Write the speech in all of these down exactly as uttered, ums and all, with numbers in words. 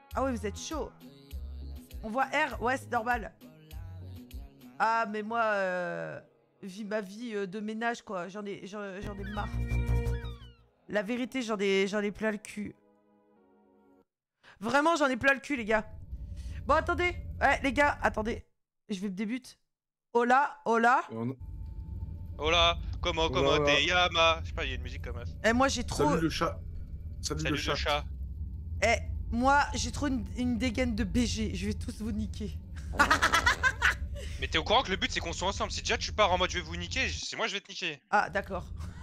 Ah ouais, vous êtes chaud. On voit R, ouais, c'est normal. Ah, mais moi, euh, vis ma vie euh, de ménage, quoi. J'en ai, j'en ai marre. La vérité, j'en ai, j'en ai plein le cul. Vraiment, j'en ai plein le cul, les gars. Bon, attendez. Ouais, les gars, attendez. Je vais me débute. Hola, hola. On... Hola, comment, Hola, comment hola. t'es, Yama? Je sais pas, il y a une musique comme ça. Eh, moi, j'ai trop... Salut le chat. Salut, Salut le chat. le chat. Eh, moi, j'ai trop une, une dégaine de B G. Je vais tous vous niquer. Mais t'es au courant que le but c'est qu'on soit ensemble. Si déjà tu pars en mode je vais vous niquer, c'est moi je vais te niquer. Ah, d'accord.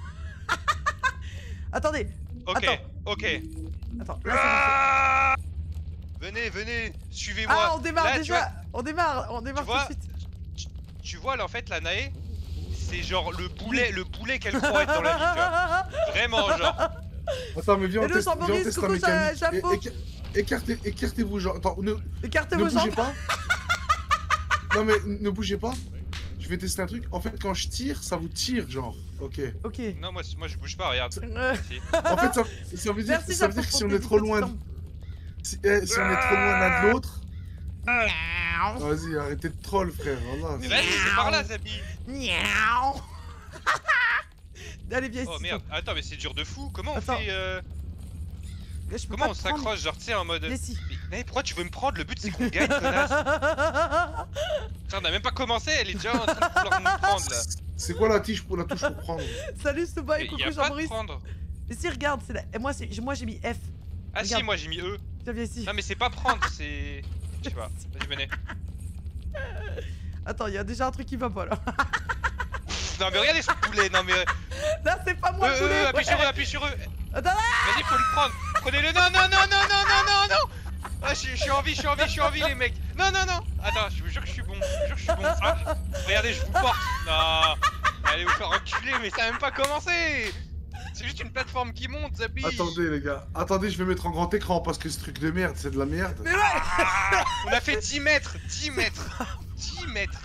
Attendez. Ok, Attends. ok. Attends, là, Ah venez, venez, suivez-moi. Ah, on démarre Là, déjà. tu vois, On démarre, on démarre tu tout vois, de suite. tu, tu vois là en fait la Nae, c'est genre le boulet, le boulet qu'elle croit être dans la vie, tu vois. Vraiment genre. Attends, mais viens, on Hello, teste, Jean-Maurice, viens, on teste la coucou, ça- mécanique. Chapeau. É- éca- Écartez, écartez-vous, genre. Attends, ne, Écartez ne vos bougez jambes. pas. Non, mais ne bougez pas. Je vais tester un truc. En fait, quand je tire, ça vous tire, genre. Ok. Ok. Non, moi, moi je bouge pas, regarde. Euh, Si. En fait, ça, ça veut dire, Merci, ça veut Jean, dire que pour si on tes est trop petits loin, temps. si, eh, si on est trop loin l'un de l'autre. Miaou. Vas-y, arrêtez de troll, frère. Voilà. Mais vas-y, c'est par là, Zabi. Miaou. Allez, viens ici. Oh merde, attends, mais c'est dur de fou. Comment on Attends. fait euh... Là, je peux Comment pas on te prendre. s'accroche, genre, tu sais, en mode. Viens ici. Mais, mais pourquoi tu veux me prendre? Le but c'est qu'on gagne, connasse. Putain, on a même pas commencé, elle est déjà en train de vouloir nous prendre là. C'est quoi la tige pour la touche pour prendre? Salut Souba et Mais coucou y a pas de Jean-Maurice. prendre. Mais si, regarde, c'est la... Et moi, c'est... moi j'ai mis F. Ah si, Regarde. moi j'ai mis E. Viens, viens ici. Non, mais c'est pas prendre, c'est. Je sais pas. Vas-y, venez. Attends, il y a déjà un truc qui va pas là. Non, mais regardez ce poulet, non, mais. Là, c'est pas moi Euh, le poulet. euh, appuie Ouais. sur eux, appuie sur eux. Attends, là. Vas-y, faut le prendre. Prenez-le. Non, non, non, non, non, non, non, non. Ah, je suis- je suis en vie, je suis en vie, je suis en vie, les mecs. Non, non, non. Attends, je vous jure que je suis bon. Je vous jure que je suis bon. Ah, regardez, je vous porte. Non. Allez vous faire enculer, mais ça a même pas commencé. C'est juste une plateforme qui monte, Zabi. Attendez, les gars. Attendez, je vais mettre en grand écran parce que ce truc de merde, c'est de la merde. Mais ouais. Ah, on a fait dix mètres, dix mètres, dix mètres.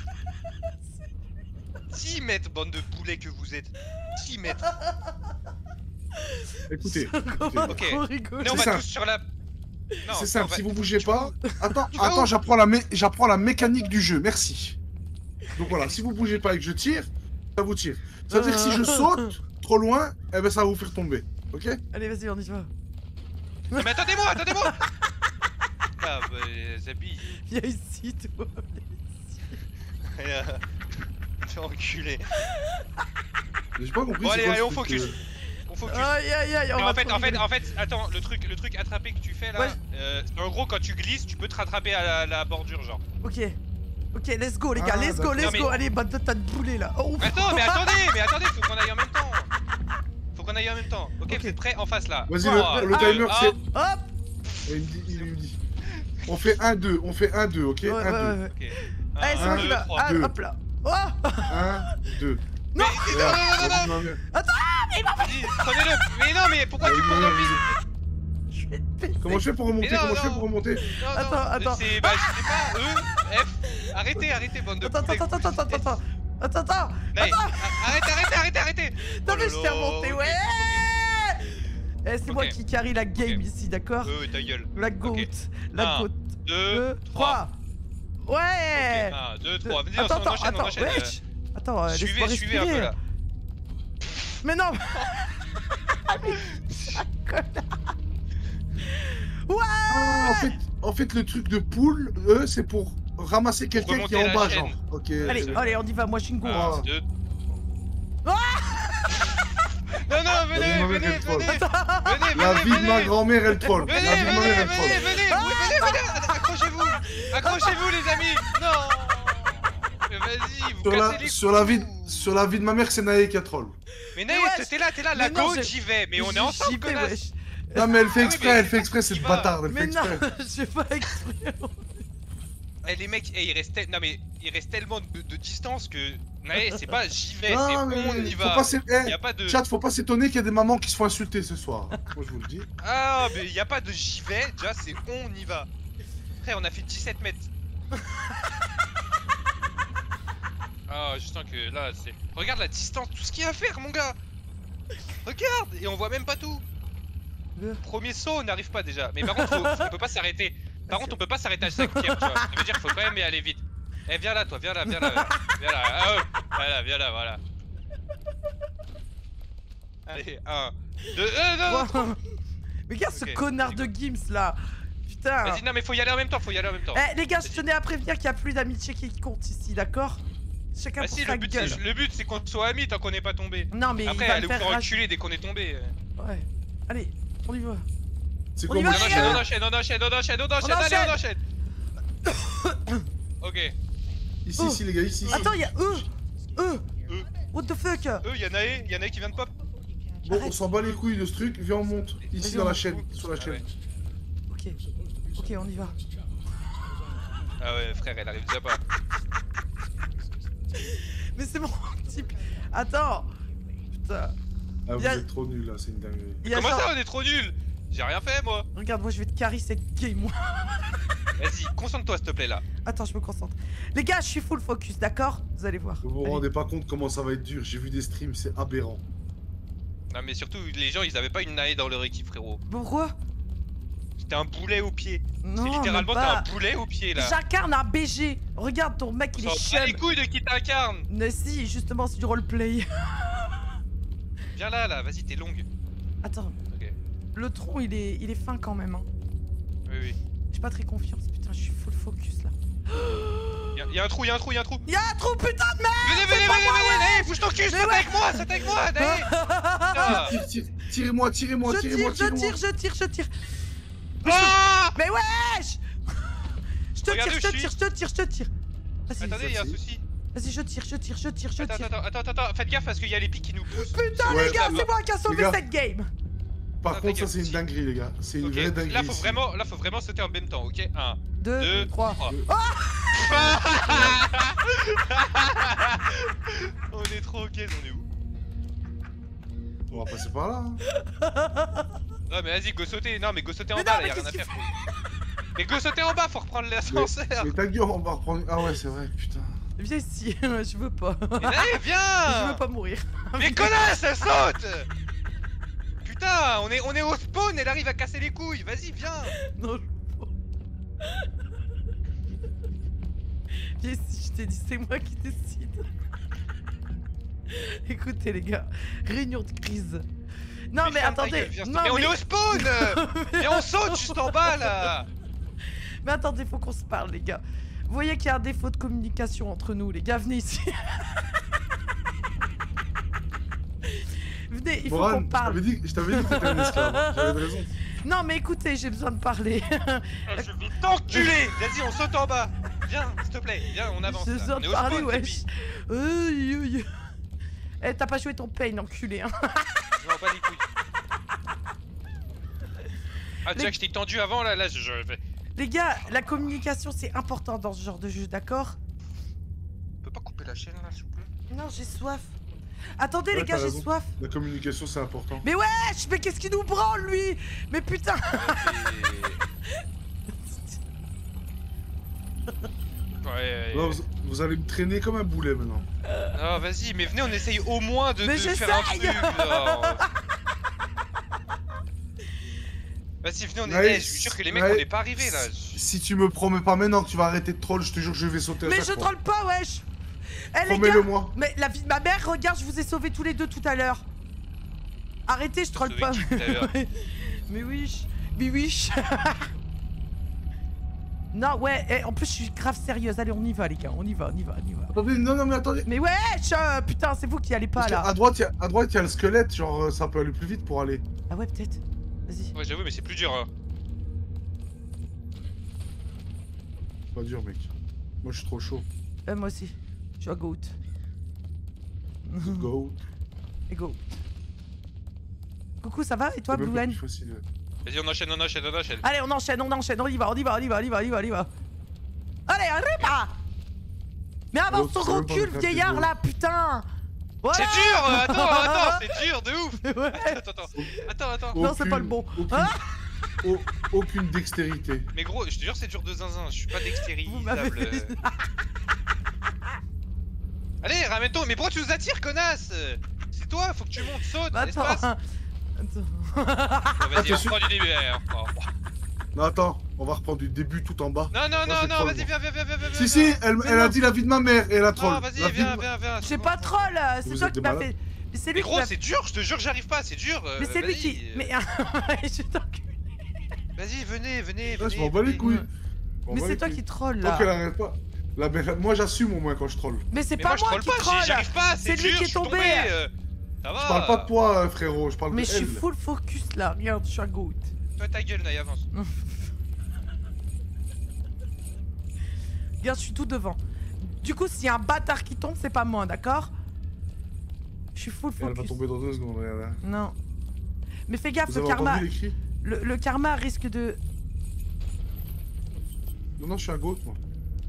dix mètres, bande de poulets que vous êtes. dix mètres. Écoutez, On va Ok. trop rigoler. Mais on C'est va ça. tous sur la. Non, c'est simple, on va- si vous bougez tu pas. vas Attends, Tu vas attends, où j'apprends la, mé- j'apprends la mécanique du jeu, merci. Donc voilà, si vous bougez pas et que je tire, ça vous tire. Ça veut dire que si je saute trop loin, eh ben ça va vous faire tomber. Ok? Allez, vas-y, on y va. Non, mais attendez-moi, attendez-moi. Ah bah Zabi. Viens ici, toi. T'es enculé. J'ai pas compris. Bon c'est allez, quoi allez, ce on truc, focus. euh, On focus. Aïe, aïe, aïe. on Non, va en fait, trop en fait, rigoler. en fait, attends, le truc, le truc attrapé que tu fais là, Ouais. euh, en gros quand tu glisses, tu peux te rattraper à la, la bordure, genre. Ok. Ok, let's go, les gars. Ah, let's go, d'accord. let's Non, mais- go. Allez, bande de tas de boulets là. Oh, Attends, mais attendez, mais attendez, faut qu'on aille en même temps. Faut qu'on aille en même temps. Ok, Ok. vous êtes prêts en face là. Vas-y, Trois, le, le deux, timer, un. c'est. hop. Il me dit, il me dit. On fait un deux, on fait un deux, ok? Ouais, ouais, un deux. ouais, ouais. Ok. Allez, c'est Un, moi qui deux, va. trois. Ah, deux. hop là. Oh. un, deux. Non. Mais non, non, non, non, non. non. Vas-y, prenez-le. Mais non, mais pourquoi tu prends vite? Je vais te péter. Comment je fais pour remonter? Mais non, Comment je fais non. pour remonter? Non, non, Attends, attends. C'est, bah, je sais pas, E, F. Arrêtez, arrêtez, bande de Attends, poulets. attends, attends, attends, attends, attends. Attends, attends. Allez, arrêtez, arrêtez, arrêtez, arrêtez. Non, Oh mais là je t'ai là, remonté, ok, ouais. ok. Eh, c'est moi Ok. qui carry la game Ok. ici, d'accord? Euh, ta gueule. La goat. Ok. La Un, goat. Deux, Deux, trois. trois. Ouais. un, deux, Deux. trois. Vas-y, Attends, on attends, enchaîne, on attends, enchaîne. wesh. Attends, euh, euh, laisse-moi Suivez, suivez un peu respirer. là. Mais non. Ouais. Ah, en fait, en fait, le truc de poule, eux, c'est pour ramasser quelqu'un qui remonter est en la bas, chaîne. genre. Ok. Allez, c'est- allez, on y va. Moi, je suis une goat. Ah. Un, deux. Ah. Non, non, venez, Vas-y, mauvais venez, contrôle. venez. Venez, La venez, vie de ma venez. grand-mère, elle troll. Venez, La vie de ma venez, mère, elle venez, troll. venez, oui, venez, venez, accrochez-vous, accrochez-vous les amis. Non. Mais vas-y, vous Sur cassez la, les sur, la vie, couilles. de- sur la vie de ma mère, c'est Nae qui a troll. Mais Mais Naïs, wesh. t'es là, t'es là, la Mais non, go, je- j'y vais, mais on est J'y- ensemble, j'y vais, connasse. wesh. Non, mais elle fait Ah oui, exprès, mais elle fait exprès, cette il va. bâtarde, elle fait Mais non, exprès. je fais pas exprès. Eh les mecs, eh, il reste tel- non mais il reste tellement de, de distance que Naïs, c'est pas j'y vais, Non, c'est mais on y faut va. pas s'é- eh, Y a pas de Chat, faut pas s'étonner qu'il y a des mamans qui se font insulter ce soir. Moi, je vous le dis. Ah mais y a pas de j'y vais, déjà c'est on y va. Frère, on a fait dix-sept mètres. Ah, je sens que là c'est. Regarde la distance, tout ce qu'il y a à faire, mon gars. Regarde, et on voit même pas tout. Le- Premier saut, on n'arrive pas déjà. Mais par contre, faut- on peut pas s'arrêter. Par contre, on peut pas s'arrêter à la cinquième, tu vois. Ça veut dire qu'il faut quand même y aller vite. Eh, viens là, toi, viens là, viens là. Viens là, ah, ouais. Voilà, viens là, voilà. Allez, un, deux, euh, non, non, Wow. Mais regarde ce Ok, connard de vas-y, Gims là. Putain. Vas-y, non, mais faut y aller en même temps, faut y aller en même temps. Eh les gars, je Vas-y. tenais à prévenir qu'il n'y a plus d'amitié qui compte ici, d'accord? Chacun Bah pour si, sa le but, gueule. c'est- le but c'est qu'on soit amis tant qu'on n'est pas tombé. Non mais Après, il va allez me vous faire faire rage. enculer dès qu'on est tombé. Ouais. Allez, on y va. C'est On y quoi va, mon les On gars. enchaîne, on enchaîne, on enchaîne, on enchaîne, on On enchaîne, allez, enchaîne. on enchaîne. Ok. Ici, ici, les gars, ici. ici. Attends, il y a eux Eux Eux. What the fuck? Eux, y'en a un, y'en a un qui vient de pop. Bon, on Arrête. s'en bat les couilles de ce truc. Viens, on monte. Ici, Vas-y, dans on la monte. chaîne. Sur la Ah chaîne. ouais. Ok. Ok, on y va. Ah ouais, frère, elle arrive déjà pas. Mais c'est mon type. Attends. Putain. Ah, vous Y a- êtes trop nuls là, c'est une dinguerie. Il y a Comment genre- ça, on est trop nuls? J'ai rien fait, moi. Regarde, moi je vais te carry cette game, moi. Vas-y, concentre-toi, s'il te plaît, là. Attends, je me concentre. Les gars, je suis full focus, d'accord? Vous allez voir. Vous vous Allez. rendez pas compte comment ça va être dur. J'ai vu des streams, c'est aberrant. Non, mais surtout, les gens, ils avaient pas une naée dans leur équipe, frérot. Pourquoi? C'était un boulet au pied. Non, C'est littéralement, mais t'as pas. un boulet au pied, là. J'incarne un B G. Regarde, ton mec, il On est s'en bat les chum. couilles de qui t'incarne. Mais si, justement, c'est du roleplay. Viens là, là, vas-y, t'es longue. Attends, Ok. le tronc, il est, il est fin quand même. Hein. Oui, oui. J'ai pas très confiance. Putain, je suis full focus là. Y'a y a un trou, y'a un trou, y'a un trou. Y'a un trou, putain de merde! Venez, venez, pas venez, venez, venez, bouge ton cul, Mais saute ouais. avec moi, saute avec moi, allez. Putain. Tire, tire, tirez-moi, tirez-moi, Je tirez-moi, tire, je tirez-moi. tire, je tire, je tire. Ah. Mais wesh! Je te Regarde tire, où je te je tire, je te tire, je te tire. Vas-y, Attendez, y'a un Merci. souci. vas-y, je tire, je tire, je tire, je Attends, tire. attends, attends, attends, faites gaffe parce qu'il y a les pics qui nous poussent. Putain, Ouais, les gars, là-bas. c'est moi qui a sauvé Les gars. cette game. Par Ah, contre, ça t'inquiète, c'est une si. dinguerie, les gars. C'est une Ok, vraie dinguerie. là faut ici. vraiment, là faut vraiment sauter en même temps, ok? un, Deux, deux, trois. trois. Deux. On est trop ok, on est où? On va passer par là. Hein. Non mais vas-y, go sauter, non mais go sauter en Mais bas, non, là mais y'a rien à qu'est-ce faire. Mais go sauter en bas, faut reprendre l'ascenseur. Mais ta gueule, on va reprendre. Ah ouais, c'est vrai, putain. Viens ici, je veux pas. Mais allez, Je viens! veux pas mourir. Mais connasse, elle saute! Putain, on est, on est au spawn, elle arrive à casser les couilles, vas-y, viens! Non, je veux pas. Viens ici, je t'ai dit, c'est moi qui décide. Écoutez les gars, réunion de crise. Non mais, ferme ta attendez, gueule, viens, non mais on mais... est au spawn! Et on saute juste en bas là! Mais attendez, faut qu'on se parle les gars. Vous voyez qu'il y a un défaut de communication entre nous les gars, venez ici. Venez, il faut Moran, qu'on je parle. t'avais dit, je t'avais dit que t'étais un esclave. hein. J'avais raison. Non mais écoutez, j'ai besoin de parler. Je vais t'enculer! Vas-y, on saute en bas! Viens, s'il te plaît, viens, on avance J'ai là. besoin On est de au parler, spawn, wesh. tapis. Aïe, aïe, aïe. Eh, t'as pas joué ton pain, enculé, hein. Je m'en bats les couilles. Ah, déjà Les- que je t'ai tendu avant là, là je, je vais. Les gars, la communication c'est important dans ce genre de jeu, d'accord? On peut pas couper la chaîne là, s'il vous plaît? Non, j'ai soif. Attendez Ouais, les gars, t'as j'ai raison. soif. La communication, c'est important. Mais wesh, mais qu'est-ce qui nous branle lui? Mais putain. Ouais, ouais, Là, ouais. vous, vous allez me traîner comme un boulet maintenant. Ah, vas-y, mais venez, on essaye au moins de, Mais de faire un j'essaye. truc là. Vas-y, venez, on Ouais, essaye. Je suis sûr que les mecs, ouais. on n'est pas arrivés là. Si tu me promets pas maintenant que tu vas arrêter de troll, je te jure que je vais sauter à Mais chaque je fois. troll pas, wesh. Eh les Promets-le gars, moi. mais la vie de ma mère, regarde, je vous ai sauvés tous les deux tout à l'heure. Arrêtez, je troll sauvé pas. qui tout à l'heure? Mais oui, mais oui. Non, ouais, eh, en plus je suis grave sérieuse. Allez, on y va les gars, on y va, on y va, on y va. Attendez, non, non, mais attendez. Mais wesh, euh, putain, c'est vous qui allez pas Parce que là. à droite, il y a- à droite, il y a le squelette, genre euh, ça peut aller plus vite pour aller. Ah ouais, peut-être. Vas-y. Ouais, j'avoue, mais c'est plus dur. Hein. Pas dur, mec. Moi, je suis trop chaud. Euh, moi aussi. Je suis à goat. Go. Et go. Coucou, ça va? Et toi, C'est même Blue pas Hen? plus facile. Vas-y, on enchaîne, on enchaîne, on enchaîne. Allez, on enchaîne, on enchaîne, on y va, on y va, on y va, on y va, on y va, on y va, on y va. Allez, arriba! Mais avance L'autre, ton c'est même pas recul, le cas, vieillard, c'est là, putain! Voilà. C'est dur! euh, Attends, attends, c'est dur de ouf! Ouais. Attends, attends, attends, attends. Non, c'est pas le bon. Aucune, Ah au- aucune dextérité. Mais gros, je te jure, c'est dur de zinzin. Je suis pas Vous m'avez dextérisable. fait... Allez, ramène-toi. Mais pourquoi tu nous attires, connasse? C'est toi, faut que tu montes, saute. Attends. Espace. Attends. Ouais, Vas-y, on Attention. reprend du début. Allez, on reprend, on reprend. Non, attends, on va reprendre du début tout en bas. Non, non, Moi, non, je non, troll, vas-y, moi. viens, viens, viens, viens, viens. Si, si, elle, Mais elle non. a dit la vie de ma mère et elle a troll. Non, vas-y, La vie viens, de- viens, viens. J'ai pas troll, c'est Vous toi êtes qui des m'as malades. fait. Mais c'est lui Mais qui gros, m'a c'est dur, je te jure, j'arrive pas, c'est dur. euh, Mais c'est lui vas-y, qui. euh, Mais je t'encule. Vas-y, venez, venez, Là, je venez. m'en bats les venez. couilles. Je m'en Mais bats c'est les toi couilles. qui troll Tant qu'elle là. arrête pas. La mère- Moi, j'assume au moins quand je troll. Mais c'est Mais pas moi, je moi troll qui pas, troll. j'y arrive pas, c'est C'est lui dur, qui est je suis tombé. euh, Ça va. Je parle pas de toi, euh, frérot, je parle Mais de je suis elle. full focus là, regarde, je suis à gauche. Toi, ta gueule, Naï, avance. Regarde, je suis tout devant. Du coup, s'il y a un bâtard qui tombe, c'est pas moi, d'accord? Je suis full Elle va focus. tomber dans deux secondes, regarde. hein. Non. Mais fais gaffe, Vous le avez karma. entendu les cris? Le, le karma risque de. Non, non, je suis à gauche, moi.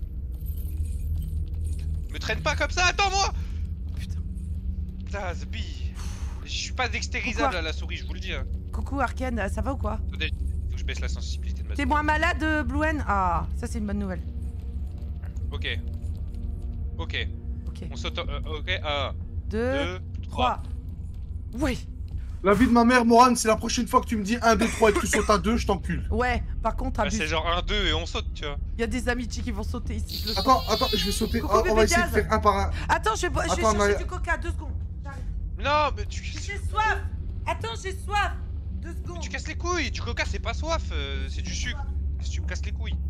Me traîne pas comme ça, attends-moi. Putain. Putain, Zbi. Je suis pas dextérisable Pourquoi à la souris, je vous le dis. hein. Coucou Arken, ça va ou quoi? Attendez, faut que je baisse la sensibilité de ma T'es souris. moins malade, euh, Blouen? Ah, ça c'est une bonne nouvelle. Ok. Ok. Ok. On saute. euh, ok. un, Deux, deux, trois. trois. Oui. La vie de ma mère, Moran, c'est la prochaine fois que tu me dis un, deux, trois et que tu sautes à deux, je t'encule. Ouais, par contre, Bah, abuse. c'est genre un, deux et on saute, tu vois. Il y a des amitiés qui vont sauter ici. je le sens. Attends, attends, je vais sauter. Coucou, Ah, on bébé va essayer de Diaz. faire un par un. Attends, je vais, bo- je vais Attends, chercher Naya. du coca, deux secondes. J'arrive. Non, mais tu. J'ai soif. Attends, j'ai soif. Deux secondes. Tu casses les couilles, du coca c'est pas soif, euh, c'est du sucre. Si tu me casses les couilles.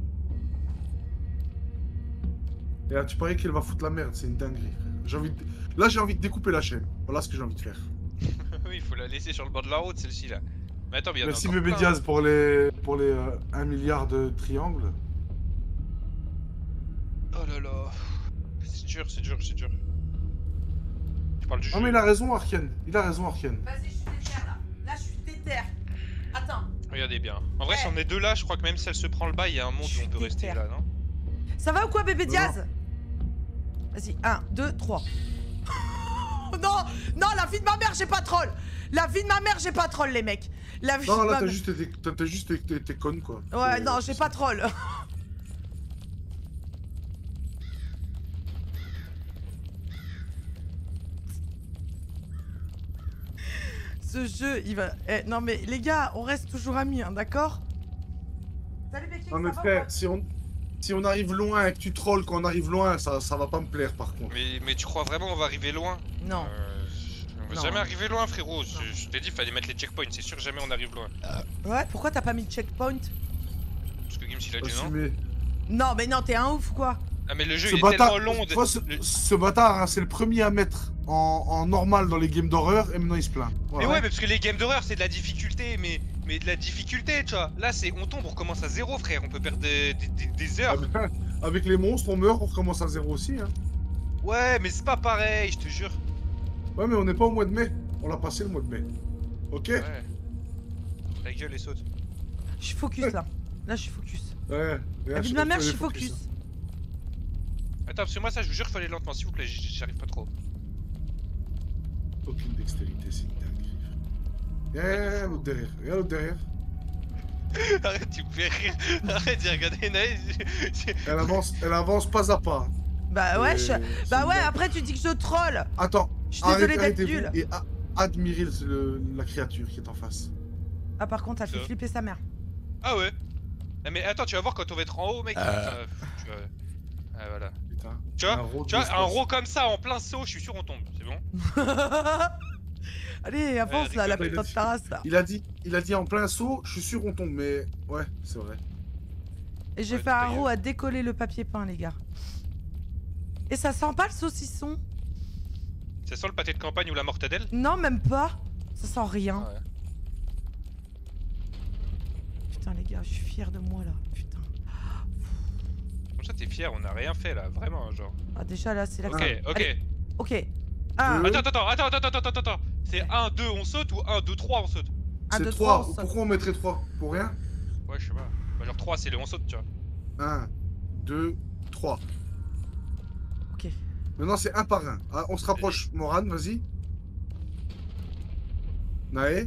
Et là, tu paries qu'elle va foutre la merde, c'est une dinguerie. J'ai envie de... Là, j'ai envie de découper la chaîne. Voilà ce que j'ai envie de faire. Oui, il faut la laisser sur le bord de la route, celle-ci là. Mais attends, mais il y en a Merci encore bébé plein. Diaz pour les pour les euh, un milliard de triangles. Oh là là. C'est dur, c'est dur, c'est dur. Tu parles du jeu. Non mais il a raison Arken, il a raison Arken. Vas-y, je suis déterre là. Là, je suis déterre. Attends. Regardez bien. En vrai, Ouais. si on est deux là, je crois que même si elle se prend le bail, il y a un monde Je où on peut suis rester déter. là, non? Ça va ou quoi, bébé Non. Diaz? Vas-y, un, deux, trois. Non, non, la vie de ma mère, j'ai pas troll. La vie de ma mère, j'ai pas troll, les mecs. La vie Non de là ma t'as mère. juste été t'as t'as juste été, été conne quoi. Ouais, Et, non, euh, j'ai pas troll. Ce jeu, il va. Eh, non, mais les gars, on reste toujours amis, hein, d'accord? Salut, Becky, Non ça mais va ou frère, pas? si on si on arrive loin et que tu trolls quand on arrive loin, ça, ça va pas me plaire par contre. Mais, mais tu crois vraiment on va arriver loin? Non. Euh, on va Non. jamais arriver loin, frérot. Je, je t'ai dit, fallait mettre les checkpoints. C'est sûr, jamais on arrive loin. Ouais, pourquoi t'as pas mis de checkpoint? Parce que Gims il a dit non. Assumé. Non, mais non, t'es un ouf ou quoi? Ah, mais le jeu Ce il est bâtard, tellement long. tu vois, ce, le- ce bâtard, hein, c'est le premier à mettre en, en normal dans les games d'horreur et maintenant il se plaint. Mais Voilà. ouais, mais parce que les games d'horreur c'est de la difficulté, mais, mais de la difficulté, tu vois. Là, c'est on tombe, on recommence à zéro, frère. On peut perdre des, des, des- des Ah heures. ben, avec les monstres, on meurt, on recommence à zéro aussi. Hein. Ouais, mais c'est pas pareil, je te jure. Ouais, mais on n'est pas au mois de mai. On l'a passé le mois de mai. Ok? Ouais. La gueule et saute. Je suis focus là. Là, je suis focus. Ouais. La vie de ma mère, je suis focus. Attends, parce que moi, ça, je vous jure, fallait lentement, s'il vous plaît, j- j'arrive pas trop. Aucune dextérité, c'est une dinguerie. Regarde l'autre derrière. Regarde l'autre derrière. Arrête, tu me fais rire. Arrête, j'ai regardé Naïs. Elle avance, elle avance pas à pas. Bah ouais, Et je... c'est bah une ouais, dingue. après tu dis que je troll. Attends. Je suis désolée arrête- d'être arrêtez-vous nulle. Et a- admirez le- le- la créature qui est en face. Ah par contre, elle fait Ça. flipper sa mère. Ah ouais. Ah, mais attends, tu vas voir quand on va être en haut, mec. Euh. Putain, tu vas- Ah voilà. Putain. Tu vois, Un road tu vois, d'espace. un row comme ça en plein saut, je suis sûr on tombe, c'est bon. Allez, avance Ouais, là, la rigole, putain de il- ta race là. Il a dit, il a dit en plein saut, je suis sûr on tombe, mais ouais, c'est vrai. Et j'ai Ouais, fait un ta row gueule. à décoller le papier peint, les gars. Et ça sent pas le saucisson? C'est ça le pâté de campagne ou la mortadelle? Non, même pas. Ça sent rien. Ah ouais. Putain, les gars, je suis fière de moi là. Putain. Comme ça, t'es fier, on a rien fait là, vraiment, genre. Ah, déjà là, c'est la. Ok, ok. Allez, ok. Un, Deux. Attends, attends, attends, attends, attends, attends, attends. C'est un, deux, on saute ou un, deux, trois, on saute? un, C'est deux, trois. trois, on saute. Pourquoi on mettrait trois? Pour rien? Ouais, je sais pas. Bah, genre trois, c'est le on saute, tu vois. un, deux, trois. Ok. Maintenant c'est un par un. Ah, on se rapproche, Moran, vas-y. Nae,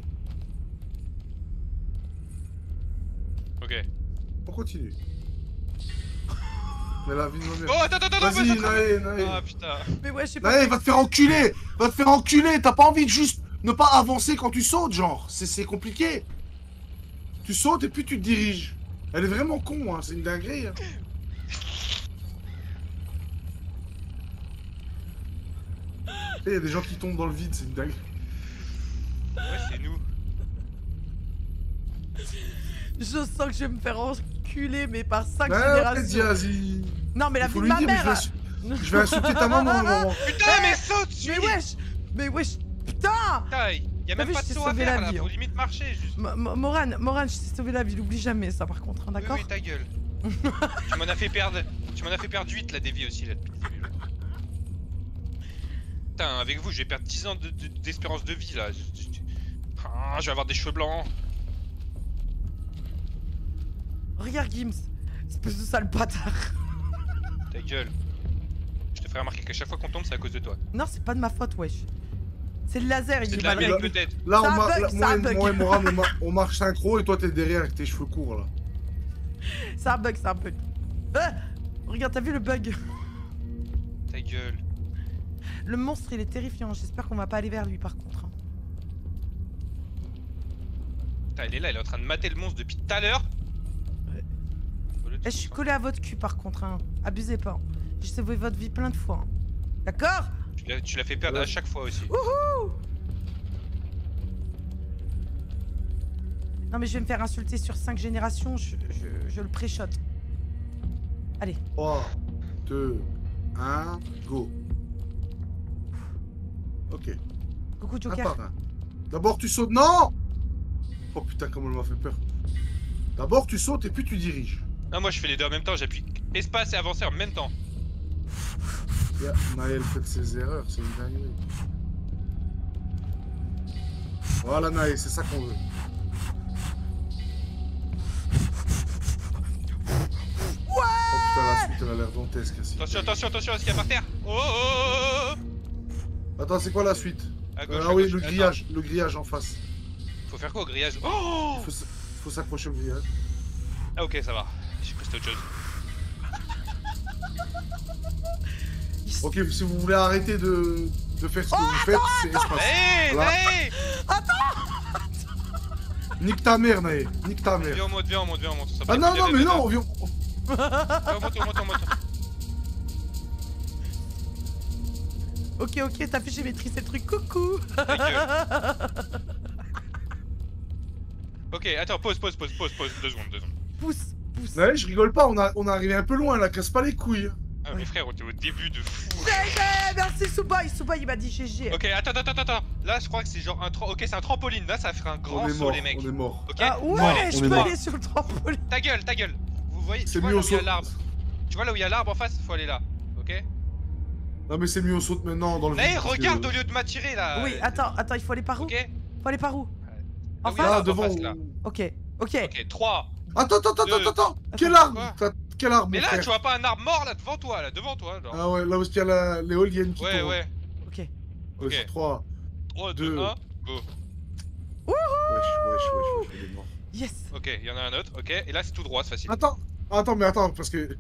Ok. on continue. Mais la vie de ma Oh, mère. attends, attends, attends, Vas-y, vas-y, Nae, Nae. Ah putain. Mais ouais, je sais pas. Nae, va te faire enculer! Va te faire enculer! T'as pas envie de juste ne pas avancer quand tu sautes, genre. C'est c'est compliqué. Tu sautes et puis tu te diriges. Elle est vraiment con, hein. C'est une dinguerie. Hein. Il y a des gens qui tombent dans le vide, c'est une dinguerie. Ouais, c'est nous. Je sens que je vais me faire enculer, mais par cinq Ouais, générations. vas-y. Non, mais la Il vie faut de lui ma dire, mais mère. je vais, insu- je vais insulter ta maman à un moment. Putain, mais saute, suis. Mais wesh. Mais wesh. Putain. Putain, y a T'as même vu, pas je de t'ai saut à sauvé faire la là, vie, faut hein. limite marcher juste. Mo- Mo- Morane, Morane, je t'ai sauvé la vie, n'oublie jamais ça par contre, hein, Oui, d'accord? oui, ta gueule. Tu m'en as fait perdre. Tu m'en as fait perdre huit là des vies aussi là depuis le début. Là. Putain, avec vous, je vais perdre dix ans de- de- d'espérance de, vie là. Je, je- je- Ah, je vais avoir des cheveux blancs. Regarde Gims, espèce de sale bâtard. Ta gueule. Je te ferai remarquer qu'à chaque fois qu'on tombe, c'est à cause de toi. Non, c'est pas de ma faute, wesh. C'est le laser, il C'est est de la mal mienne réglé. peut-être. Là, C'est on un mar- bug, là, c'est moi, un et- bug. moi et Moran, on, mar- on marche synchro et toi t'es derrière avec tes cheveux courts là. C'est un bug, c'est un bug. Ah, regarde, t'as vu le bug? Ta gueule. Le monstre, il est terrifiant. J'espère qu'on va pas aller vers lui par contre. hein. Putain, elle est là, elle est en train de mater le monstre depuis tout à l'heure. Ouais. Au lieu de Eh, je suis se collé à votre cul par contre. Hein. Abusez pas. J'ai sauvé votre vie plein de fois. hein. D'accord? Tu l'as- Tu l'as fait perdre Ouais. à chaque fois aussi. Wouhou! Non mais je vais me faire insulter sur cinq générations, je, je, je le préchote. Allez, trois, deux, un, go. Ok. coucou Un Joker. par un. D'abord tu sautes. Non! Oh putain, comment elle m'a fait peur. D'abord tu sautes et puis tu diriges. Non, moi je fais les deux en même temps, j'appuie espace et avancer en même temps. Yeah, Naël fait ses erreurs, c'est une dinguerie. Voilà Naël, c'est ça qu'on veut. Oh putain, la suite elle a l'air dantesque. ainsi. Attention, attention, attention à ce qu'il y a par terre. Oh, oh, oh, oh. Attends, c'est quoi la suite? À gauche, Euh, à Ah oui, gauche. le Attends, grillage, le grillage en face. Faut faire quoi au grillage? Oh! Faut, s- faut s'accrocher au grillage. Ah, ok, ça va. J'ai cru que c'était autre chose. Ok, si vous voulez arrêter de, de faire ce que vous faites, c'est espace. Hé, Voilà. hé! Nique ta mère, Naé. Nique ta mère. Viens, on monte, viens, on monte, viens, on monte. Ça Ah va, non, viens, non, viens, mais viens, non, on vient. viens, on monte, on monte, on monte. Ok, ok, t'as fait j'ai maîtrisé le truc, coucou. Ta gueule. Ok, attends, pause, pause, pause, pause, pause, deux secondes, deux secondes. Pousse, pousse. Naé, je rigole pas, on a, on est arrivé un peu loin là, casse pas les couilles. Ah, mes frères, on était au début de fou. G G, merci Souboy, Souboy il m'a dit G G. Ok, attends, attends, attends, attends. Là, je crois que c'est genre un tram. Ok, c'est un trampoline. Là, ça va faire un grand On est saut, mort, les mecs. on est mort. Ok? Ah ouais, Bon, allez, je on est peux mort. aller sur le trampoline. Ta gueule, ta gueule. Vous voyez, C'est tu vois mieux là au où il y a saut. l'arbre. Tu vois là où il y a l'arbre en face? Faut aller là. Ok? Non, mais c'est mieux, on saute maintenant dans le Mais vide, parce regarde que- au lieu de m'attirer là. Oui, attends, attends, il faut aller par où? Ok? Faut aller par où? Là En où il y a face Ah, l'arbre en devant. face, là. Ok, ok. Ok, trois. Attends, attends, attends, Deux. attends, attends. Quel arbre? Quoi T'as- Quel arbre, Mais mon là, frère tu vois pas un arbre mort là devant toi, là, devant toi, genre. Ah ouais, là où il y a la- l'éolienne qui Ouais, tourne. ouais. Ok. Ouais, Ok. c'est trois. trois, Deux. deux, un, go. Wesh, wesh, wesh, wesh, il est mort. Yes. Ok, il y en a un autre, ok. Et là, c'est tout droit, c'est facile. Attends, attends, mais attends, parce que.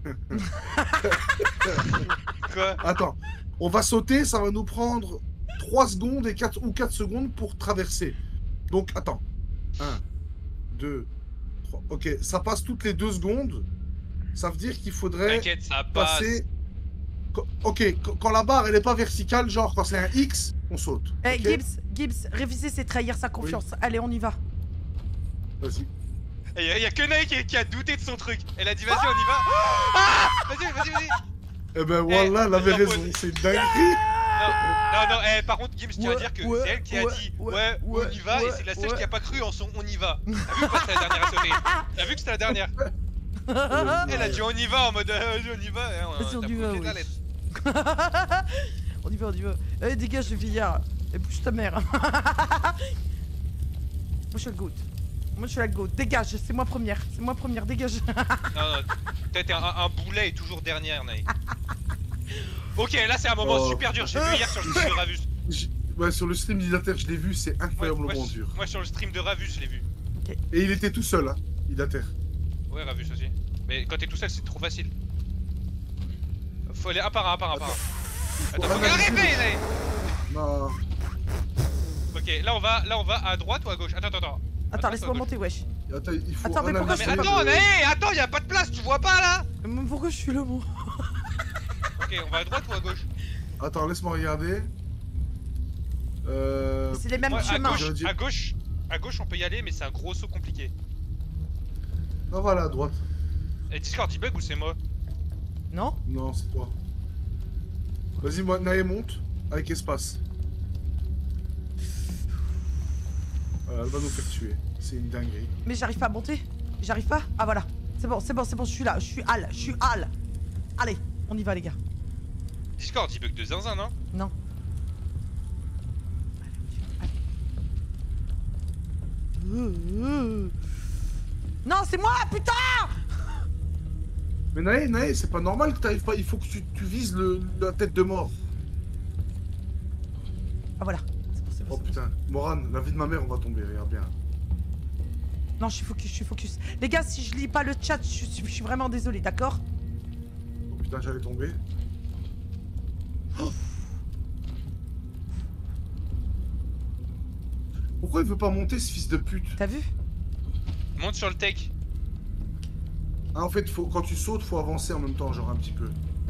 Quoi? Attends, on va sauter, ça va nous prendre trois secondes et quatre ou quatre secondes pour traverser. Donc, attends. un, deux, trois. Ok, ça passe toutes les deux secondes. Ça veut dire qu'il faudrait T'inquiète, ça passe. passer. Qu- Ok, qu- quand la barre elle est pas verticale, genre quand c'est un X, on saute. Eh, ok Gibbs, Gibbs, réviser c'est trahir sa confiance. Allez, on y va. Vas-y. Et y'a y a que Nae qui, qui a douté de son truc. Elle a dit vas-y, on y va. Ah! Vas-y, vas-y, vas-y. Eh ben voilà, elle avait attends, raison, pause. c'est une dinguerie. Non, non, non, eh, par contre, Gims, tu vas Ouais, dire que ouais, c'est elle qui a ouais, dit ouais, ouais, ouais, on y va, et ouais, c'est la seule ouais. qui a pas cru en son on y va. T'as vu ou pas, c'était la dernière à sauter? T'as vu que c'était la dernière? Elle a dit on y va en mode euh, vas-y, on y va. Hein, Vas-y, on t'as y va, profité de la oui. lettre. On y va, on y va. Allez, dégage le vieillard. Et bouge ta mère. Moi, je suis la goûte. Moi, je suis la goûte. Dégage, c'est moi première. C'est moi première, dégage. Non, non, peut-être un, un boulet est toujours dernière, Nae. Ok, là c'est un moment Oh. super dur, j'ai vu hier sur le stream de Ravus. J- Ouais, sur le stream d'Idater, je l'ai vu, c'est Moi, incroyablement moi, dur. moi, sur le stream de Ravus, je l'ai vu. Et il était tout seul, hein, Idater. Ouais, Ravus aussi. Mais quand t'es tout seul, c'est trop facile. Faut aller un par un, un par un, un par un. Attends, faut analyser arrêter, le- Nae. Non. Ok, là on va, là on va à droite ou à gauche? Attends, attends, attends. Attends, laisse-moi monter, wesh. Attends, il faut Attends, mais pourquoi analyser Mais je attends, le- hé, attends, y a pas de place, tu vois pas là? Mais pourquoi je suis là, moi? Ok, on va à droite ou à gauche? Attends, laisse-moi regarder. Euh... C'est les mêmes Ouais, à chemins. gauche, J'aurais dit- à gauche, à gauche on peut y aller, mais c'est un gros saut compliqué. Non, voilà, à droite. Et Discord il bug ou c'est moi? Non? Non, c'est toi. Vas-y, moi, Nae monte avec espace. Voilà, elle va nous faire tuer. C'est une dinguerie. Mais j'arrive pas à monter. J'arrive pas. Ah voilà. C'est bon, c'est bon, c'est bon, je suis là. Je suis Al. Je suis Al. Allez, on y va, les gars. Discord il bug de zinzin, non? Non. Non, c'est moi, putain! Mais Nae, Nae, c'est pas normal que t'arrives pas. Il faut que tu, tu vises le, la tête de mort. Ah voilà. C'est bon, c'est bon, Oh c'est bon. putain, Morane, la vie de ma mère, on va tomber, regarde bien. Non, je suis focus, je suis focus. Les gars, si je lis pas le chat, je suis, je suis vraiment désolé, d'accord? Oh putain, j'allais tomber. Oh. Pourquoi il veut pas monter ce fils de pute? T'as vu? Monte sur le tech. Ah, en fait, faut, quand tu sautes, faut avancer en même temps, genre un petit peu.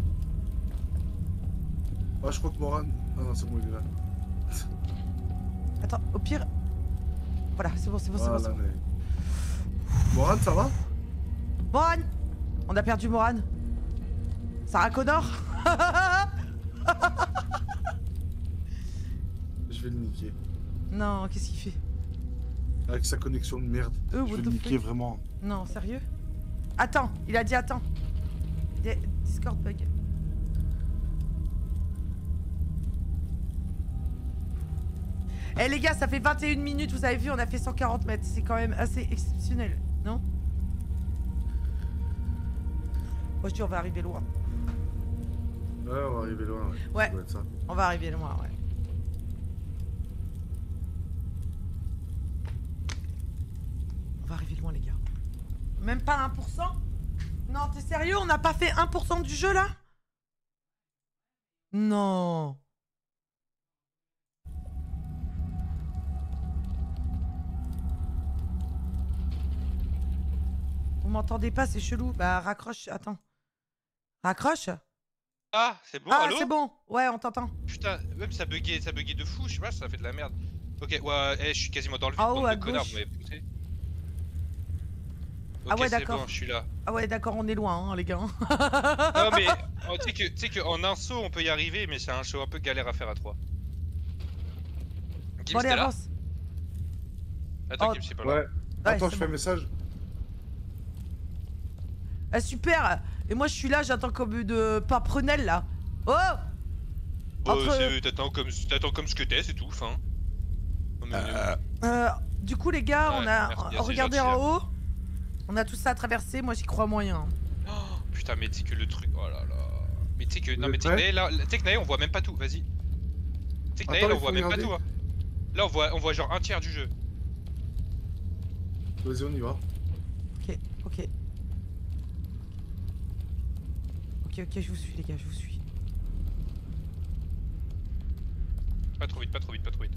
Ah, je crois que Morane... Ah non, c'est bon, il est là. Attends, au pire. Voilà, c'est bon, c'est bon, c'est bon. Voilà, c'est bon. mais... Morane, ça va? Moran! On a perdu Moran. Sarah Connor? Je vais le niquer. Non, qu'est-ce qu'il fait? Avec sa connexion de merde. Euh, je what vais the le niquer fuck? vraiment. Non, sérieux? Attends, il a dit attends. Des- Discord bug. Eh les gars, ça fait vingt et une minutes, vous avez vu, on a fait cent quarante mètres. C'est quand même assez exceptionnel, non? Moi je dis on va arriver loin. Ouais, on va arriver loin, ouais. Ouais. Ça doit être ça. On va arriver loin, ouais. On va arriver loin les gars. Même pas un pour cent? Non, t'es sérieux? On n'a pas fait un pour cent du jeu là? Non. Vous m'entendez pas, c'est chelou. Bah raccroche, attends. Raccroche? Ah, c'est bon, Ah, allô? c'est bon. Ouais, on t'entend. Putain, même ça buguait, ça buguait de fou, je sais pas, ça fait de la merde. Ok, ouais, eh, je suis quasiment dans le vide, Ah, bande ouais, à de connards, gauche. vous m'avez poussé. Ah Ok, ouais, c'est d'accord. bon, je suis là. Ah ouais, d'accord, on est loin, hein, les gars. Non mais, oh, tu sais que, tu sais qu'en un saut on peut y arriver, mais c'est un show un peu galère à faire à trois. Gims, Bon, allez, t'es là? avance. Attends, Oh. Gims, c'est pas là. Ouais. Ouais, Attends, c'est je fais bon. un message. Ah, super. Et moi, je suis là, j'attends comme de paprenelle, là. Oh! Oh, Entre- c'est- t'attends comme, t'attends comme ce que t'es, c'est tout, fin. Oh, mais on est où? Euh, du coup, les gars, Ouais, on a merci, c'est regardé gentil, en haut. On a tout ça à traverser. Moi, j'y crois moyen. Oh, putain, mais tu sais que le truc. Oh là là. Mais tu sais que. Non, Vous mais êtes tu sais que prêts Nae, là, tu sais que Nae, on voit même pas tout, vas-y. Tu sais que Nae, Attends, là, il on faut voit même pas regarder. tout. Hein. Là, on voit, on voit genre un tiers du jeu. Vas-y, on y va. Ok, ok. Ok, ok, je vous suis, les gars, je vous suis. Pas trop vite, pas trop vite, pas trop vite.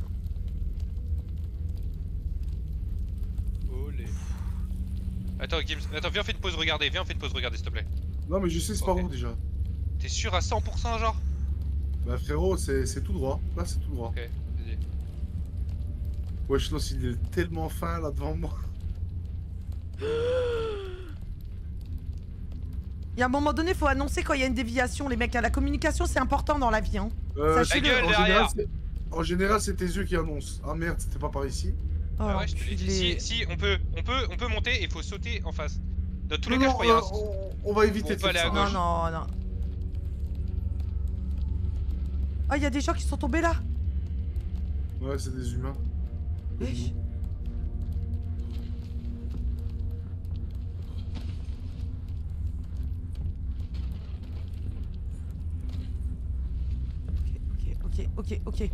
Olé. Attends, Gims, attends, viens, on fait une pause, regarder, viens, on fait une pause, regarder, s'il te plaît. Non, mais je sais c'est par Ok. où déjà. T'es sûr à cent pour cent, genre? Bah, frérot, c'est c'est tout droit. Là, c'est tout droit. Ok, vas-y. Wesh, non, il est tellement fin là devant moi. Il y a un moment donné, faut annoncer quand il y a une déviation, les mecs. La communication, c'est important dans la vie, hein. Euh, Sachez-le. Ta gueule, en, derrière. général, c'est- en général, c'est tes yeux qui annoncent. Ah merde, c'était pas par ici. Oh, Ah ouais, je te l'ai dit. enculé. Si, si, on peut, on peut, on peut monter et faut sauter en face. Dans tous les Non, cas, je non, crois qu'il y a euh, un. on, on va éviter On de peut aller faire à ça. gauche. Non, non, non. Oh, il y a des gens qui sont tombés là. Ouais, c'est des humains. Wesh. Ok, ok, ok, ok.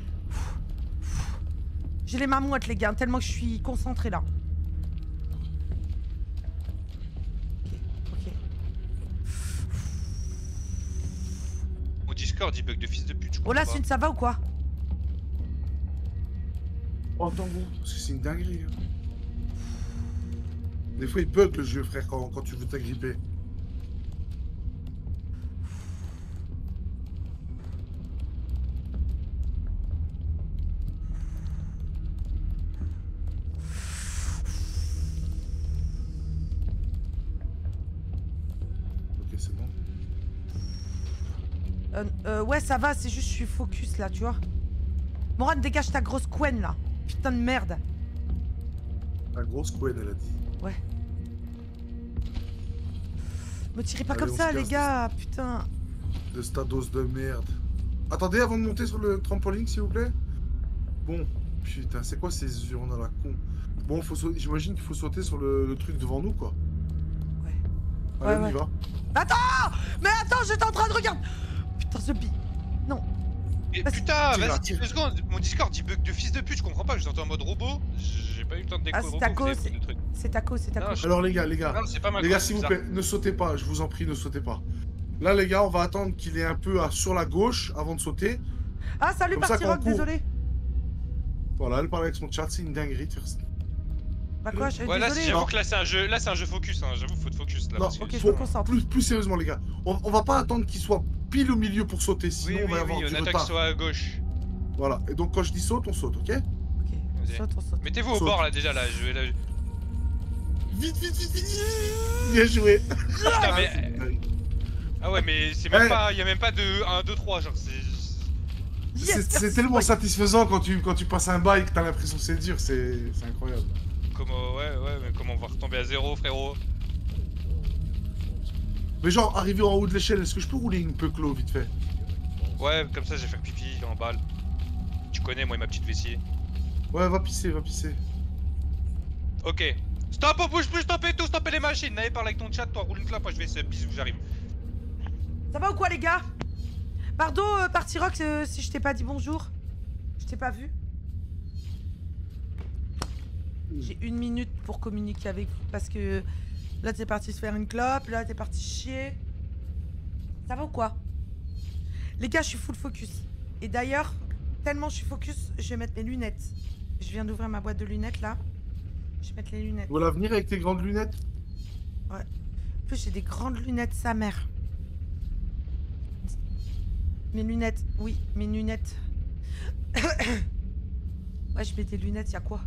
J'ai les mains moites, les gars, tellement que je suis concentré là. Ok, ok. Mon Discord, il bug de fils de pute. je Oh là, comprends Sun, ça va ou quoi? Oh, attends, gros, parce que c'est une dinguerie. hein. Des fois, il bug le jeu, frère, quand, quand tu veux t'agripper. Ok, c'est bon. Euh, euh, ouais, ça va, c'est juste je suis focus là, tu vois. Moran, dégage ta grosse couenne là. Putain de merde. La grosse couenne, elle a dit. Ouais. Me tirez pas Allez, comme on ça, se les casse, gars, putain. De stados de merde. Attendez, avant de monter sur le trampoline, s'il vous plaît. Bon, putain, c'est quoi ces urnes à la con? Bon, faut sau- j'imagine qu'il faut sauter sur le, le truc devant nous, quoi. Ouais. Allez, Ouais, on y ouais. va. Attends! Mais attends, j'étais en train de regarder. Putain, ce bi. Non. Et Vas-y, putain, tire, vas-y, tire. deux secondes. Mon Discord il bug de fils de pute, je comprends pas. Je suis en mode robot. J'ai pas eu le temps de Ah, découvrir. c'est ta cause, c'est ta cause, c'est ta Non, cause. je- Alors, les gars, les gars. Non, c'est pas ma Les gars, cause, s'il vous c'est plaît, ne sautez pas, je vous en prie, ne sautez pas. Là, les gars, on va attendre qu'il est un peu à, sur la gauche avant de sauter. Ah, salut, Comme ça, Party quand on Rock, court. désolé. Voilà, elle parle avec son chat, c'est une dinguerie de faire ça. Bah quoi, je suis Ouais, là, désolé. j'avoue Non. que là, c'est un jeu, là, c'est un jeu focus. Hein. J'avoue, faut te focus là. Non, parce que ok, je sinon- me concentre. Plus, plus sérieusement, les gars, on, on va pas attendre qu'il soit pile au milieu pour sauter, sinon Oui, on va oui, avoir oui, du on attend retard. qu'il soit à gauche. Voilà, et donc quand je dis saute, on saute, ok? Ok, Vas-y. saute, on saute. Mettez-vous au Saute. bord là déjà là. Je vais là. Vite, vite, vite, vite! Bien joué! Putain, Ah, mais. c'est une dinguerie. Ah ouais, mais c'est même Eh. pas. Y'a même pas de un, deux, trois. Genre, c'est. Yes, C'est c'est merci. tellement Ouais. satisfaisant quand tu, quand tu passes un bail que t'as l'impression que c'est dur, c'est c'est incroyable. Comment. Ouais, ouais, mais comment on va retomber à zéro, frérot? Mais genre, arrivé en haut de l'échelle, est-ce que je peux rouler une peu clos vite fait? Ouais, comme ça, j'ai fait pipi en balle. Tu connais, moi et ma petite vessie. Ouais, va pisser, va pisser. Ok. Stop, on bouge plus, stoppez tout, stoppez les machines. N'allez parler avec ton chat, toi, roule une clope, moi je vais essayer. Bisous, j'arrive. Ça va ou quoi, les gars? Pardon, euh, Party Rock, euh, si je t'ai pas dit bonjour. Je t'ai pas vu. J'ai une minute pour communiquer avec vous parce que là t'es parti se faire une clope, là t'es parti chier. Ça va ou quoi? Les gars, je suis full focus. Et d'ailleurs, tellement je suis focus, je vais mettre mes lunettes. Je viens d'ouvrir ma boîte de lunettes là. Je vais mettre les lunettes. Voilà, venir avec tes grandes lunettes. En plus, j'ai des grandes lunettes, sa mère. Mes lunettes, oui, mes lunettes. Ouais, je mets des lunettes, y'a quoi?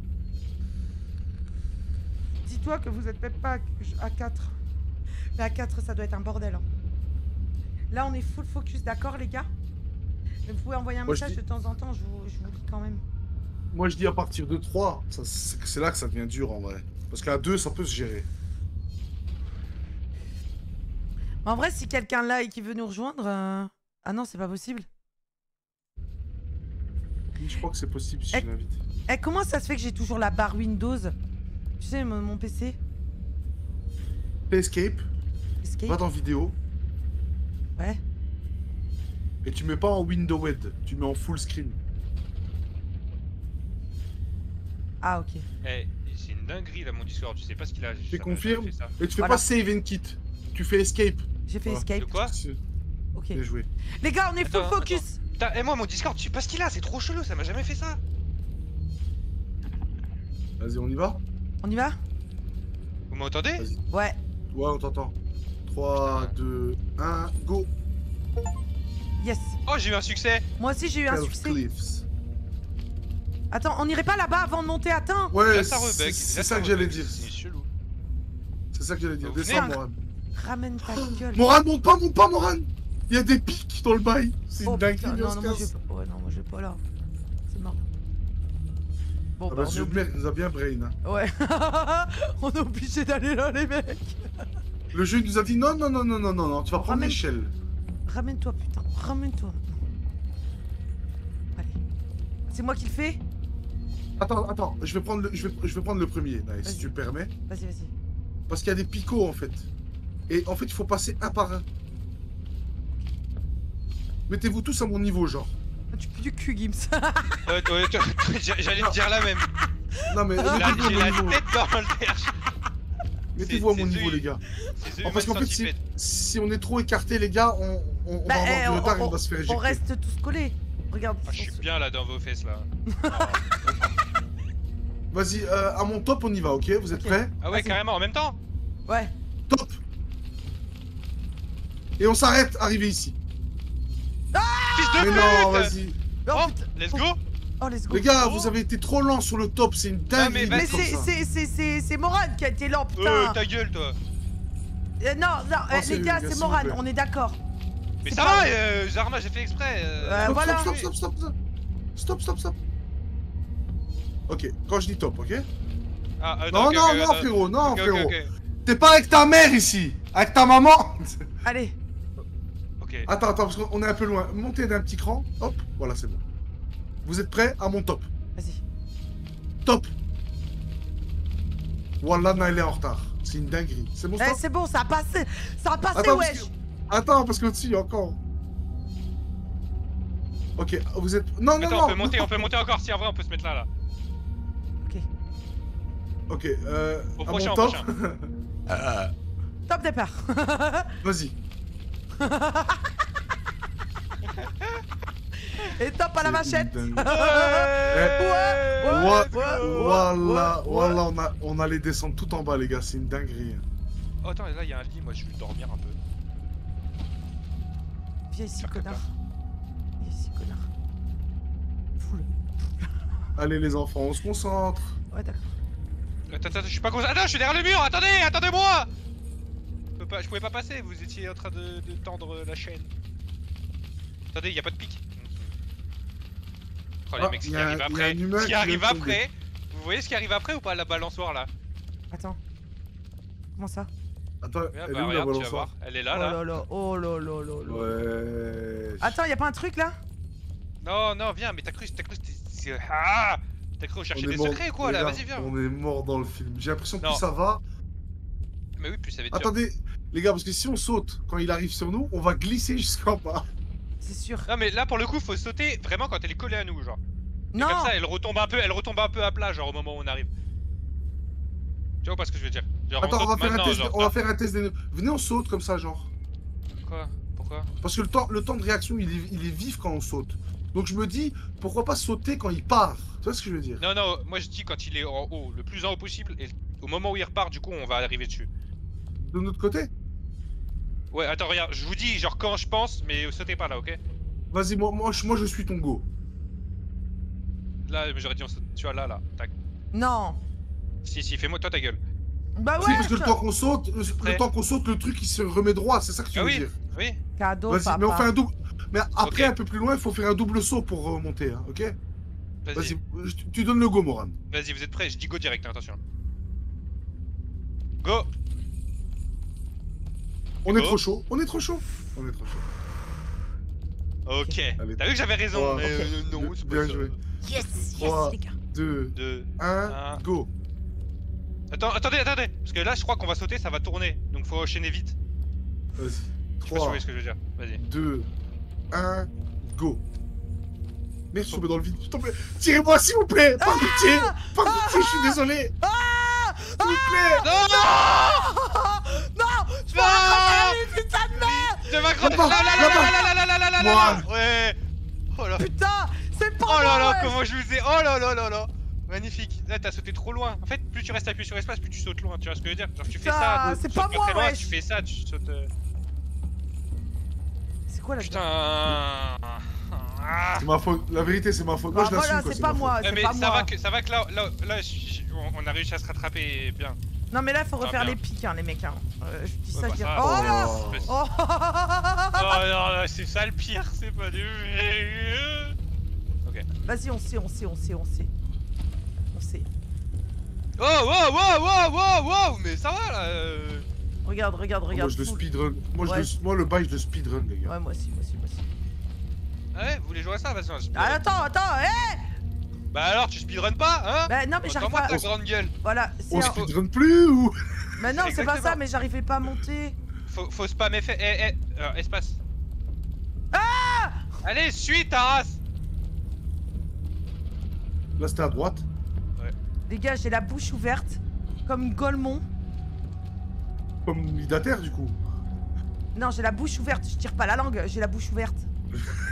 Dis-toi que vous êtes même pas à quatre. Mais à quatre, ça doit être un bordel. Hein. Là, on est full focus, d'accord, les gars? Mais vous pouvez envoyer un Moi, je message dis- de temps en temps, je vous, je vous lis quand même. Moi je dis à partir de trois, ça, c'est c'est là que ça devient dur en vrai. Parce qu'à deux, ça peut se gérer. En vrai, si quelqu'un là et qui veut nous rejoindre... euh, Ah non, c'est pas possible. Oui, je crois que c'est possible si Eh. je l'invite. Eh, comment ça se fait que j'ai toujours la barre Windows? Tu sais, mon, mon P C? Fais escape, Escape? va dans vidéo, Ouais. et tu mets pas en window wed, tu mets en full screen. Ah, ok. Eh, c'est une dinguerie là, mon Discord, tu sais pas ce qu'il a. Tu ça m'a confirmes jamais fait ça. Et tu fais Voilà. pas save and quit, tu fais escape. J'ai fait Voilà. escape. De quoi? C'est- Ok. Bien joué. Les gars, on est full Attends, focus. Putain, et moi, mon Discord, tu sais pas ce qu'il a, c'est trop chelou, ça m'a jamais fait ça. Vas-y, on y va? On y va? Vous m'entendez? Vas-y. Ouais. Ouais, on t'entend. trois, deux, un, go! Yes. Oh, j'ai eu un succès. Moi aussi, j'ai eu un Twelve succès. Cliffs. Attends, on irait pas là-bas avant de monter à Tain? Ouais, Là, ça c'est rebug. c'est là, ça que j'allais rebug, dire. C'est chelou. C'est ça que j'allais dire. Vous Descends, venez, Moran. Ramène ta gueule. Moran, monte pas, monte pas, Moran! Il y a des pics dans le bail. C'est Oh une dinguerie, putain, mais on non, se non, moi je casse. vais pas. Ouais, non, moi je vais pas là. C'est mort. Bon, Ah bah, bah, on est ce obligé. mec nous a bien brain. Hein. Ouais. On est obligé d'aller là, les mecs. Le jeu il nous a dit non, non, non, non, non, non, non, tu vas prendre Ramène- l'échelle. Ramène-toi, putain. Ramène-toi. Allez. C'est moi qui le fais? Attends, attends, je vais prendre le, je vais, je vais prendre le premier, nice, si Vas-y. tu le permets. Vas-y, vas-y. Parce qu'il y a des picots en fait. Et en fait, il faut passer un par un. Mettez-vous tous à mon niveau, genre. Tu pues du cul, Gims. Ouais, ouais, toi, j'allais te dire la même. Non, mais Là, mettez-vous à j'ai mon la niveau. tête dans le perche. Mettez-vous à c'est mon The niveau, Hu- les gars. C'est The Oh, parce Human qu'en fait, si, Centipede. si on est trop écartés, les gars, on, on, on Bah, va eh, avoir du on- retard et on- on va se faire éjecter. On reste tous collés. Regarde. Ah, je suis bien là dans vos fesses là. Vas-y, euh, à mon top, on y va, ok? Vous êtes Ok. prêts? Ah ouais, Vas-y. carrément, en même temps. Ouais. Top! Et on s'arrête, arrivé ici. Fils de Mais pute. non, vas-y. Oh, Oh, putain. let's go. Oh, let's go. Les gars, Oh. vous avez été trop lents sur le top, c'est une dinguerie. mais Mais vas-y. comme c'est ça. c'est c'est c'est c'est Morane qui a été lent, Euh, putain. ta gueule, toi. Euh, non, non, euh, c'est les gars, lui, c'est s'il Morane, vous plaît. on est d'accord. Mais C'est ça pas- va, euh, Zarma, j'ai fait exprès. euh. Euh, Stop, voilà. stop, stop, stop, stop, stop, stop, stop. Ok, quand je dis top, ok? Ah, euh, Non, ok, non, ok, non, attends. frérot, non, Ok, ok, frérot. ok. T'es pas avec ta mère ici, avec ta maman. Allez. Ok. Attends, attends, parce qu'on est un peu loin. Montez d'un petit cran, hop, voilà, c'est bon. Vous êtes prêts à mon top? Vas-y. Top. Wallah, Naël est en retard. C'est une dinguerie. C'est bon, Eh, stop? c'est bon, ça a passé. Ça a passé, Attends, parce wesh. que... Attends, parce qu'au-dessus, il y a encore. Ok, vous êtes... Non, non, Attends, non. on peut monter, non. on peut monter encore. Si en vrai, on peut se mettre là, là. Ok. Ok, euh... Au à prochain, mon au top. prochain. Top départ. Vas-y. Et top à la C'est une machette. dinguerie. Ouais, ouais, Wa- ouais, ouais, Wallah, ouais. Wallah, on, a... on allait descendre tout en bas, les gars. C'est une dinguerie. Oh, attends, là, il y a un lit. Moi, je vais dormir un peu. Viens ici, Faire caca. connard. Viens ici, connard. Fous-le. Allez, les enfants, on se concentre. Ouais, d'accord. Attends, attends, je suis pas con. Attends, je suis derrière le mur. Attendez, attendez-moi. Je peux pas, je pouvais pas passer. Vous étiez en train de, de tendre la chaîne. Attendez, y a pas de pic. Oh, les Ah, mecs, ce y qui a- arrive y a après. un humain Ce qui qui vient arrive de tomber. après. Vous voyez ce qui arrive après ou pas, la balançoire là? Attends. Comment ça? Attends, Ouais, elle est bah où la regarde, tu vas balançoire? voir. Elle est là, Oh là. là là, oh là là là là. Ouais. Attends, y'a pas un truc là? Non, non, viens, mais t'as cru, t'as cru, c'était- c'est- ah, t'as cru On rechercher est des mort- secrets quoi les là? gars, Vas-y, viens. On est mort dans le film. J'ai l'impression que Non. plus ça va. Mais oui, plus ça va être dur. Attendez, les gars, parce que si on saute quand il arrive sur nous, on va glisser jusqu'en bas. C'est sûr. Non, mais là pour le coup, faut sauter vraiment quand elle est collée à nous, genre. Et Non. comme ça, elle retombe un peu, elle retombe un peu à plat, genre au moment où on arrive. Tu vois pas ce que je veux dire? Genre, Attends, on saute va faire un maintenant, test. genre, On va faire un test des. Venez, on saute comme ça, genre. Quoi? Pourquoi? Parce que le temps, le temps de réaction, il est, il est vif quand on saute. Donc je me dis, pourquoi pas sauter quand il part? Tu vois ce que je veux dire? Non, non, moi je dis quand il est en haut, le plus en haut possible, et au moment où il repart, du coup, on va arriver dessus. De notre côté? Ouais, attends, regarde, je vous dis, genre quand je pense, mais sautez pas là, ok? Vas-y, moi, moi, je, moi je suis ton go. Là, j'aurais dit, on saute, tu vois, là, là, tac. Non. Si, si, fais-moi toi ta gueule. Bah Si, ouais. parce que le ça- temps qu'on saute, le, prêt. le temps qu'on saute, le truc il se remet droit, c'est ça que tu Ah veux oui, dire? oui. Cadeau, Vas-y, papa. mais on fait un double. Mais après, Ok. un peu plus loin, il faut faire un double saut pour remonter, hein, ok? Vas-y, Vas-y, je- tu donnes le go, Moran. vas-y, vous êtes prêts? Je dis go direct, hein, attention. Go! On est Go. trop chaud, on est trop chaud. On est trop chaud. Ok. Allez. T'as vu que j'avais raison? Trois. mais Ok. euh, non, Bien- c'est pas bien ça. joué. Yes, yes, Trois. les gars. deux, Deux. un, Un. go. Attends, attendez, attendez! Parce que là, je crois qu'on va sauter, ça va tourner. Donc faut enchaîner vite. Vas-y. Je sais pas si vous trois, voyez ce que je veux dire. Vas-y. deux, un, go. Merde, je suis tombé dans le vide. S'il te plaît. Tirez-moi, s'il vous plaît. Par pitié. Par pitié, je suis désolé. S'il vous plaît. Non! Non, je Non! m'en putain de merde. Je m'accroche! Là-bas, Là, là, là, là-bas. là, là, là, là, là, là, là, Moi. là. Ouais! Oh là! Putain, c'est pas Oh là moi, là, ouais. comment je vous ai. Oh là là là là! Magnifique! Là, t'as sauté trop loin. En fait, plus tu restes appuyé sur espace, plus tu sautes loin. Tu vois ce que je veux dire? Genre, tu fais Putain, ça. c'est tu pas sautes moi, très loin, wesh. Tu fais ça, tu sautes. euh, C'est quoi là? Putain! Ah. C'est ma faute. La vérité, c'est ma faute. Moi, Bah je l'assume. voilà, quoi, c'est pas ma moi, Ouais, c'est mais pas ça moi. va que ça va que là, là, là je- je- on- on a réussi à se rattraper bien. Non mais là, faut Ah, refaire bien. les pics, hein, les mecs. Hein. Euh, je dis Ouais, ça, bah, je dis. ça, Oh faute. là. Oh. Oh. Oh non, là, c'est ça le pire, c'est pas du. Ok. Vas-y, on sait, on sait, on sait, on sait. On sait. Oh, wow, wow, wow, wow, wow, mais ça va là. euh. Regarde, regarde, Moi, regarde. je le full. speedrun. Moi, Ouais. je le... moi, le bail, je le speedrun, les gars. Ouais, moi aussi, moi aussi, moi aussi. Ah ouais, vous voulez jouer à ça? Vas-y, on speedrun. Ah, attends, attends, hé. Bah alors, tu speedrun pas, hein? Bah non, mais j'arrive Entends-moi pas. ta grande gueule. Voilà, c'est On un. speedrun plus ou? Mais non, c'est pas Exactement. ça, mais j'arrivais pas à monter. Faut, faut spam F. Eh, eh, alors, espace. Ah! Allez, suis ta race! Là, c'était à droite. Les gars, j'ai la bouche ouverte. Comme Golemon. Comme Midataire, du coup. Non, j'ai la bouche ouverte. Je tire pas la langue, j'ai la bouche ouverte.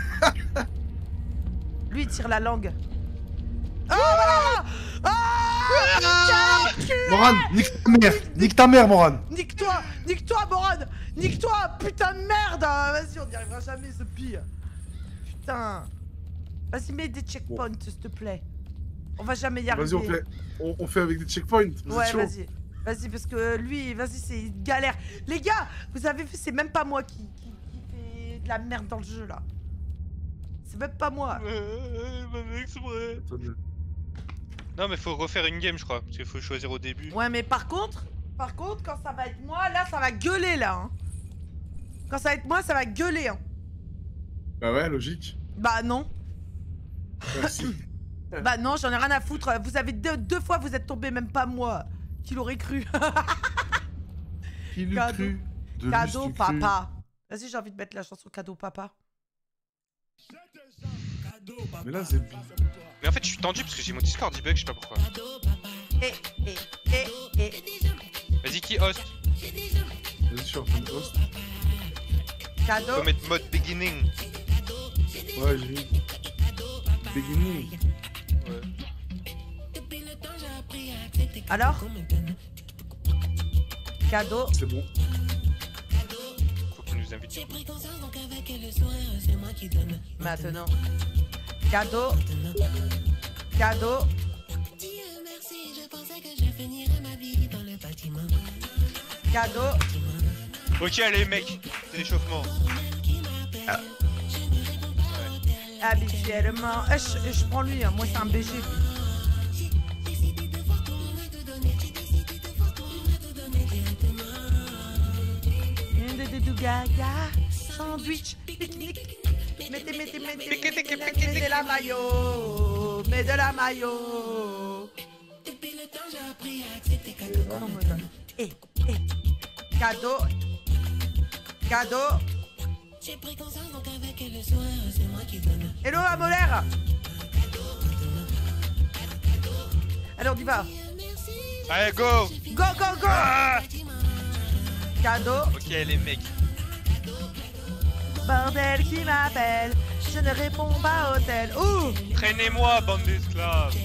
Lui, il tire la langue. Ah, voilà. Ah. Moran, nique ta mère. Nique ta mère, Moran. Nique-toi, nique-toi, Moran. Nique-toi, putain de merde. Vas-y, on n'y arrivera jamais, ce pire. Putain. Vas-y, mets des checkpoints, s'il te plaît. On va jamais y arriver. Vas-y, on fait, on, on fait avec des checkpoints. Ouais, vas-y. Vas-y, parce que lui, vas-y, c'est une galère. Les gars, vous avez vu, c'est même pas moi qui, qui, qui fait de la merde dans le jeu, là. C'est même pas moi. Non, mais faut refaire une game, je crois. Parce qu'il faut choisir au début. Ouais, mais par contre, par contre, quand ça va être moi, là, ça va gueuler, là. Hein. Quand ça va être moi, ça va gueuler. Hein. Bah ouais, logique. Bah non. Merci. Bah non, j'en ai rien à foutre. Vous avez deux, deux fois, vous êtes tombé, même pas moi. Qui l'aurait cru? Qui l'eût Cadeau. cru de Cadeau l'eût cru. papa. Vas-y, j'ai envie de mettre la chanson Cadeau papa. Mais là, c'est... Mais en fait, je suis tendu parce que j'ai mon Discord, il bug, je sais pas pourquoi. Et, et, et, et. Vas-y, qui host? Vas-y, je suis en train de host. Cadeau. Faut mettre mode beginning. Ouais, j'ai mis. Beginning. Ouais. Alors? Cadeau. C'est bon. Faut qu'il nous invite. Maintenant. Cadeau. Cadeau. Cadeau. Ok, allez, mec, c'est l'échauffement. Ah. Habituellement. Eh, je, je prends lui, hein. Moi c'est un B G. Une de deux gaga. Sandwich. Pique-nique. Mettez, mettez, mettez, mettez, mettez de la maillot. Mets de la maillot. Oh my god. Eh, eh. Cadeau. Cadeau. Hello, à Molaire. Allez, on y va. Allez, go. Go, go, go. Ah. Cadeau. Ok, les mecs. Bordel qui m'appelle. Je ne réponds pas au tel. Ouh. Traînez-moi, bande d'esclaves.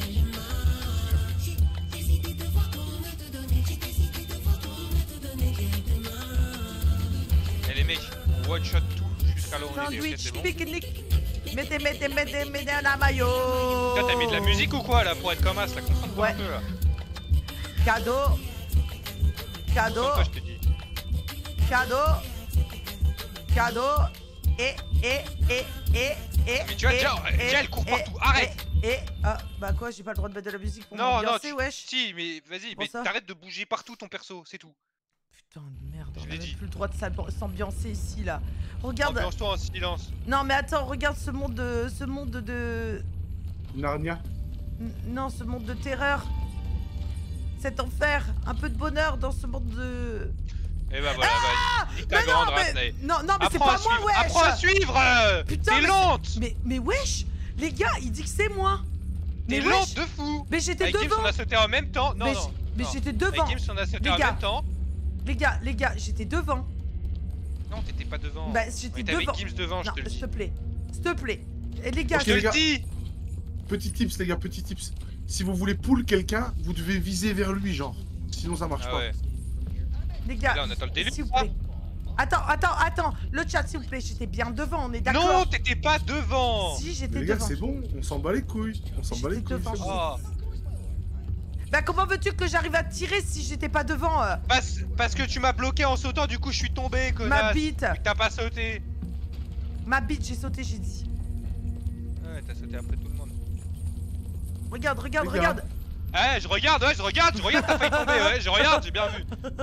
Et les mecs, on one shot tout jusqu'à là où on est. Ok, Sandwich, c'est bon. pique-nique. Mettez, mettez, mettez, mettez la maillot. Toi, t'as mis de la musique ou quoi là pour être comme as là? Concentre-toi Ouais. un peu là. Cadeau. Cadeau. Concentre-toi, je te dis. Cadeau. Cadeau. Et, et, et, et, et. Mais tu vois, et, déjà, et, déjà, elle court et, partout. Arrête. Et, et, ah, bah quoi, j'ai pas le droit de mettre de la musique pour Non, non, m'ambiancer, tu... wesh. si, mais vas-y, Pour mais ça. t'arrêtes de bouger partout ton perso, c'est tout. Putain de merde, Je on a l'ai même dit. plus le droit de s'ambi- s'ambiancer ici, là. Regarde. Ambiance-toi en silence. Non, mais attends, regarde ce monde de... Ce monde de... Narnia. N- Non, ce monde de terreur. Cet enfer. Un peu de bonheur dans ce monde de... Et bah voilà, vas-y. Nique ta Mais non, grande mais... race, là. Non, non, mais c'est Apprends à pas moi, suivre, wesh. apprends à suivre euh, Putain, T'es mais lente c'est- Mais, mais wesh. Les gars, il dit que c'est moi. T'es Mais lente wesh. de fou Mais j'étais Avec Gims, devant. on a sauté en même temps. Non, mais non. j'- mais non. j'étais devant. Avec Gims, on a sauté Les en gars. même temps. Les gars, les gars, j'étais devant. Non, t'étais pas devant. Bah, j'étais Mais t'avais devant. Gims devant, je Non, te le s'il dis. te plaît. S'il te plaît. Et les gars, Je te les le gars. dis Petit tips, les gars, petit tips. Si vous voulez pull quelqu'un, vous devez viser vers lui, genre. Sinon, ça marche Ah pas. ouais. les gars, Là, on attend le délai, s'il vous là. plaît. Attends, attends, attends. Le chat, s'il vous plaît, j'étais bien devant, on est d'accord. Non, t'étais pas devant. Si, Mais j'étais les gars, devant. c'est bon, on s'en bat les couilles. On s'en bat les J'étais couilles. devant. c'est bon. Oh. Bah, comment veux-tu que j'arrive à tirer si j'étais pas devant euh, Parce, parce que tu m'as bloqué en sautant, du coup je suis tombé, Ma connasse. bite. T'as pas sauté. Ma bite, j'ai sauté, j'ai dit. Ouais, t'as sauté après tout le monde. Regarde, regarde, Les gars. regarde. Ouais, je regarde, ouais, je regarde, je regarde, t'as failli tomber, ouais, je regarde, j'ai bien vu.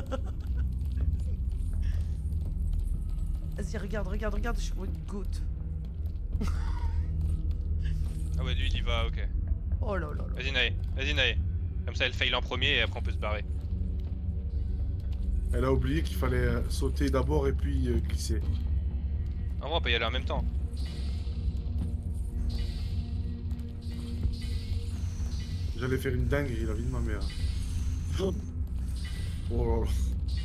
Vas-y, regarde, regarde, regarde, je suis une goutte. Ah ouais, lui il y va, ok. Oh là là là. Vas-y, Nae, vas-y, Nae. Comme ça, elle fail en premier et après on peut se barrer. Elle a oublié qu'il fallait euh, sauter d'abord et puis euh, glisser. En vrai, on peut y aller en même temps. J'allais faire une dinguerie, la vie de ma mère. Oh là là.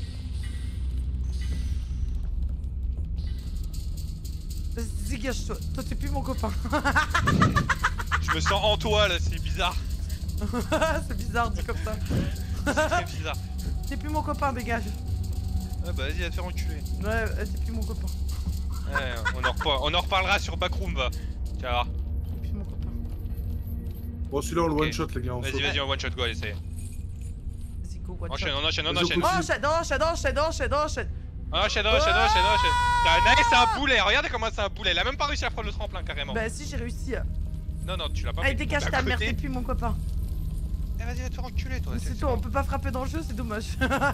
Vas-y, dégage-toi. Toi, t'es plus mon copain. Je me sens en toi là, c'est bizarre. C'est bizarre dit comme ça. C'est très bizarre. T'es plus mon copain, dégage. Ouais bah vas-y, va te faire enculer. Ouais, t'es plus mon copain. Ouais, on en, repa- on en reparlera sur Backroom, va. Tiens, voir. T'es plus mon copain. Bon, celui-là, on le Ok. one shot, les gars. On Vas-y, saute. vas-y, on one shot, go, allez, ça y est. Vas-y, go, watch Enchaîne, out. on enchaîne, on Vas-y, enchaîne. on Enchaîne, enchaîne, enchaîne, enchaîne, enchaîne, enchaîne. Enchaîne, enchaîne, enchaîne, enchaîne. T'as Nae, c'est un boulet, regardez comment c'est un boulet. Il a même pas réussi à prendre le tremplin, carrément. Bah si, j'ai réussi. Non, non, tu l'as pas Allez, fait. dégage T'es ta à mère, côté. t'es plus mon copain. Eh, vas-y, va te faire enculer, toi. C'est tout, on peut pas frapper dans le jeu, c'est dommage.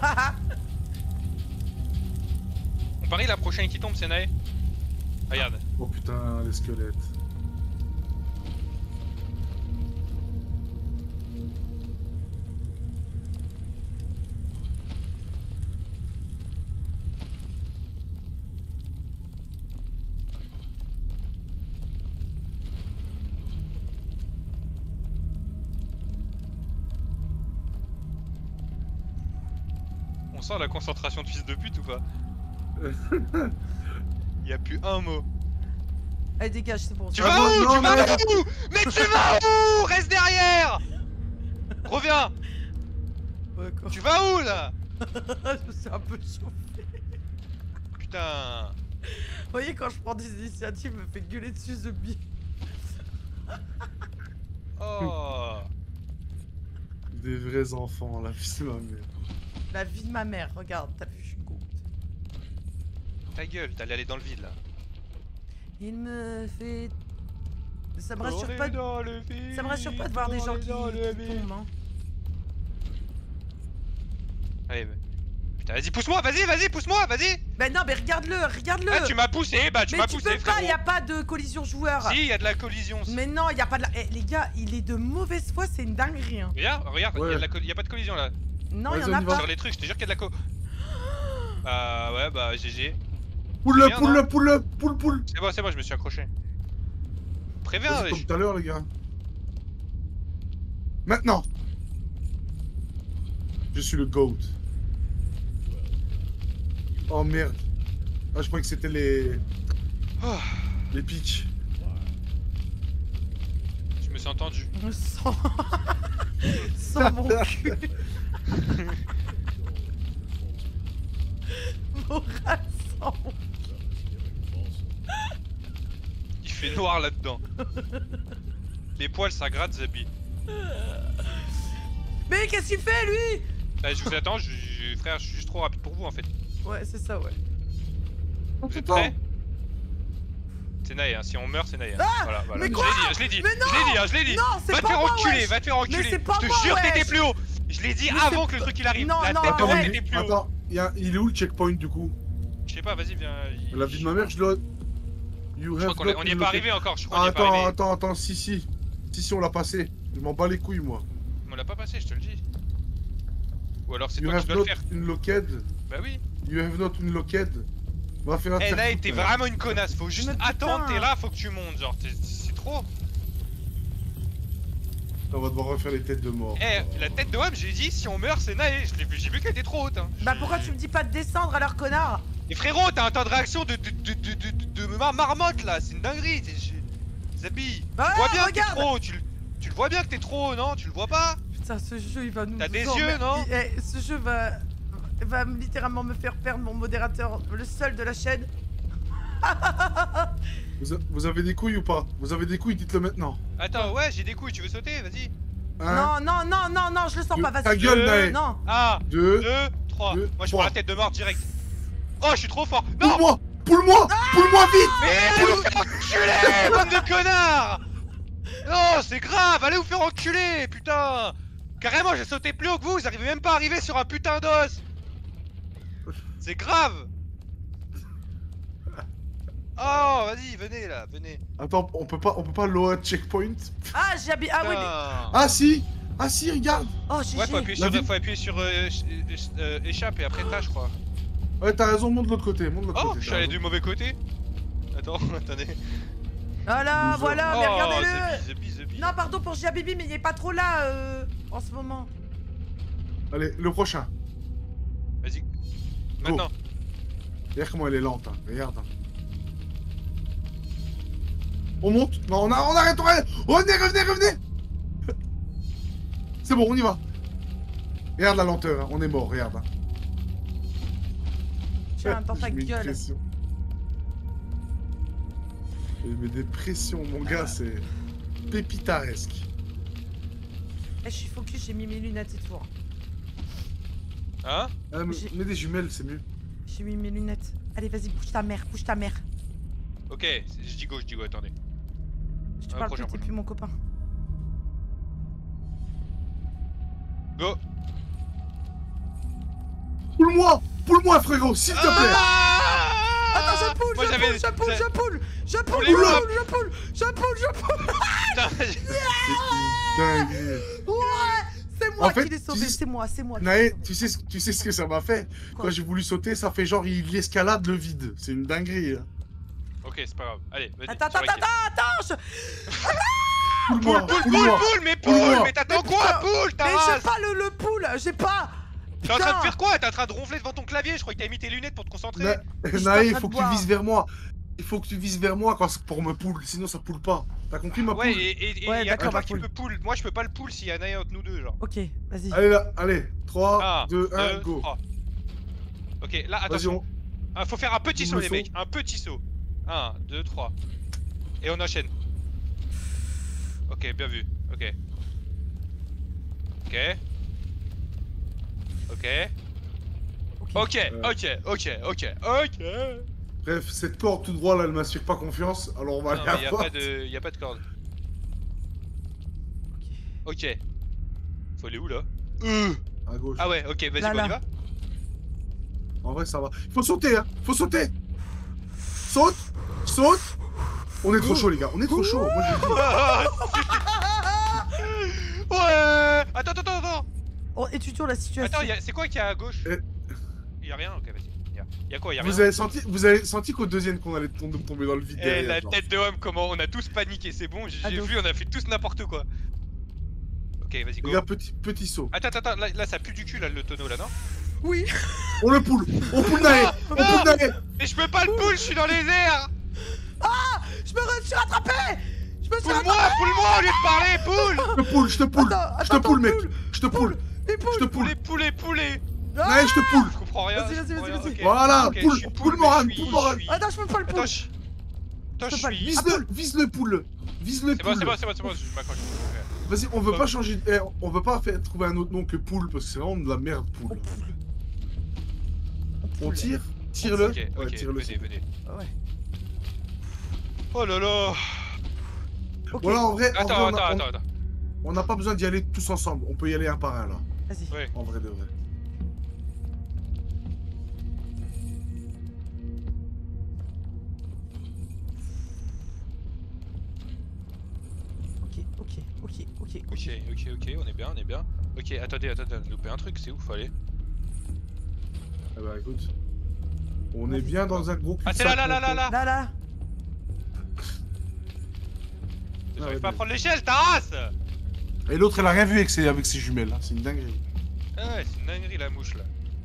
On parie la prochaine qui tombe, c'est Nae. Regarde. Oh putain, les squelettes. On sent la concentration de fils de pute ou pas? Il y a plus un mot. Allez, dégage, c'est bon. Tu c'est vas bon. non, où? non, Tu vas mais- où? Mais tu vas où? Reste derrière! Reviens! Ouais, quoi. Tu vas où là? Je me suis un peu chauffé. Putain! Vous voyez, quand je prends des initiatives, je me fais gueuler dessus, The Bee. Oh! Des vrais enfants, la vie de ma mère. La vie de ma mère, regarde, t'as vu, je suis goûte. Ta gueule, t'allais aller dans le vide là. Il me fait. Ça me rassure On pas est de. dans le vide, Ça me rassure pas de voir des on gens est qui, dans le qui vide. tombent, hein. Allez, bah. Putain, vas-y, pousse-moi, vas-y, vas-y, pousse-moi, vas-y! Bah non, mais regarde-le, regarde-le. Ah, tu m'as poussé, bah tu Mais m'as tu poussé, peux pas, frérot! y a pas de collision joueur. Si, y a de la collision. Mais non, y a pas de la. Eh, les gars, il est de mauvaise foi, c'est une dinguerie. Hein. Regarde, regarde, Ouais. y, a de la co- y a pas de collision là. Non, y Vas-y, en on a y va. pas. Sur les trucs, je te jure qu'il y a de la co. Bah ouais, bah G G. Pull up, bien, pull non up, pull up, pull, pull. C'est bon, c'est bon, je me suis accroché. Préviens, Vas-y, wesh. comme tout à l'heure, les gars. Maintenant. Je suis le GOAT. Oh merde. Ah, je croyais que c'était les... Oh, les pitchs. je me suis entendu. Sans. Sans mon cul. Moral sans mon. Il fait noir là-dedans. Les poils, ça gratte, Zabi. Mais qu'est-ce qu'il fait lui? Bah, je vous attends, je, je- frère, je suis juste trop rapide pour vous en fait. Ouais, c'est ça, ouais. Oh, Vous êtes putain. prêts? C'est Nae, hein. Si on meurt, c'est Nae. Hein. Ah, voilà, voilà. mais je quoi? l'ai dit, hein, je l'ai dit. Mais non, je l'ai dit, hein, je l'ai dit. non, c'est Va te pas faire moi, enculer, wesh. va te faire enculer. c'est pas je te moi, jure que t'étais wesh. plus haut. Je l'ai dit Mais avant c'est que le truc il arrive. Non, La non, tête de arrête. Rome mais- était plus haut. Attends, y a- il est où le checkpoint du coup? Je sais pas, vas-y, viens. il- La vie de ma mère, je dois... You Je have crois qu'on est- not on n'y est been pas located. arrivé encore, je crois Ah, qu'on n'y est pas attends, arrivé. attends, attends, si, si. Si, si, on l'a passé. Je m'en bats les couilles, moi. On l'a pas passé, je te le dis. Ou alors c'est You toi qui have dois le not faire. une located. Bah oui. You have not une located. On va faire un Eh faire Nae, tout, t'es là. vraiment une connasse, faut juste Mais putain. attendre, t'es là, faut que tu montes, genre, t'es- c'est trop. On va devoir refaire les têtes de mort. Eh, la tête de Wam, j'ai dit, si on meurt, c'est Nae, je l'ai vu, j'ai vu qu'elle était trop haute. Hein. Bah pourquoi tu me dis pas de descendre alors, connard? Et frérot, t'as un temps de réaction de, de, de, de, de, de, de mar- marmotte là, c'est une dinguerie. t'es- je- Zabi, Bah tu vois ouais, bien que t'es regarde. trop haut, tu, le- tu le vois bien que t'es trop haut, non? Tu le vois pas? Putain, ce jeu il va nous. T'as des emmer- yeux, non? il- eh, ce jeu va. va me- littéralement me faire perdre mon modérateur, le seul de la chaîne. Vous, a- vous avez des couilles ou pas? Vous avez des couilles, dites-le maintenant. Attends, ouais, j'ai des couilles, tu veux sauter? Vas-y. Un, Non, non, non, non, non, je le sens deux, pas, vas-y. ta gueule, Nae. Non. un, deux, deux, trois. deux, Moi je trois. prends la tête de mort direct. Oh, je suis trop fort. Non! Poule-moi! Poule-moi! Poule-moi vite! Mais allez vous faire enculer, bande de connards! Non, c'est grave, allez vous faire enculer, putain! Carrément, j'ai sauté plus haut que vous, vous arrivez même pas à arriver sur un putain d'os! C'est grave! Oh, vas-y, venez là, venez. Attends, on peut pas, on peut pas lower checkpoint? Ah, j'ai habillé. Ah oui, mais. Putain. Ah si! Ah si, regarde! Oh, G G. Ouais, faut appuyer La sur, vie- faut appuyer sur euh, ch- euh, euh, échappe et après tas, je crois. Ouais, t'as raison, monte de l'autre côté, monte de l'autre Oh, côté. je suis t'as allé raison. du mauvais côté. Attends, attendez. Voilà, Loser. voilà, mais Oh, regardez-le. The Bee, The Bee, The Bee. Non, pardon pour Jabibi, mais il est pas trop là euh, en ce moment. Allez, le prochain. Vas-y. Maintenant. Regarde comment elle est lente, hein. Regarde. hein. On monte? Non, on, a, on arrête, on arrête! Revenez, revenez, revenez! C'est bon, on y va. Regarde la lenteur, hein. On est mort, regarde. Hein. Tiens, dans ta Je mets une gueule. pression. Je mets des pressions, mon gars, c'est pépitaresque. Eh, je suis focus, j'ai mis mes lunettes et tout. hein. Hein? Ah, mais- J'ai- mets des jumelles, c'est mieux. J'ai mis mes lunettes. Allez, vas-y, bouge ta mère, bouge ta mère. Ok, c'est- je dis go, je dis go, attendez. Je te Ah, parle prochain, plus, t'es prochain. plus mon copain. Go! Poule-moi! Poule-moi, frérot, s'il te plaît! Ah Attends, je poule, Moi, je j'avais- poule, je poule, j'a- je poule, je poule, Poulez-moi. je poule, je poule, je poule, je poule. Putain, j'ai- C'est une dinguerie. Ouais, c'est moi En fait, qui l'ai sauvé, tu sais- c'est moi, c'est moi. qui l'ai Naë, sauvé. tu sais, ce- tu sais ce que ça m'a fait? Quoi Quand j'ai voulu sauter, ça fait genre il escalade le vide. C'est une dinguerie. Hein. Ok, c'est pas grave. Allez, vas-y. Attends, sur attends, la quai. attends, attends, je... Poule-moi, Poule, poule, poule-moi. poule, mais Poule-moi. poule! Mais t'attends Mais quoi, putain, poule, ta Mais race? j'ai pas le, le poule, j'ai pas. T'es en train de Putain. faire quoi? T'es en train de ronfler devant ton clavier? Je crois que t'as mis tes lunettes pour te concentrer. Na- suis Naë, en il train faut de que tu boire. vises vers moi. Il faut que tu vises vers moi quand, pour me poule, sinon ça poule pas. T'as compris ma Ouais, poule? et, et, et Ouais, y a que d'accord, toi ma qui poule. peux poule. Moi, je peux pas le poule s'il y a Naya entre nous deux, genre. Ok, vas-y. Allez là, allez. trois, un, deux, un, deux, go. trois. Ok, là, Vas-y, attention. on... Ah, faut faire un petit Double saut, les saut. mecs. Un petit saut. un, deux, trois. Et on enchaîne. Ok, bien vu. Ok. Ok. Ok. Ok, Euh. ok, ok, ok, ok. Bref, cette corde tout droit là, elle m'inspire pas confiance, alors on va Non, aller mais y à a droite. pas de, y a pas de corde. Ok. Faut aller où là? Euh. À gauche. Ah ouais, ok, vas-y, Là, bon, on là. y va. En vrai, ça va. Faut sauter, hein. Faut sauter. Saute. Saute. On est trop chaud, les gars. On est trop chaud. Moi, je le dis. Ouais. Attends, attends, attends, attends. Oh, étudions la situation. Attends, y a- c'est quoi qu'il y a à gauche? Euh. Y'a rien? Ok, vas-y. Y'a y a quoi? Y'a Vous rien? avez senti, vous avez senti qu'au deuxième qu'on allait tomber, tomber dans le vide Eh, derrière. la genre. tête de homme, comment on a tous paniqué, c'est bon, j'ai Ah, j'ai de ouf. vu, on a fait tous n'importe quoi. Ok, vas-y, go. Les gars, petit, petit saut. Attends, attends, attends, là, là, ça pue du cul là le tonneau là, non? Oui. On le poule. On poule Naë. On poule Naë. Mais je peux pas le pull, je suis dans les airs! Je me re- suis rattrapé. Je me suis Poule-moi, rattrapé. poule-moi au lieu de parler, poule! Je te poule, je te poule. Attends, Je attends, te poule, mec. poule, Je te poule. Mais Je te poule. poule. Poulet, poulet, poulet! Naë, je te poule. Je comprends rien. Vas-y, je vas-y, comprends vas-y, rien, vas-y. ok. Voilà, Ok, je poule, suis poule mais Morane, je suis- poule Morane. je suis- Attends, je peux pas le Attends, poule. je... Attends, Je je peux pas le- suis... Vise le, vise le poule. Vise le C'est bon, poule. c'est bon, c'est bon, c'est bon, je m'accroche. Vas-y, on veut Bon. pas changer. de- eh, on veut pas faire trouver un autre nom que poule parce que c'est vraiment de la merde On poule. poule. On poule. tire, tire-le. Ok, Ouais, ok, tire-le. venez, venez. Ouais. Oh là là! Ok. Voilà, en vrai, en Attends, vrai, on attends, a- on- attends, attends. on n'a pas besoin d'y aller tous ensemble. On peut y aller un par un là. Vas-y. Ouais. En vrai de vrai. Ok, ok, ok, ok. Ok, ok, ok, on est bien, on est bien. Ok, attendez, attendez, on a loupé un truc, c'est où faut aller? Eh bah écoute. On est Vas-y, bien c'est dans un gros Ah, c'est cul-de-sac, là, là, là, là, mon là! Là, là. J'arrive ouais, pas à mais- prendre l'échelle, ta race! pote. Et l'autre, elle a rien vu avec ses, avec ses jumelles. Hein. C'est une dinguerie. Ah ouais, c'est une dinguerie la mouche là.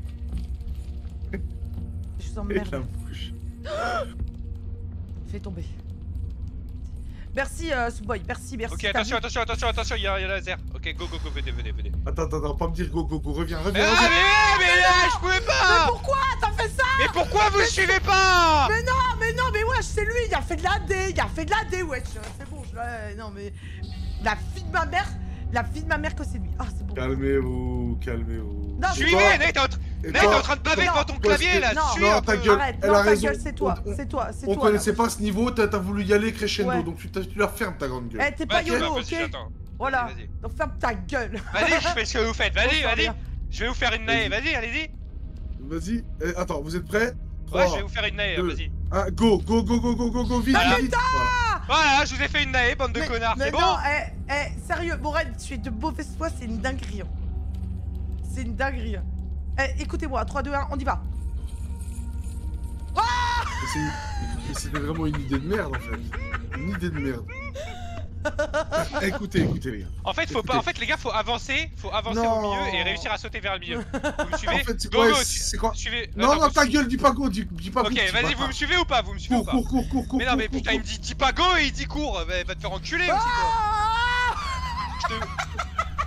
Je vous Et la emmerde. bouche. Fais tomber. Merci, euh, Subboy. Merci, merci. Ok, t'as attention, vu attention, attention, attention, il y a, il y a laser. Ok, go, go, go, venez, venez, venez. Attends, attends, attends, pas me dire go, go, go. Reviens, Mais, reviens, ah, reviens. mais, mais là, je pouvais Mais pas! pourquoi t'as fait ça? Mais pourquoi vous suivez pas? Mais non, mais non, mais wesh, c'est lui, il a fait de la D, il a fait de la D, wesh. C'est bon, je l'ai- non, mais. La fille de ma mère, la fille de ma mère que c'est lui. Ah, c'est bon. Calmez-vous, calmez-vous. Non, Et Suivez, toi Nate, t'es en, tra- Et Nate, t'es toi en train de baver Non, devant ton parce clavier que- là, non, suis non, un ta peu. gueule. Arrête, elle non, a ta raison. gueule, c'est toi, On- c'est toi, c'est On toi. connaissait là. pas ce niveau, t'as t'as voulu y aller crescendo, Ouais. donc tu, t'as- tu la fermes ta grande gueule. Eh, t'es pas Vas-y, YOLO, vas-y, ok? j'attends. Voilà. Vas-y, vas-y. Donc ferme ta gueule. Vas-y, je fais ce que vous faites, On vas-y, s'en vas-y. vient. Je vais vous faire une naée, vas-y, allez-y. Vas-y, eh, attends, vous êtes prêts? Ouais, je trois, vais vous faire une naée, deux. vas-y. un, go, go, go, go, go, go, go, vite, Ah, vite, vite. Voilà. Voilà, je vous ai fait une naée, bande de Mais- connards, mais c'est bon? non, eh, eh, sérieux, Morel, tu es de mauvaise foi, c'est une dinguerie. hein. C'est une dinguerie. hein. Eh, écoutez-moi, trois, deux, un, on y va. Mais c'est- mais C'était vraiment une idée de merde en fait. Une idée de merde. écoutez, écoutez les gars. En fait, faut pas, en fait, les gars, faut avancer, faut avancer Non. au milieu et réussir à sauter vers le milieu. Vous me suivez? En fait, c'est Go, ouais, go, c'est quoi? suivez. Non, Attends, non, vous ta suivez. gueule, dis pas go, dis, dis pas go. Ok, dis vas-y, pas vous pas. me suivez ou pas? Vous me suivez ou Cours, pas? cours, cours, cours, cours. Mais non, mais cours, putain, il me cours. dit dis pas go et il dit cours. Va va te faire enculer aussi, toi. Ah Je te-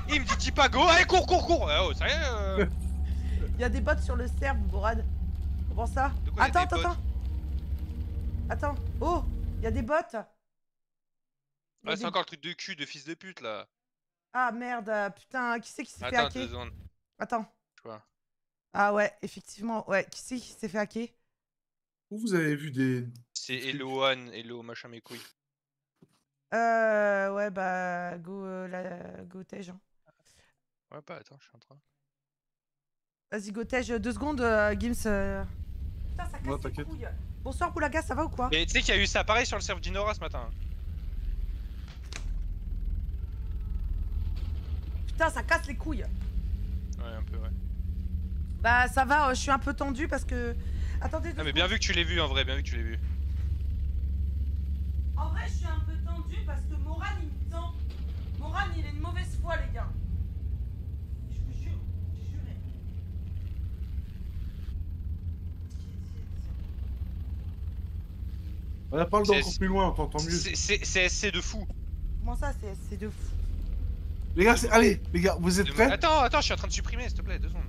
Il me dit dis pas go, allez cours, cours, cours. Oh, ça y est. Euh... Il y a des bots sur le serve, Bourad. Comment ça? De quoi, y a Attends, des attends, bots attends. Attends. Oh, il y a des bots. Il y a Ouais, c'est des- encore le truc de cul de fils de pute là. Ah merde, euh, putain, qui c'est qui s'est fait Attends, hacker? deux secondes. Attends. Quoi? Ah ouais, effectivement, ouais, qui c'est qui s'est fait hacker? Où vous avez vu des... C'est Hello One, Hello machin mes couilles. Euh, ouais, bah, go, euh, la, go Tej, hein. Ouais, bah attends, je suis en train. Vas-y, go Tej, deux secondes, euh, Gims. euh. Putain, ça casse Ouais, les t'inquiète. couilles. Bonsoir, Boulaga, ça va ou quoi? Et tu sais qu'il y a eu ça pareil sur le serve d'Inora ce matin. Putain, ça casse les couilles. Ouais, un peu, ouais. Bah, ça va, euh, je suis un peu tendu parce que. Attendez, deux Ah, mais bien secondes. vu que tu l'aies vu en vrai, bien vu que tu l'aies vu. En vrai, je suis un peu tendu parce que Moran, il me tend. Moran, il est une mauvaise foi, les gars. Je vous jure, j'ai juré. On a pas le C'est- encore plus loin, on t'entend mieux. C'est c'est- c'est S C de fou. Comment ça, c'est c'est de fou? Les gars, c'est- allez, les gars, vous êtes De- prêts? Attends, attends, je suis en train de supprimer, s'il te plaît, deux secondes.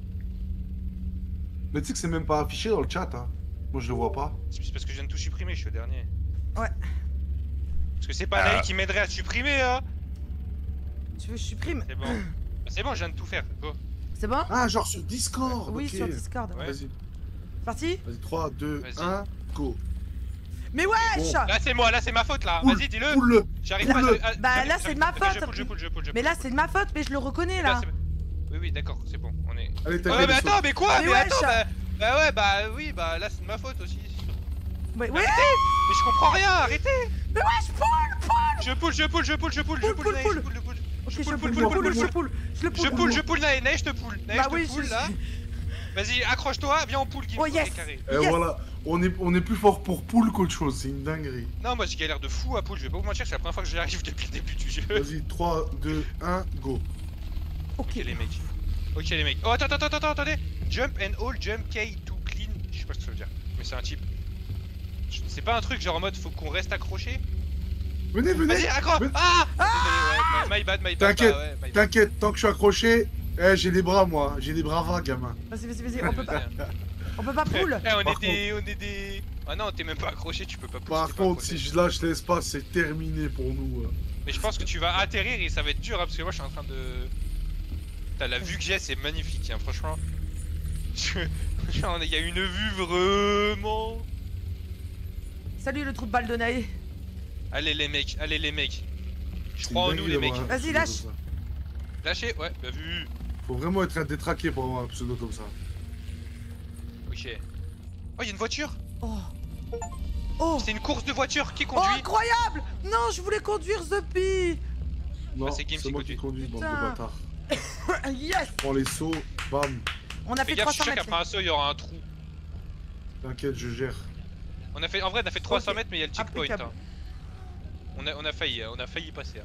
Mais tu sais que c'est même pas affiché dans le chat, hein. Moi je le vois pas. C'est parce que je viens de tout supprimer, je suis au dernier. Ouais. Parce que c'est pas Naï qui m'aiderait à supprimer, hein. Tu veux que je supprime? C'est bon. Bah, c'est bon, je viens de tout faire, go. C'est bon? Ah, genre sur Discord. Oui, ok. sur Discord. Ouais. Vas-y, Parti? vas-y, trois, deux, Vas-y. un, go. Mais wesh! Là, c'est moi, là, c'est ma faute, là. Poule, Vas-y, dis-le. Poule-le. J'arrive poule pas le. à- à- Bah, j'arrive- là, c'est j'arrive- de ma ok, faute. Je pull, je pull, je pull, je Mais là, pull. c'est de ma faute, mais je le reconnais là. Là, c'est- Oui, oui, d'accord, c'est bon, on est. Allez, Ouais, t'inquiète. mais ils sont- attends, mais quoi? Mais Mais, wesh. attends, bah... bah ouais, bah oui, bah là, c'est de ma faute aussi. Ouais, ouais! Mais je comprends rien, arrêtez. Mais wesh, poule! Poule! Je pull, je pull, je pull, je pull, je Poule, pull, poule, Naï, poule. je pull, je pull. Ok, Je je pull, poule, pull, je pull, poule, pull, je pull. poule, je le Je poule. pull, je pull, Naï, Naï, je te pull. Naï, Bah je oui, te pull, je- là. Vas-y, accroche-toi, viens en pool, Gims. Oh, ok, yes. carré. Et Yes. voilà, on est, on est plus fort pour poule qu'autre chose, c'est une dinguerie. Non, moi, je galère de fou à pool, je vais pas vous mentir, c'est la première fois que j'y arrive depuis le début du jeu. Vas-y, trois, deux, un, go. Ok. Ok, les mecs. Ok, les mecs. Oh, attends, attends, attends, attends, attendez. Jump and hold, jump K to clean. Je sais pas ce que ça veut dire, mais c'est un type. Je- C'est pas un truc genre en mode faut qu'on reste accroché. Venez, venez. Vas-y, accroche. Mais- Ah, Désolé, ouais, my, my bad, my bad. T'inquiète, bah ouais, my bad. T'inquiète, tant que je suis accroché, eh, j'ai des bras moi, j'ai des bras vagues, gamin. Vas-y, vas-y, vas-y, on peut pas, Vas-y, hein. on peut pas poule. Eh, on Par est des, on est des. Ah non, t'es même pas accroché, tu peux pas pousser. Par t'es pas contre, accroché. si je lâche l'espace, c'est terminé pour nous. hein. Mais je pense que tu vas atterrir et ça va être dur hein, parce que moi je suis en train de. T'as la vue que j'ai, c'est magnifique, hein, franchement. Je- Genre, il y a une vue vraiment. Salut le trou de balle de Naé. Allez les mecs, allez les mecs. Je C'est crois en une nous dinguerie les mecs. d'avoir un Vas-y, pseudo lâche. comme ça. Lâchez, ouais, bien vu. Faut vraiment être un détraqué pour avoir un pseudo comme ça. Ok. Oh, il y a une voiture. Oh. Oh. C'est une course de voiture. Qui Oh, conduit? incroyable! Non, je voulais conduire The Pea. Non, Ah, c'est Gims c'est qui moi qui conduis, bande de Putain. bâtards. Yes! Prends les sauts, bam. On a Fais fait gaffe, je suis trois cents sûr mètres. qu'après un saut, il y aura un trou. T'inquiète, je gère. On a fait, en vrai, on a fait trois cents Ok. mètres, mais il y a le checkpoint. Impeccable. hein. On a, on a failli, hein, on a failli passer. hein.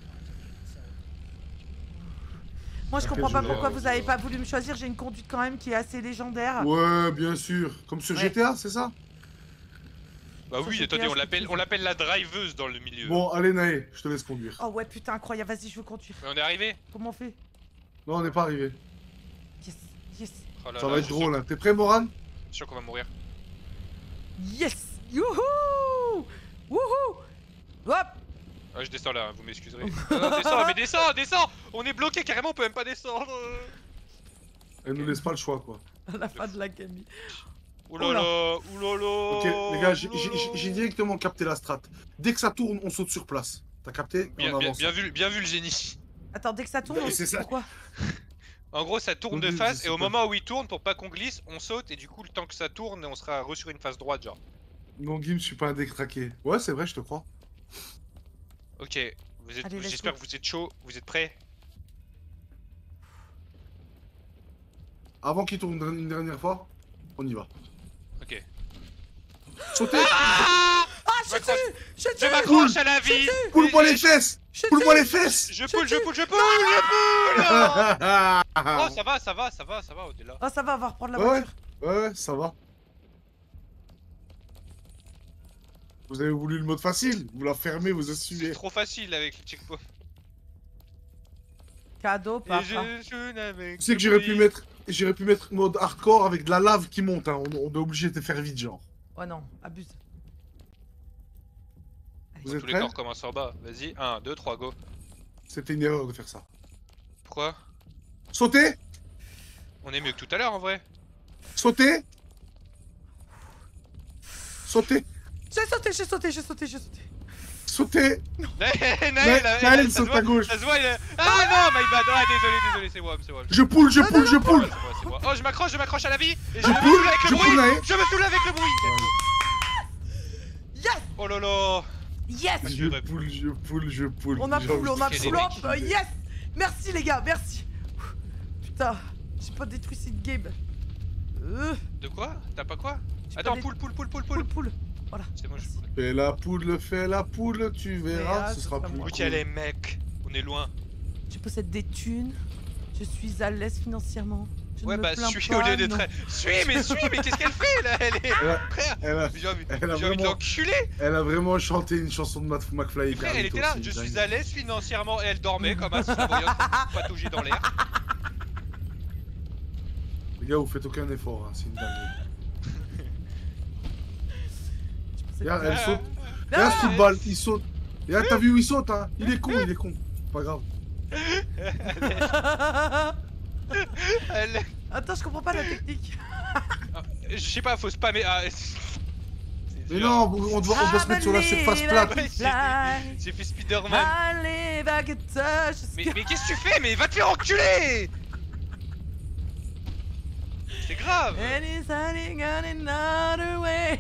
Moi, je Ok, comprends pas je- pourquoi euh, vous avez pas voulu me choisir. J'ai une conduite quand même qui est assez légendaire. Ouais, bien sûr. Comme sur Ouais. G T A, c'est ça? Bah Sur oui, G T A, attendez, on je l'appelle, kiffe. on l'appelle la driveuse dans le milieu. Bon, allez, Naé, je te laisse conduire. Oh ouais, putain, incroyable. Vas-y, je veux conduire. Mais on est arrivé. Comment on fait? Non, on n'est pas arrivé. Yes, yes, Oh là Ça là, va je être suis drôle, sûr- hein. T'es prêt, Moran? Je suis sûr qu'on va mourir. yes! Youhou! Wouhou! Hop! Ah, je descends là, vous m'excuserez. Non, non, descends, mais descends, descends. On est bloqué carrément, on peut même pas descendre. Elle nous laisse pas le choix, quoi. À la fin de la game. Oulala, oulala. Ok, les gars, j'ai- j'ai- oulala. j'ai j'ai directement capté la strat. Dès que ça tourne, on saute sur place. T'as capté? Et Bien, on bien, avance. bien vu, bien vu le génie. Attends, dès que ça tourne, Mais on- c'est ça. pourquoi? En gros, ça tourne de Oui, face je et au sais pas. moment où il tourne, pour pas qu'on glisse, on saute et du coup, le temps que ça tourne, on sera re sur une face droite, genre. Non, Gim, je suis pas un détraqué. Ouais, c'est vrai, je te crois. Ok, vous êtes, Allez, let's j'espère go. que vous êtes chaud, vous êtes prêts? Avant qu'il tourne une dernière fois, on y va. Ok. Sautez! Ah Ah, je suis m'accroche. dessus! Je suis Je dessus! m'accroche à la vie. Poule-moi Et- les fesses! Je suis Poule-moi dessus! les fesses! Je poule, je poule, je poule, je poule. Ah Oh, ça va, ça va, ça va, ça va, au-delà. Oh, ça va, on va reprendre la Ouais. voiture. Ouais, ouais, ça va. Vous avez voulu le mode facile, vous la fermez, vous C'est assumez. trop facile avec le checkpoint. Cadeau, Et papa. je joue avec. Tu sais que j'aurais pu mettre, j'aurais pu mettre mode hardcore avec de la lave qui monte. Hein. On, on est obligé de faire vite, genre. Ouais, non, abuse. Vous Dans êtes tous les prêts? corps commencent en bas. Vas-y, un, deux, trois, go. C'était une erreur de faire ça. Pourquoi? Sauter, On est mieux que tout à l'heure en vrai. sauter, sauter, J'ai sauté, j'ai sauté, j'ai sauté, j'ai sauté. sauter. Naël, Naël, Naël ça se saute voit, à gauche. ça se voit, il est... Ah non, my bad. Ah, désolé, désolé, c'est moi, c'est moi. Je poule, je poule, je C'est poule. moi, c'est moi. Oh, je m'accroche, je m'accroche à la vie. Et je Je me poule, saoule avec le je bruit. poule, Naël. Je me saoule avec le bruit. Yes! Oh là là. Yes! Je poule, je poule, je poule. On a J'ai poule, envie on a de créer pull des up, mecs. yes! Merci les gars, merci. Putain, j'ai pas détruit cette game. Euh, De quoi? T'as pas quoi? j'ai Attends, pas poule, poule, poule, poule, poule, poule. poule. Voilà. C'est moi, je Merci. poule. Fais la poule, fais la poule, tu verras, Verras, ce ce sera sera plus moi. Où cool. t'y allais, mec? On est loin. Je possède des thunes. Je suis à l'aise financièrement. Je Ouais, ne bah, me plains suis pas, au lieu de non. très. Suis, mais suis, mais qu'est-ce qu'elle fait là? Elle est. Elle a, Frère, elle a, j'ai envie, elle a j'ai envie de vraiment- l'enculer. elle a vraiment chanté une chanson de Matt McFly. et Frère, elle Carlito, était là, c'est je dingue. suis à l'aise financièrement et elle dormait comme un voyant patauger dans l'air. Les gars, vous faites aucun effort, hein, c'est une dinguerie. Je possède Regarde, des- elle saute. Ah Regarde ce football, il saute. Regarde, t'as vu où il saute, hein? Il est con, il est con. Pas grave. Elle... Attends, je comprends pas la technique. Ah, je sais pas, faut spammer. Ah, c'est Mais dur. non, on doit, on doit se mettre sur la surface plate. Ouais, j'ai fait- j'ai fait Spider-Man. Allez, baguette, Mais, mais qu'est-ce que tu fais? Mais va te faire enculer! C'est grave! And it's hiding on another way.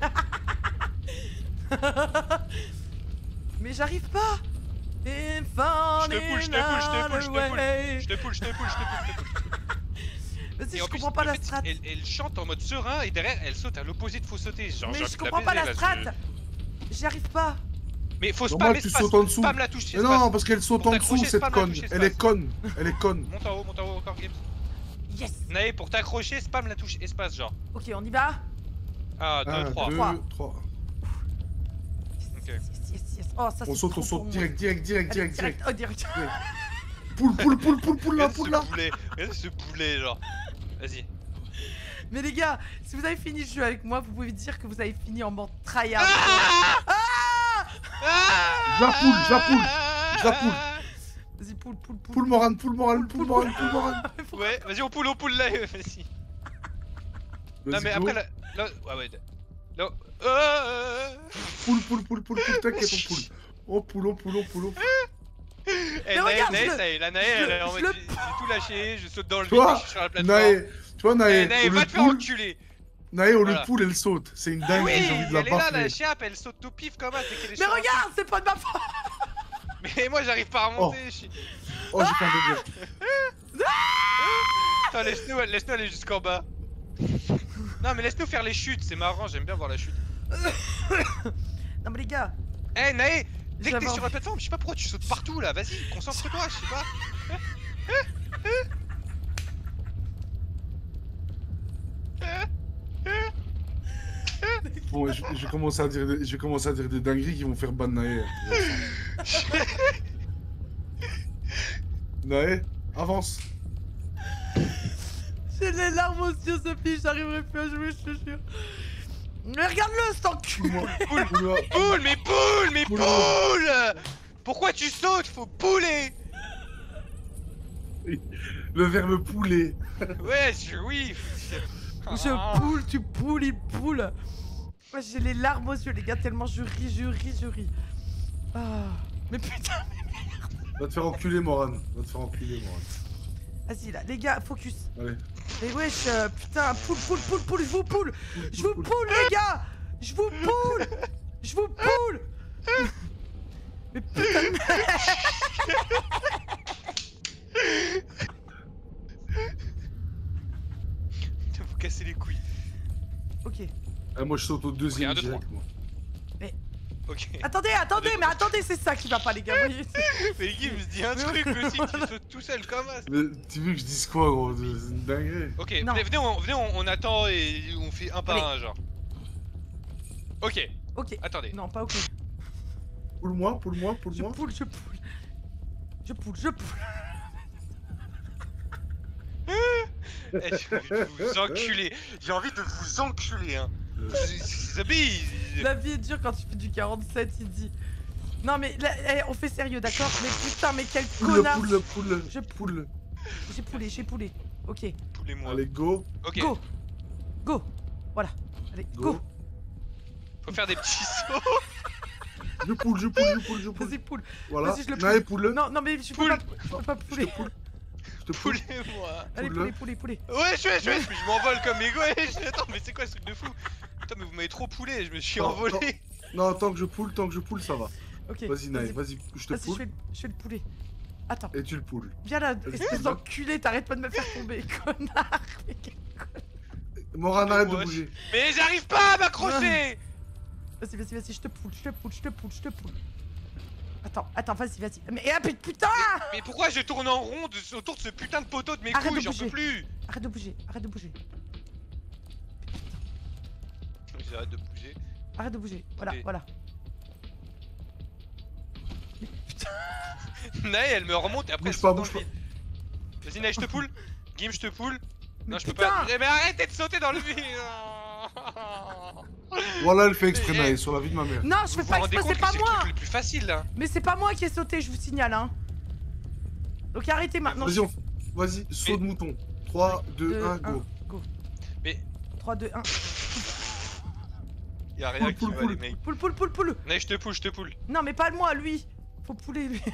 Mais j'arrive pas. Je te poule, je te poule, je te poule, je te poule. Je te poule, je te poule, je te poule, je te poule. Vas-y, Et je en plus, comprends pas en la fait, strat. Elle, elle chante en mode serein et derrière elle saute à l'opposé de faut sauter. Genre, Mais j'ai je envie de comprends pas baiser, la là, strat. je- J'y arrive pas. Mais faut Normal, spam tu espace. sautes en dessous. Spam la touche Mais espace. non, parce qu'elle saute Pour en dessous, t'accrocher, cette spam la conne. touche Elle est espace. conne. Elle est conne. Monte en haut, monte en haut encore, Games. Yes. Nae, pour t'accrocher, spam la touche espace, genre. Ok, on y va. un, Un, deux, trois. deux, Trois. trois. Ok. Yes, yes, yes. Oh, ça On c'est saute, trop on saute pour direct, direct, direct, moi. Allez, direct, direct. Oh, direct. Poule, poule, poule, poule, poule là, Regarde poule ce là. boulet, regarde ce boulet, genre. Vas-y. Mais les gars, si vous avez fini le jeu avec moi, vous pouvez dire que vous avez fini en mode tryhard. Ah Je la poule, je la poule, je la poule. Vas-y, poule, poule, poule. Poule morale, poule morale, Poule, poule poule, morale, poule morale. Ouais, vas-y, on poule, on poule là, vas-y. Non, Vas-y, mais go. après, là. là ouais, ouais. Là. Euh... Poule, poule, poule, poule, poule, t'inquiète, on poule. On poule, on poule, on poule, on poule. Eh, Nae, regarde, Nae, je le- ça y est, la Nae, je elle le- est en je mode. le- J'ai j'ai tout lâché, je saute dans le vide, Toi, je suis sur la plateforme. Nae, tu vois, Eh, Nae, Nae, au lieu va de te faire poule, enculer. Nae, au lieu Voilà. de poule, elle saute. C'est une Oui, dinguerie, j'ai envie de la elle est là, baffer. la chiappe, elle saute au pif comme ça dès qu'elle est Mais sur un regarde, c'est pas de ma faute. truc. Mais moi, j'arrive pas à remonter. je suis- Oh, j'ai fait un délire. Attends, laisse-nous laisse-nous aller jusqu'en bas. Non, mais laisse-nous faire les chutes, c'est marrant, j'aime bien voir la chute. Non, mais les gars, Eh, Nae, dès que J'avais t'es sur la envie. plateforme, je sais pas pourquoi tu sautes partout là, vas-y, concentre-toi, je sais pas. Bon, je, je vais commencer à dire, des- je vais commencer à dire des dingueries qui vont faire ban Nae. Nae, avance. j'ai les larmes aux yeux, Sophie, j'arriverai plus à jouer, je te jure. Mais regarde-le, cet enculé. Poule-moi, poule-moi. Poule, mais poule, mais Poule. poule. Pourquoi tu sautes? Faut pouler. Le verbe poulet. Ouais, je- oui. Je poule, tu poules, il poule. Moi, j'ai les larmes aux yeux, les gars, tellement je ris, je ris, je ris. Ah, mais putain, Va te faire enculer, Moran. Va te faire enculer, Moran. vas-y là, les gars, focus. Allez. Mais wesh, euh, putain, poule, poule, poule, poule, je vous poule. Je vous poule, les gars. Je vous poule. Je vous poule. Mais putain de merde. Vous cassez les couilles. Ok. Ah, moi, je saute au deuxième Ok, un, deux, direct, moi. Ok. Attendez, attendez, mais attendez, c'est ça qui va pas, les gars. Voyez, c'est- Mais Guy me dit un truc aussi, tu sautes tout seul comme ça. Mais tu veux que je dise quoi, gros? C'est une dinguerie. Ok, Non. venez, venez, on, venez on, on attend et on fait un par Allez. un, genre. Ok, Ok. attendez. Non, pas ok. Poule-moi, poule-moi, Je poule-moi. poule, je poule. Je poule, je poule. Eh, j'ai envie de vous enculer. J'ai envie de vous enculer, hein. Zabi. La vie est dure quand tu fais du quarante-sept, il dit. Non mais là, eh, on fait sérieux, d'accord? Mais putain, mais quel Poule, connard! poule, poule, Je- poule. J'ai poulé, j'ai poulé. Ok, Poulez-moi. Allez, go. Ok. go! Go! Voilà. Allez, go! Go. Faut faire des petits sauts. Je poule, je poule, je poule, je poule. Vas-y, poule. Voilà. Vas-y, je le Nae, poule. Non, non, mais je peux Poule. pas, je peux pas Je pouler. te poule. Je te poule. Poulez-moi. Allez, Poule. poulet, poulet, poulet. Ouais, je suis, je suis, je m'envole comme mes gosses. Attends, mais c'est quoi ce truc de fou? Putain, mais vous m'avez trop poulé, je me suis Non, envolé. Non, tant que je poule, tant que je poule, ça va. Ok. Vas-y, Nae, vas-y, je te Vas-y, je poule. fais, je fais le poulet. Attends, Et tu le poules. viens là, Vas-y, espèce viens. d'enculé, t'arrêtes pas de me faire tomber, connard. Mais quel- Moran, arrête de Ouais. bouger. Mais j'arrive pas à m'accrocher. Vas-y, vas-y, vas-y, je te poule, je te poule, je te poule, je te poule. Attends, attends, vas-y, vas-y. Mais ah, putain! Mais pourquoi je tourne en rond de- autour de ce putain de poteau de mes Arrête couilles? de J'en peux bouger. plus. Arrête de bouger, arrête de bouger. J'arrête de bouger. Arrête de bouger. Voilà, Ok. voilà. Mais putain. Nae, elle me remonte et après Bouge elle pas, saute dans bouge le vide. Vas-y, Nae, je te poule. Gim, je te poule. Mais Non, je peux putain. pas. Eh, mais arrêtez de sauter dans le vide. Voilà, elle fait exprès, Mais- Nae, sur la vie de ma mère. Non, je Vous fais vous pas rendez exprès, compte c'est que pas c'est le moi. truc le plus facile là. Mais c'est pas moi qui ai sauté, je vous signale, hein. Donc arrêtez maintenant. Vas-y, on... vas-y, saut de mouton. trois, deux, un, go. go. Mais- trois, deux, un. Y'a rien Poule, qui poule, va poule. les mecs. Poule, poule, poule, poule. Nae, je te poule, je te poule. Non, mais pas moi, lui. Faut pouler, lui.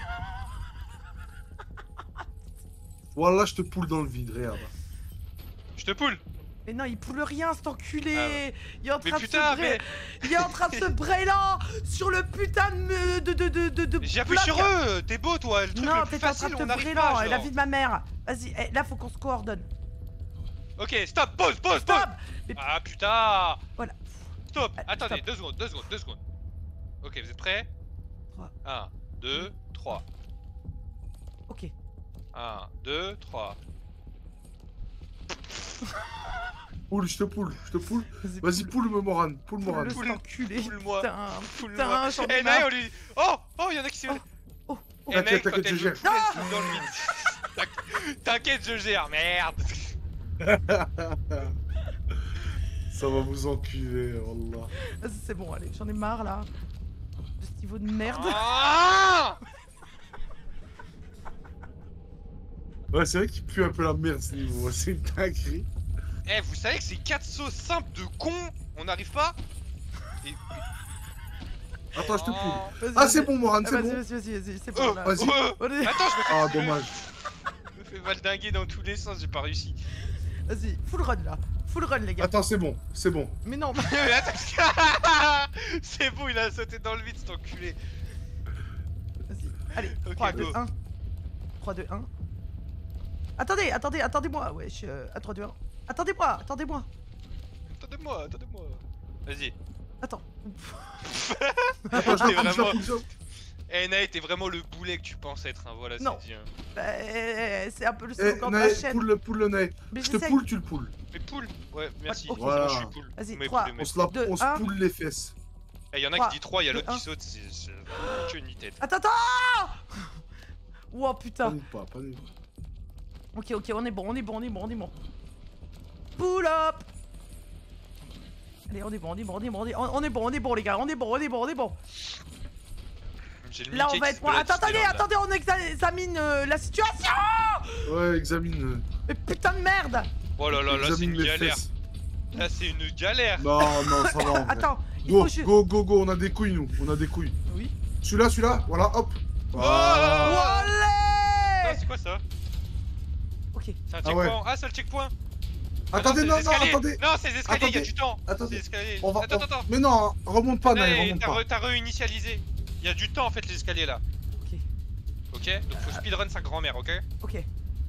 Voilà, je te poule dans le vide, regarde. Je te poule. Mais non, il poule rien, cet enculé. Ah ouais. Il est en Mais train de putain, se mais. bray... Il est en train de se brailler là sur le putain de me- de de de de, de J'ai appuyé bloc. sur eux. T'es beau toi. Le truc Non, le plus t'es en train facile, de te on n'arrive brûler pas. là, la genre. vie de ma mère. Vas-y, eh, là faut qu'on se coordonne. Ok, stop, pause, pause, pause. Stop. Mais- Ah putain. Voilà. Stop. Allez, Attendez, stop. deux secondes, deux secondes, deux secondes. Ok, vous êtes prêts? Trois. un, deux, trois. Ok. un, deux, trois. Poule, je te poule, je te poule. Vas-y, Vas-y, poule, me Moran, poule, Moran. le Poule. cet enculé. Poule-moi. Putain, Poule-moi. putain, j'en ai Eh, Nae, marre. on lui dit. Oh, oh, y'en a qui se. Oh, oh, oh. Eh, T'inquiète, mec, quand t'inquiète, elle je me gère. fout, elle fout dans le vide. T'inquiète- T'inquiète, je gère, merde. Ça va vous enculer, wallah. Vas-y, c'est bon, allez, j'en ai marre là. De ce niveau de merde. Ah. Ouais, c'est vrai qu'il pue un peu la merde ce niveau, c'est une dinguerie. Eh, vous savez que c'est quatre sauts simples de con, on n'arrive pas? Et- Attends, je te poule. Vas-y, Ah, vas-y. c'est bon, Moran, Ah, c'est Vas-y, bon. vas-y, vas-y, vas-y, c'est Oh, bon là. vas-y. oh, Allez, Attends, je me fais Ah, tuer. dommage. Je me fais valdinguer dans tous les sens, j'ai pas réussi. vas-y, full run là. Full run, les gars. Attends, c'est bon, c'est bon. Mais non, Mais attends, c'est bon, il a sauté dans le vide, cet enculé. vas-y. Allez, Ok, trois, deux, go. un. trois, deux, un. Attendez, attendez, attendez-moi. Wesh, euh, à trois, deux, un. Attendez-moi, attendez-moi. Attendez-moi, attendez-moi. Vas-y. Attends. Attends, je T'es la poule, je la vraiment- poule, je la- Eh, Nae, t'es vraiment le boulet que tu penses être, hein, voilà, Non. c'est dit. Hein. Bah, euh, c'est un peu le Eh, slogan de la Nae, chaîne. poule, le poule, le Nae. Mais Je te j'essaye. poule, tu le poules. Mais poule. Ouais, merci. Ok. Voilà. Voilà. Je suis poule. Vas-y, Vous m'avez trois. poulé, mais- On se, la... Deux, on se un. poule les fesses. Eh, y'en a Trois, qui dit trois, y'a deux, l'autre qui un. saute, c'est c'est vraiment que ni tête. Attends, attends. Wow, putain. Panique pas, panique pas. Ok, ok, on est bon, on est bon, on est bon, on est bon. Pull up. Allez, on est bon, on est bon, on est bon, on est, on est bon, on est bon, les gars, on est bon, on est bon, on est bon. J'ai le Là, Mickey on va qui être se moins. balade Attends, attendez, Disneyland, là. attendez, on exa- examine euh, la situation. Ouais, examine. euh, Mais putain de merde. Oh là là, là, c'est examine une les galère. fesses. Là, c'est une galère. Non, non, ça va en vrai. Attends, il Go, faut juste. go, go, go, on a des couilles, nous. On a des couilles. Oui. Celui-là, celui-là, voilà, hop. Oh Voilà. Ah, Allez. c'est quoi ça? Ok. C'est un Ah ouais. checkpoint. Ah, c'est le checkpoint. Attendez, c'est non, les non, escaliers. attendez. Non, c'est les escaliers, il y a Attendez. du temps. Attendez. C'est les escaliers. On va, Attends, on- attends, attends. Mais non, remonte pas, Nae, Ouais, remonte T'as pas. re- t'as réinitialisé. Il y a du temps en fait, les escaliers là. Ok. Ok, donc faut speedrun sa grand-mère, ok? Ok.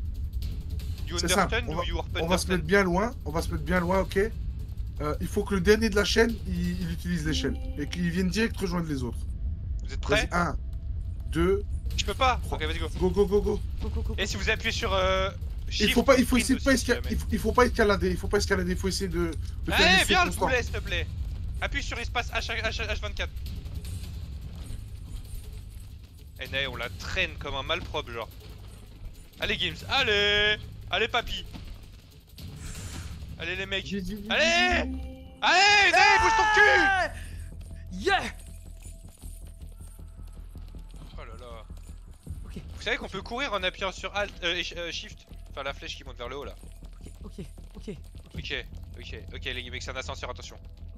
You C'est simple, understand on ou va- you are On va se mettre bien loin, on va se mettre bien loin, ok. Euh, il faut que le dernier de la chaîne, il, il utilise l'échelle. Et qu'il vienne direct rejoindre les autres. Vous êtes Vas-y, prêts? un, deux, Je peux pas. trois. Ok, vas-y go. Go, go, go, go. Go, go, go. Et si vous appuyez sur euh, Il Shift faut pas, il ou faut essayer de Sprint pas aussi, si escalader. jamais. Il faut, il faut pas escalader, il faut pas escalader, il faut essayer de, de faire Allez, des viens sauts le constants. boulet s'il te plaît. Appuie sur espace H, H, H vingt-quatre. Eh Nae, on la traîne comme un malpropre genre. Allez Gims, allez. Allez papy. Allez les mecs. Vite, vite, vite, Allez vite. Allez, allez, bouge ton cul. Yeah. Oh là là. Ok. Vous savez qu'on peut courir en appuyant sur Alt, euh, et sh- euh, Shift. Enfin la flèche qui monte vers le haut là. Ok, ok, ok. Ok, ok, ok les mecs c'est un ascenseur, attention.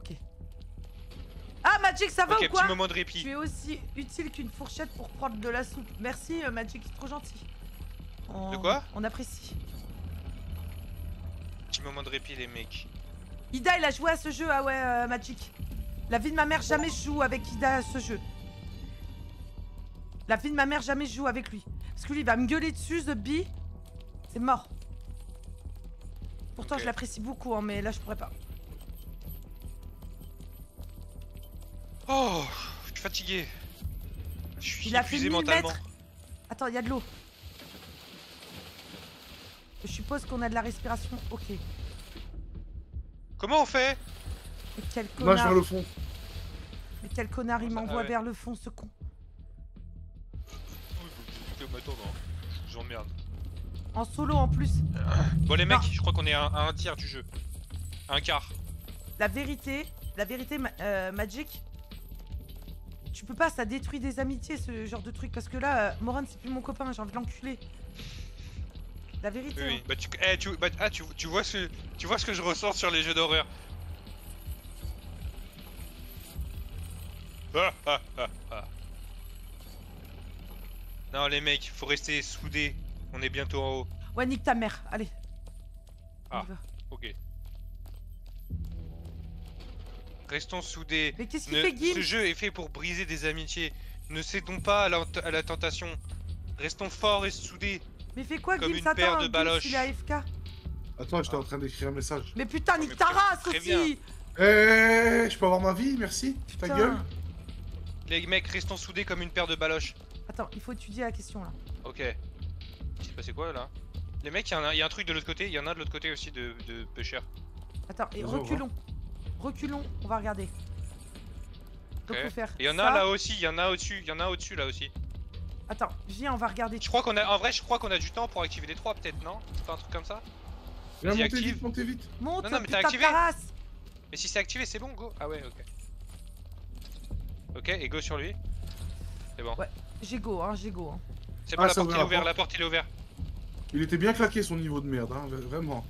Ah, Magic, ça va Ok, ou quoi? petit moment de répit. Tu es aussi utile qu'une fourchette pour prendre de la soupe. Merci, euh, Magic, trop gentil. On... De quoi? On apprécie. Petit moment de répit les mecs. Ida, il a joué à ce jeu, ah ouais, euh, Magic. La vie de ma mère, jamais je joue avec Ida à ce jeu. La vie de ma mère, jamais je joue avec lui. Parce que lui, il va me gueuler dessus, The Bee. C'est mort. Pourtant, Ok. je l'apprécie beaucoup, hein, mais là, je pourrais pas. Oh, je suis fatigué. Je suis Il a fait épuisé mille mentalement. mètres. Attends, il y a de l'eau. Je suppose qu'on a de la respiration. Ok. Comment on fait? Mais quel Nage connard. vers le fond. Mais quel connard, il Ah m'envoie ouais. vers le fond, ce con. Ok, mais attends, non. J'emmerde. En solo en plus. Bon les mecs, Non. je crois qu'on est à, à un tiers du jeu. Un quart. La vérité, la vérité, Ma- euh, Magic. Tu peux pas, ça détruit des amitiés, ce genre de truc. Parce que là, euh, Moran, c'est plus mon copain, j'ai envie de l'enculer. La vérité. Oui, oui. hein. Bah tu, eh, tu, bah, ah, tu, tu vois ce, tu vois ce que je ressens sur les jeux d'horreur. Ah, ah, ah, ah. Non les mecs, faut rester soudés. On est bientôt en haut. Ouais, nique ta mère, allez. On Ah. y va. Ok. Restons soudés. Mais qu'est-ce qu'il Ne- fait, Gims? ce jeu est fait pour briser des amitiés. Ne cédons pas à la, à la tentation. Restons forts et soudés. Mais fais quoi, Comme Gims? une Attends, paire de Gims, baloches. il est A F K. Attends, j'étais en train d'écrire un message. Mais putain, mais nique ta très- race très aussi. bien. Eh, je peux avoir ma vie, merci. Ta Putain. gueule. Les mecs, restons soudés comme une paire de baloches. Attends, il faut étudier la question là. Ok. Il s'est passé quoi là? Les mecs, il y, en a- y a un truc de l'autre côté, il y en a de l'autre côté aussi de, de pêcheurs. Attends, et Vas-y, on reculons. Reculons, on va regarder. Donc Ok. faut faire. Et il y en ça. a là aussi, il y en a au-dessus, il y en a au-dessus là aussi. Attends, viens, on va regarder. Je crois qu'on a, en vrai, je crois qu'on a du temps pour activer les trois peut-être, non? C'est pas un truc comme ça? Viens, Vas-y, montez active. vite, montez vite. Monte, Non, non, mais t'as putain de activé. ta race. Mais si c'est activé, c'est bon, go. Ah ouais, ok. Ok, et go sur lui. C'est bon. Ouais. J'ai go, hein, j'ai go. Hein. C'est bon, Ah, la ça porte ouvre il est la ouverte, porte. la porte il est ouverte. Il était bien claqué son niveau de merde, hein, v- vraiment.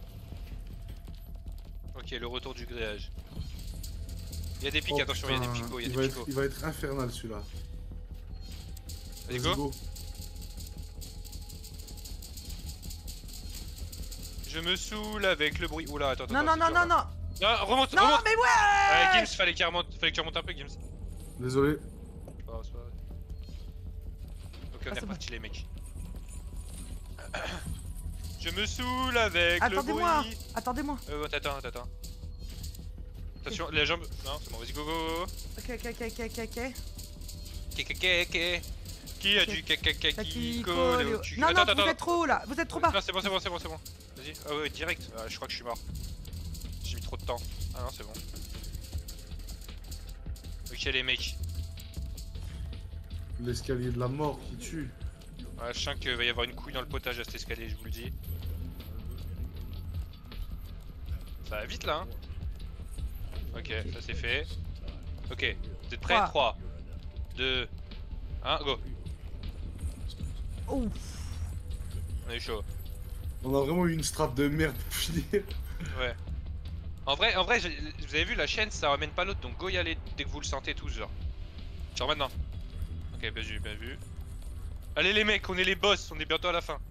Ok, le retour du grillage. Il y a des pics, Oh, attention, il y a des putain, picots, il y a il des va picots. être, il va être infernal celui-là. Vas-y, go. Je me saoule avec le bruit. Oula, attends, attends. Non, non, c'est non, dur, non, là. non. Non, remonte, Non, remonte. mais ouais. Ouais, Gims, fallait qu'il remonte, fallait que tu remontes un peu, Gims. Désolé. Oh, c'est pas vrai. Ok, on Ah, est c'est reparti, les mecs. Je me saoule avec le bruit. Attendez-moi. Attendez-moi. Euh, t'attends, t'attends. Attention, les jambes. Non, c'est bon, vas-y, go, go, go. Ok, ok, ok, ok, ok, ok. Kékékéké. Qui a du kékékéké Taki, collé collé au au- cul? Non, non, Attends, vous attends, êtes trop haut là. Vous êtes trop bas. Non, c'est bon, c'est bon, c'est bon, c'est bon. Vas-y. Ah ouais, direct. Ah, je crois que je suis mort. J'ai mis trop de temps. Ah non, c'est bon. Ok, les mecs. L'escalier de la mort qui tue. Ouais, je sens qu'il va y avoir une couille dans le potage à cet escalier, je vous le dis. Ça va vite là, hein. Ok, ça c'est fait. Ok, vous êtes prêts? Trois. trois, deux, un, go. Ouf. On est chaud. On a vraiment eu une strap de merde pour finir. Ouais. En vrai, en vrai, j'ai- vous avez vu la chaîne, ça ramène pas l'autre, donc go y aller dès que vous le sentez tous, genre. Genre maintenant. Ok, bien vu, bien vu. Allez les mecs, on est les boss, on est bientôt à la fin.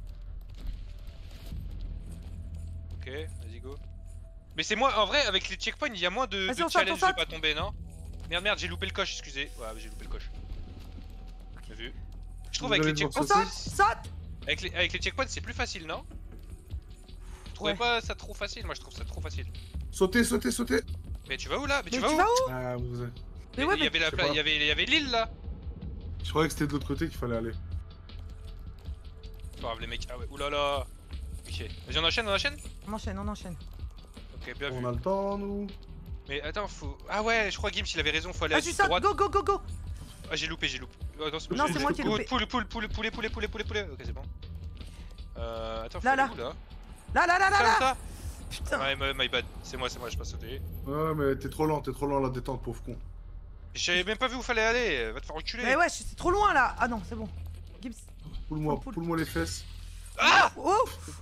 Ok, vas-y go. Mais c'est moi, en vrai, avec les checkpoints, il y a moins de, Vas-y, de on saute, on challenge de saute. pas tomber, non? Merde, merde, j'ai loupé le coche, excusez. Ouais, j'ai loupé le coche. Bien vu. Je trouve Vous avec allez les, devoir checkpoints, On saute, saute. avec, les, avec les checkpoints, c'est plus facile, non? Vous trouvez Ouais. pas ça trop facile? Moi, je trouve ça trop facile. Sautez, sautez, sautez. Mais tu vas où là? Mais, Mais tu vas où? Ah, vous avez- Mais Mais ouais, il y mais avait la je sais pla- pas. il y avait, il y avait l'île là. Je croyais que c'était de l'autre côté qu'il fallait aller. Pas grave les mecs, ah ouais, oulala. Ok, vas-y on enchaîne, on enchaîne. on enchaîne, on enchaîne. Ok, bien vu. On a le temps, nous. Mais attends, faut... Ah ouais, je crois Gims il avait raison, faut aller à Vas-y, droite. saute, go, go, go, go. Ah j'ai loupé, j'ai loupé. Oh, attends, Non, j'ai- c'est moi qui ai Poule, loupé. Poule, poule, poule, poule, poulet, poulet, poulet, poulet. Ok, c'est bon. Euh, attends, faut Là, aller là. où là? Là, là, là, là, Ça, là. ça. Putain. Ouais, my, my bad. C'est moi, c'est moi, je pas sauté. Ouais, mais t'es trop lent, t'es trop lent à la détente, pauvre con. Je savais même pas vu où fallait aller. Va te faire enculer. Mais ouais, c'est trop loin là. Ah non, c'est bon. Gibbs. Poule-moi, Poule. poule-moi les fesses. Ah Oh.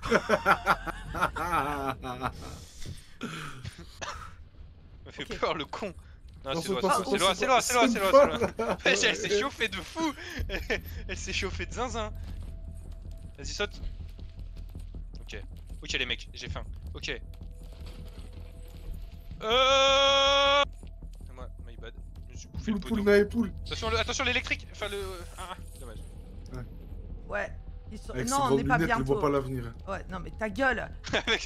m'a fait Ok. peur le con. Non, Non, c'est saute loin, pas, c'est saute loin, pas, c'est loin, c'est loin, saute c'est loin, pas. c'est loin. Wesh, elle s'est chauffée de fou. Elle s'est chauffée de zinzin. Vas-y, saute. Ok. Ok les mecs, j'ai faim. Ok. Euh... C'est moi, my bad. Je me suis bouffé Poule, le poule, poteau. naïe, poule. Attention, le- attention l'électrique. Enfin le... Ah, ah, dommage. Ouais. Ils sont... Avec ses Non, on grandes n'est pas lunettes, il voit bientôt. pas l'avenir. Ouais, non mais ta gueule. Avec-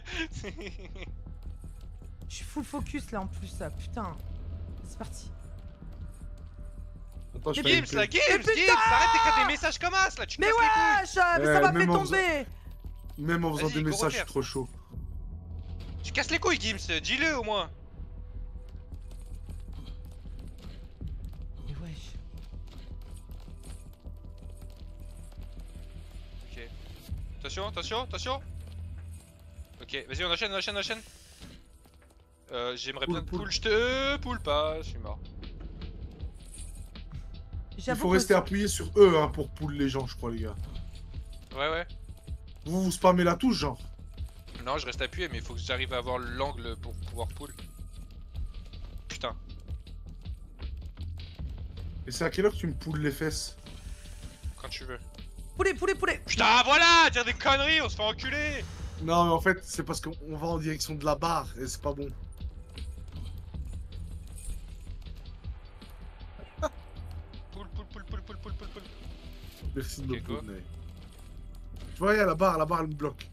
Je suis full focus là en plus. Ça. Putain. C'est parti. Attends, je Mais fais Gims une là, pub. Gims, Mais putain Gims, arrête d'écrire des messages comme as là, tu Mais casses les couilles. wesh, mais Eh, ça m'a fait même en faisant- tomber. Même en faisant Vas-y, des go messages, je suis refaire. trop chaud. Tu casses les couilles Gims, dis-le au moins. Mais wesh. Ok. Attention, attention, attention. Ok, vas-y, on enchaîne, on enchaîne, on enchaîne. Euh, j'aimerais Poule, bien poule. poule, je te poule pas, je suis mort. Il J'avoue faut que rester appuyé sur E hein, pour pull les gens, je crois, les gars. Ouais, ouais. Vous vous spammez la touche, genre. Non, je reste appuyé, mais il faut que j'arrive à avoir l'angle pour pouvoir pull. Putain. Et c'est à quelle heure que tu me poules les fesses? Quand tu veux. poulet, poulet, poulet. Putain, voilà, dire des conneries, on se fait enculer. Non, mais en fait, c'est parce qu'on va en direction de la barre et c'est pas bon. Poule, poule, poule, poule, poule, poule, poule, poule. Merci de Ok, me go. pouler. Tu vois, il y a la barre, la barre elle me bloque.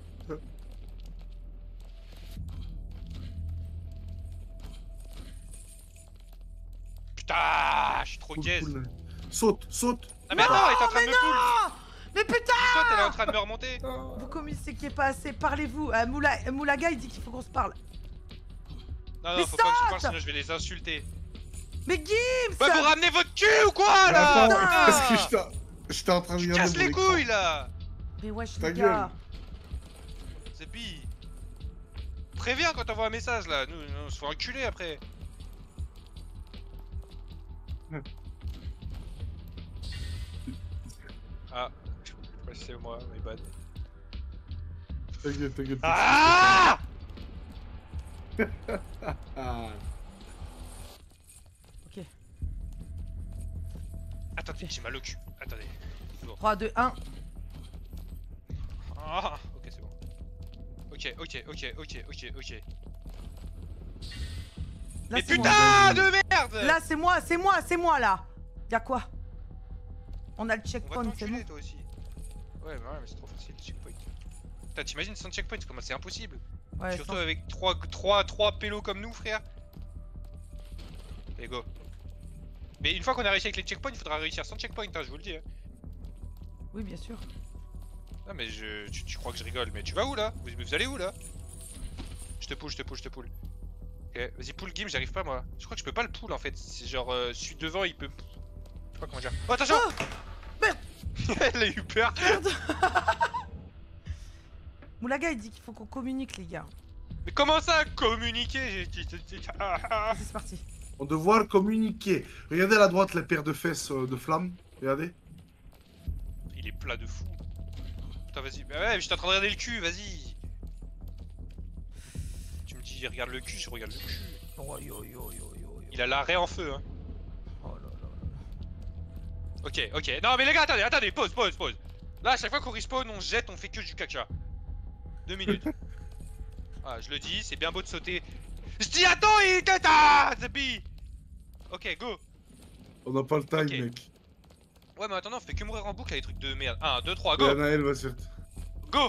Putain, je suis trop Poule, gaze. poule, naïe. Saute, saute. Ah, mais attends, elle est en train de me pull. Ah, mais putain. Tu sautes, elle est en train de me remonter. Vous communiquez pas assez. Parlez-vous. Euh, Moula... Moulaga il dit qu'il faut qu'on se parle. Non, Mais non, faut pas que je saute. parle, sinon je vais les insulter. Mais Gims. Bah, vous ramenez votre cul ou quoi Mais là? attends, putain. parce que j'étais- j'étais en train de Tu regarder casses mon les écran. couilles là. Mais wesh Ta les gueule. gars. C'est pire. Préviens quand t'envoies un message là, nous, nous on se fait enculer après. Ouais. Ah, ouais, c'est moi, my bad. Ta gueule, ta gueule. Ah Ah. Ok. Attendez, j'ai mal au cul. Attendez. trois, deux, un. Ah, ok, c'est bon. Ok, ok, ok, ok, ok, ok. Là, Mais c'est moi. putain de merde. Là c'est moi, c'est moi, c'est moi là. Y'a quoi? On a le On va checkpoint, c'est bon. t'enculer toi aussi. Ouais, bah ouais, mais c'est trop facile, le checkpoint. Putain, t'imagines sans checkpoint, comment c'est impossible. Ouais, Surtout sans- avec trois, trois, trois pélos comme nous, frère. Et go. Mais une fois qu'on a réussi avec les checkpoints, il faudra réussir sans checkpoint, hein, je vous le dis. Hein. Oui, bien sûr. Non mais je, tu, tu crois que je rigole, mais tu vas où là? vous, vous allez où là? Je te pull, je te pull, je te pull. Ok, vas-y pull game, j'arrive pas moi. Je crois que je peux pas le pull en fait. C'est genre, euh, celui devant il peut... Je sais pas comment dire. Oh attention. Oh merde. Elle a eu peur. Moulaga il dit qu'il faut qu'on communique les gars. Mais comment ça communiquer? J'ai- j'ai- j'ai- ah, ah. Vas-y, c'est parti. On doit devoir communiquer. Regardez à la droite les paires de fesses euh, de flammes. Regardez. Il est plat de fou. Putain vas-y, bah ouais, j'étais en train de regarder le cul, vas-y. Tu me dis regarde le cul, je regarde le cul. Oh, yo, yo, yo, yo, yo. Il a l'arrêt en feu hein. Oh là là là. Ok, ok. Non mais les gars, attendez, attendez, pause, pause, pause. Là, à chaque fois qu'on respawn, on se jette, on fait que du caca. Deux minutes. Ah, je le dis, c'est bien beau de sauter. Je dis attends, il était à Zabi. Ok, go. On n'a pas le time, Ok. mec. Ouais, mais attends, on fait que mourir en boucle avec des trucs de merde. un, deux, trois, Et go. Anaël va se faire. Go.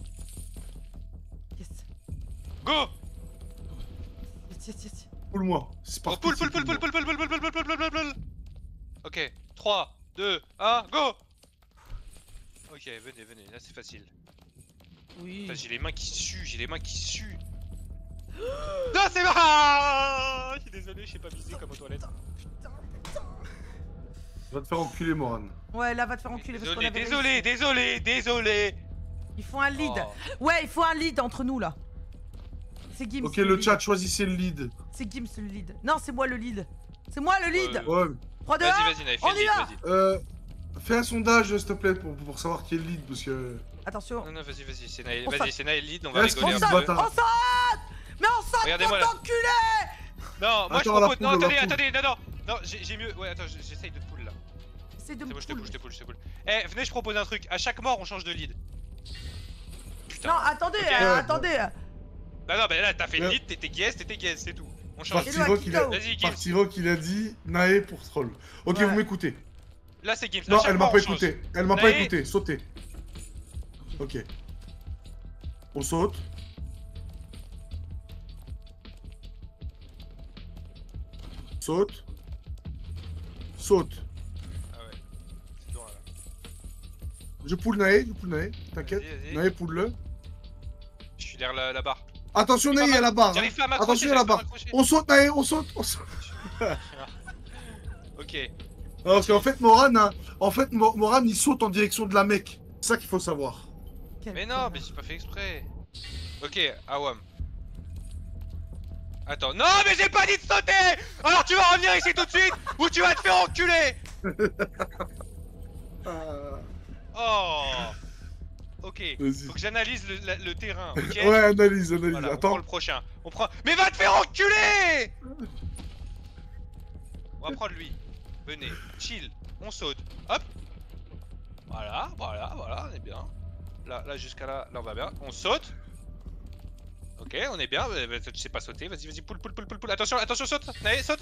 Yes. Go. Yes, yes, yes. Poule-moi. C'est Oh, parti. poule, poule, c'est poule, poule, poule-moi. poule, poule, poule, poule, poule, poule, poule, poule, poule. Ok, trois, deux, un, go. Ok, venez, venez, là c'est facile. Oui. Putain, j'ai les mains qui suent, j'ai les mains qui suent. Non, c'est pas. Je suis désolé, je sais pas viser comme aux toilettes. Putain, putain. Va te faire enculer, Moran. Ouais, là va te faire enculer parce qu'on Désolé, avait désolé, réussi. désolé, désolé. Il faut un lead. Oh. Ouais, il faut un lead entre nous là. c'est Gims. Ok, le chat, choisissez le lead. C'est Gims le lead. Non, c'est moi le lead. C'est moi le lead. Euh, Ouais. trois, deux, un, Vas-y, vas-y, Naïf, fais on le y lead, va. vas-y. Euh. Fais un sondage, s'il te plaît, pour, pour savoir qui est le lead, parce que. Attention. Non, non, vas-y, vas-y, c'est Naïf, On vas-y, saute. c'est Naïf lead, on va Reste rigoler On un Gims, saute, peu. bâtard. on saute. Mais on saute, Regardez-moi bande là. d'enculé. Non, moi je Attends, la propose. Non, poule, la attendez, poule. attendez, non, non. Non, j'ai j'ai mieux. Ouais, attends, j'essaye de te pull là. C'est de C'est me bon, je te pull, pull. je te pull, je te pull. Eh, venez, je propose un truc. À chaque mort, on change de lead. Putain. Non, attendez, Ok. euh, attendez. Bah non, bah là, t'as fait le Ouais. lead, t'étais guest, t'étais guest, c'est tout. On change. Parti Hello, Rock, il a... Akito. Vas-y, Gims. Parti Rock, il a dit Nae pour troll. Ok, Ouais. vous m'écoutez. Là, c'est Gims. À Non, chaque elle m'a mort, pas on change. écouté. Elle m'a pas Nae. écouté. Sautez. Ok. On saute. Saute. Saute. Ah ouais. C'est bon là. Je pull Nae, je pull Nae. T'inquiète. Vas-y, vas-y. Nae pull le. Je suis derrière la, la barre. Attention Nae, il y a la barre. hein. J'arrive pas à m'accrocher. Attention, il y a la j'arrive pas à barre. m'accrocher. On saute Nae, on saute. On saute. Ok. Non, parce qu'en fait, Moran, hein, en fait, Mo- Moran, il saute en direction de la mec. C'est ça qu'il faut savoir. Quel Mais non, connard. mais j'ai pas fait exprès. Ok, Awam. Attends, non, mais j'ai pas dit de sauter. Alors tu vas revenir ici tout de suite ou tu vas te faire enculer. Euh, Oh. Ok. Vas-y. Faut que j'analyse le, la- le terrain. Ok. Ouais, analyse, analyse. Voilà, on Attends. prend le prochain. On prend. Mais va te faire enculer. On va prendre lui. Venez, chill. On saute. Hop. Voilà, voilà, voilà, on est bien. Là, là jusqu'à là, là on va bien. On saute. Ok, on est bien. Euh, Tu sais pas sauter. Vas-y, vas-y, poule, poule, poule, poule, poule. Attention, attention, saute. Allez, saute.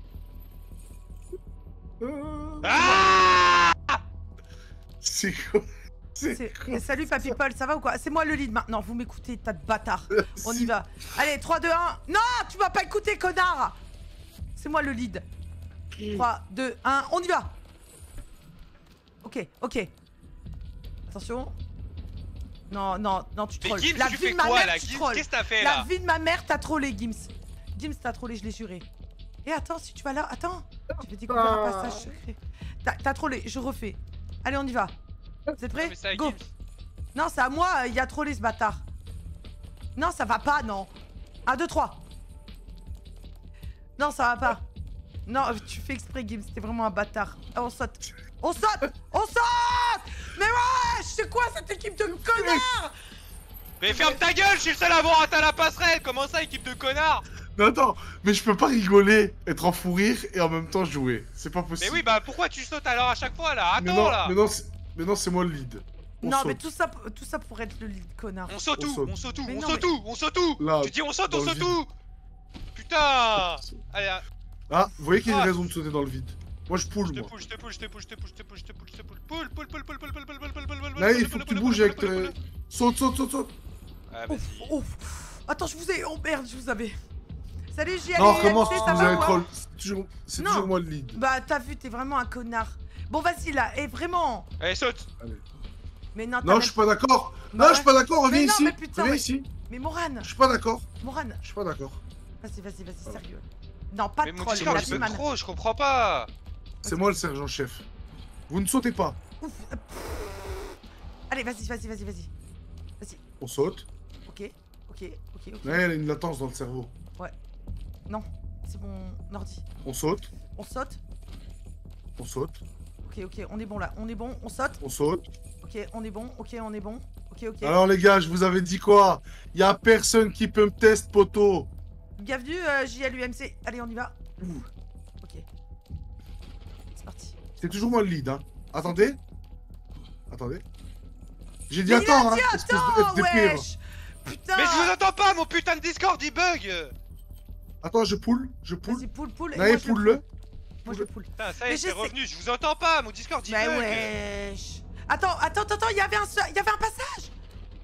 Euh, Ah. C'est quoi? C'est C'est- quoi eh, Salut Papy Paul, ça va ou quoi? C'est moi le lead maintenant, vous m'écoutez, tas de bâtards. On y va. Allez, trois, deux, un. Non, tu m'as pas écouté, connard. C'est moi le lead. trois, deux, un, on y va. Ok, ok. Attention. Non, non, non, tu Mais trolls. Gims, La tu vie fais de ma quoi mère, là, tu Gims? trolls. Qu'est-ce que t'as fait La là? vie de ma mère, t'as trollé, Gims. Gims, t'as trollé, je l'ai juré. Et attends, si tu vas là, attends. Tu vas découvrir un Ah. passage secret. T'as t'as trollé, je refais. Allez, on y va. Vous êtes Non, prêts? mais c'est à Go. Gims. Non, c'est à moi, il a trollé ce bâtard. Non, ça va pas, non. un, deux, trois. Non, ça va pas. Non, tu fais exprès, Gims, c'était vraiment un bâtard. Ah, on saute. On saute. On saute. Mais ouais, c'est quoi cette équipe de connards? Mais ferme ta gueule, je suis le seul à avoir atteint la passerelle. Comment ça, équipe de connards? Non, attends, mais je peux pas rigoler, être en fou rire et en même temps jouer. C'est pas possible. Mais oui, bah pourquoi tu sautes alors à chaque fois là? mais Attends non, là. mais non, c'est- mais non, c'est moi le lead. On Non, saute. mais tout ça, tout ça pour être le lead connard. On saute On où? saute. On saute où? Mais On non, saute mais- où? On saute où? Là, Tu dis on saute, dans on le saute vide. où? Putain! Allez, ah, Ah, vous voyez qu'il y a Ah. une raison de sauter dans le vide. Moi, je je pull, te moi. pousse, je te pousse, je te pousse, je te pousse, je te pousse, je te pousse, je te pousse. Poule, poule, poule, poule, poule, poule, poule, poule, poule, poule, poule, Là, il poule, faut que poule, tu poule, bouges poule, avec. poule, euh, poule. Saute, saute, saute, saute. Ah, Ouf, vas-y. ouf. Attends, je vous ai. Oh merde, je vous avais. Salut, j'y Non, allais, recommence, M C, tu ça nous va avais quoi? troll. C'est toujours, c'est Non. toujours moi le lead. Bah, t'as vu, t'es vraiment un connard. Bon, vas-y là, et vraiment. Allez, saute. Mais non, t'as Non, même- je suis pas d'accord. Bah Non, je suis ouais. pas d'accord, reviens Mais non, ici. mais putain, Reviens mais- ici. Mais Moran, Je suis pas d'accord. Moran. Je suis pas d'accord. Vas-y, vas-y, vas-y, Ah. sérieux. Non, pas Mais de mon troll, Discord, la il bug man. trop, je comprends pas. C'est moi le sergent-chef. Vous ne sautez pas. Ouf. euh, pff. Allez, vas-y, vas-y, vas-y, vas-y. On saute. Ok, ok, ok, ok. Ouais, elle a une latence dans le cerveau. Non, c'est mon ordi. On saute. On saute. On saute. Ok, ok, on est bon là. On est bon, on saute. On saute. Ok, on est bon, ok, on est bon. Ok, ok. Alors, les gars, je vous avais dit quoi? Y a personne qui peut me tester, poteau. Bienvenue, euh, J L U M C. Allez, on y va. Ouh. Ok. C'est parti. C'est toujours moi le lead, hein. Attendez. Attendez. J'ai dit Mais il a attends, hein. dit espèce de attends, F D P. wesh. Putain. Mais je vous entends pas, mon putain de Discord, il bug. Attends, je pull. Je pull. Vas-y, poule, poule. et Naïe, moi, je le pull-le. poule. Moi, je le poule. Putain, ça y Mais est, c'est j'essaie- revenu, je vous entends pas, mon Discord, il Bah bug. wesh. Attends, attends, attends, il y avait un, se- il y avait un passage.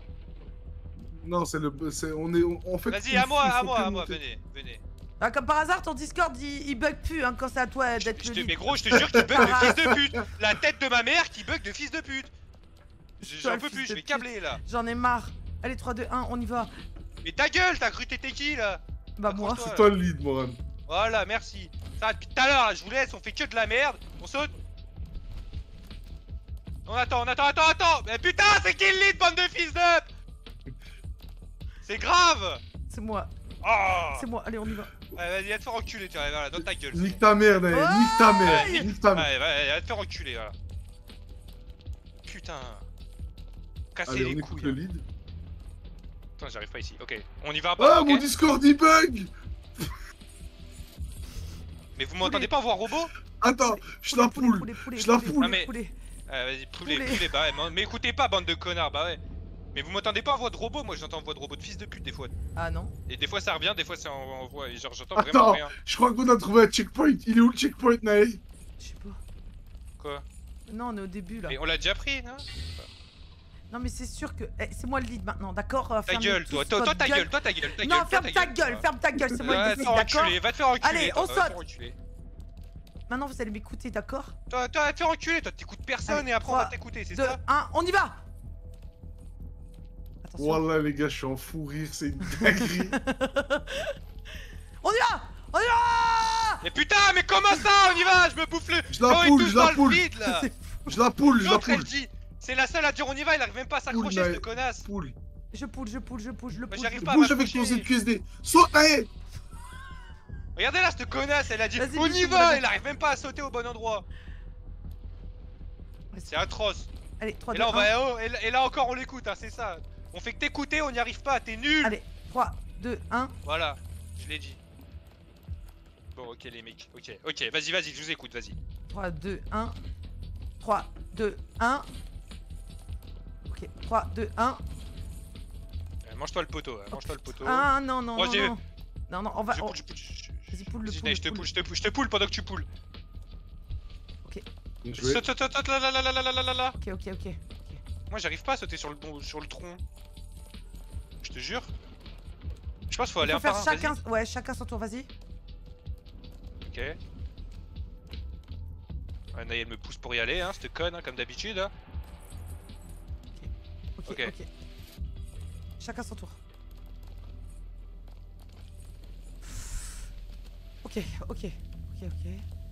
Non, c'est le. c'est- On est. On, en fait. Vas-y, il à faut- moi, il à faut moi, que à moi, monter. venez, venez. Bah, comme par hasard, ton Discord il, il bug plus hein, quand c'est à toi Je- d'être je le te- lead. Mais gros, je te jure qu'il bug de fils de pute. La tête de ma mère qui bug de fils de pute. J- Toi, J'en peux fils plus, de je vais pute. câbler là. J'en ai marre. Allez, trois, deux, un, on y va. Mais ta gueule, t'as cru que t'étais qui là? Bah, moi. Accroche-toi, C'est là. toi le lead, Moran. Voilà, merci. Ça, depuis tout à l'heure, là, je vous laisse, on fait que de la merde. On saute. On attend, on attend, attends, attends. Mais putain, c'est qui le lead, bande de fils de... C'est grave. C'est moi. Oh. C'est moi, allez, on y va. Ouais, vas-y, va te faire enculer, tu vois, voilà, dans ta gueule. Nique ta mère, Naël, Ouais. nique ta mère, Ouais, nique ta mère. Ouais, ouais, va te faire enculer, voilà. Putain. Casser Allez, on les écoute couilles. le hein. lead. Attends, j'arrive pas ici. Ok, on y va Ah, pas. ok mon Discord il bug. Mais vous m'entendez pas voir robot? Attends, je la poule. poulet, poulet, Je la poulet, poule. Ah, mais- poulet. Euh, vas-y, poulet, Poulet. poulet, bah ouais, mais- mais écoutez pas, bande de connards, bah ouais. Mais vous m'entendez pas en voix de robot? Moi j'entends en voix de robot de fils de pute des fois. Ah non. Et des fois ça revient, des fois c'est en, en voix. Et genre j'entends Attends. vraiment rien. Je crois qu'on a trouvé un checkpoint. Il est où le checkpoint, Naël? Je sais pas. Quoi? Non, on est au début là. Mais on l'a déjà pris, non? Non, mais c'est sûr que. Eh, c'est moi le lead maintenant, d'accord? euh, Ta fermez gueule, tous toi, toi, toi votre ta gueule, toi ta gueule, ta gueule. Non, toi, ferme ta gueule, toi. ferme ta gueule, c'est moi Va le te lead, faire d'accord? enculer, va te faire enculer. Allez, toi, on va te faire saute. enculer. Maintenant, vous allez m'écouter, d'accord? Toi, toi, va te faire enculer, toi t'écoutes personne Allez, et après on va trois, t'écouter, c'est deux, ça? un, on y va! Attention. Wallah, les gars, je suis en fou rire, c'est une dinguerie. On y va! On y va! Mais putain, mais comment ça? On y va, je me bouffe le. Je la Genre, ils poule, touchent je la dans le poule. vide, là. Je la poule, je la L'autre elle poule. dit, c'est la seule à dire on y va, il arrive même pas à s'accrocher, Poule, ce connasse. Poule. Je poule, je poule, je poule, je le Bah, poule. j'arrive je- pas à Bouge avec ton m'accrocher. Z Q S D. Saute, Naël. Regardez là, cette connasse, elle a dit Vas-y, on y bisous, va, mon elle arrive même pas à sauter au bon endroit. C'est atroce. Allez, trois, Et deux, là, on un. va, oh, et là- et là encore on l'écoute, hein, c'est ça. On fait que t'écouter, on n'y arrive pas, t'es nul. Allez, trois, deux, un. Voilà, je l'ai dit. Bon, ok les mecs, ok, ok, vas-y, vas-y, je vous écoute, vas-y. trois, deux, un. trois, deux, un. Ok, trois, deux, un. Euh, mange-toi le poteau, hein, mange-toi le poteau. Ah non, non, Moi, non, j'ai- non. Non, non, on va. Je on- poule, je poule, je- je- Vas-y, poule le Vas-y, poule. Naï, je te le poule, je te poule, je te poule pendant que tu poules. Bien joué. Saute, saute, saute, saute, là, là, là, là, là, là, là, là. Ok, ok, ok. Moi, j'arrive pas à sauter sur le, bon- sur le tronc. Je te jure. Je pense qu'il faut Il aller faut un par faire un, chacun. vas-y. Ouais, chacun son tour, vas-y. Ok. Ouais, Naï, elle me pousse pour y aller, hein, cette conne, hein, comme d'habitude. Hein. Ok, Ok. ok. Chacun son tour. Ok, ok, ok, ok.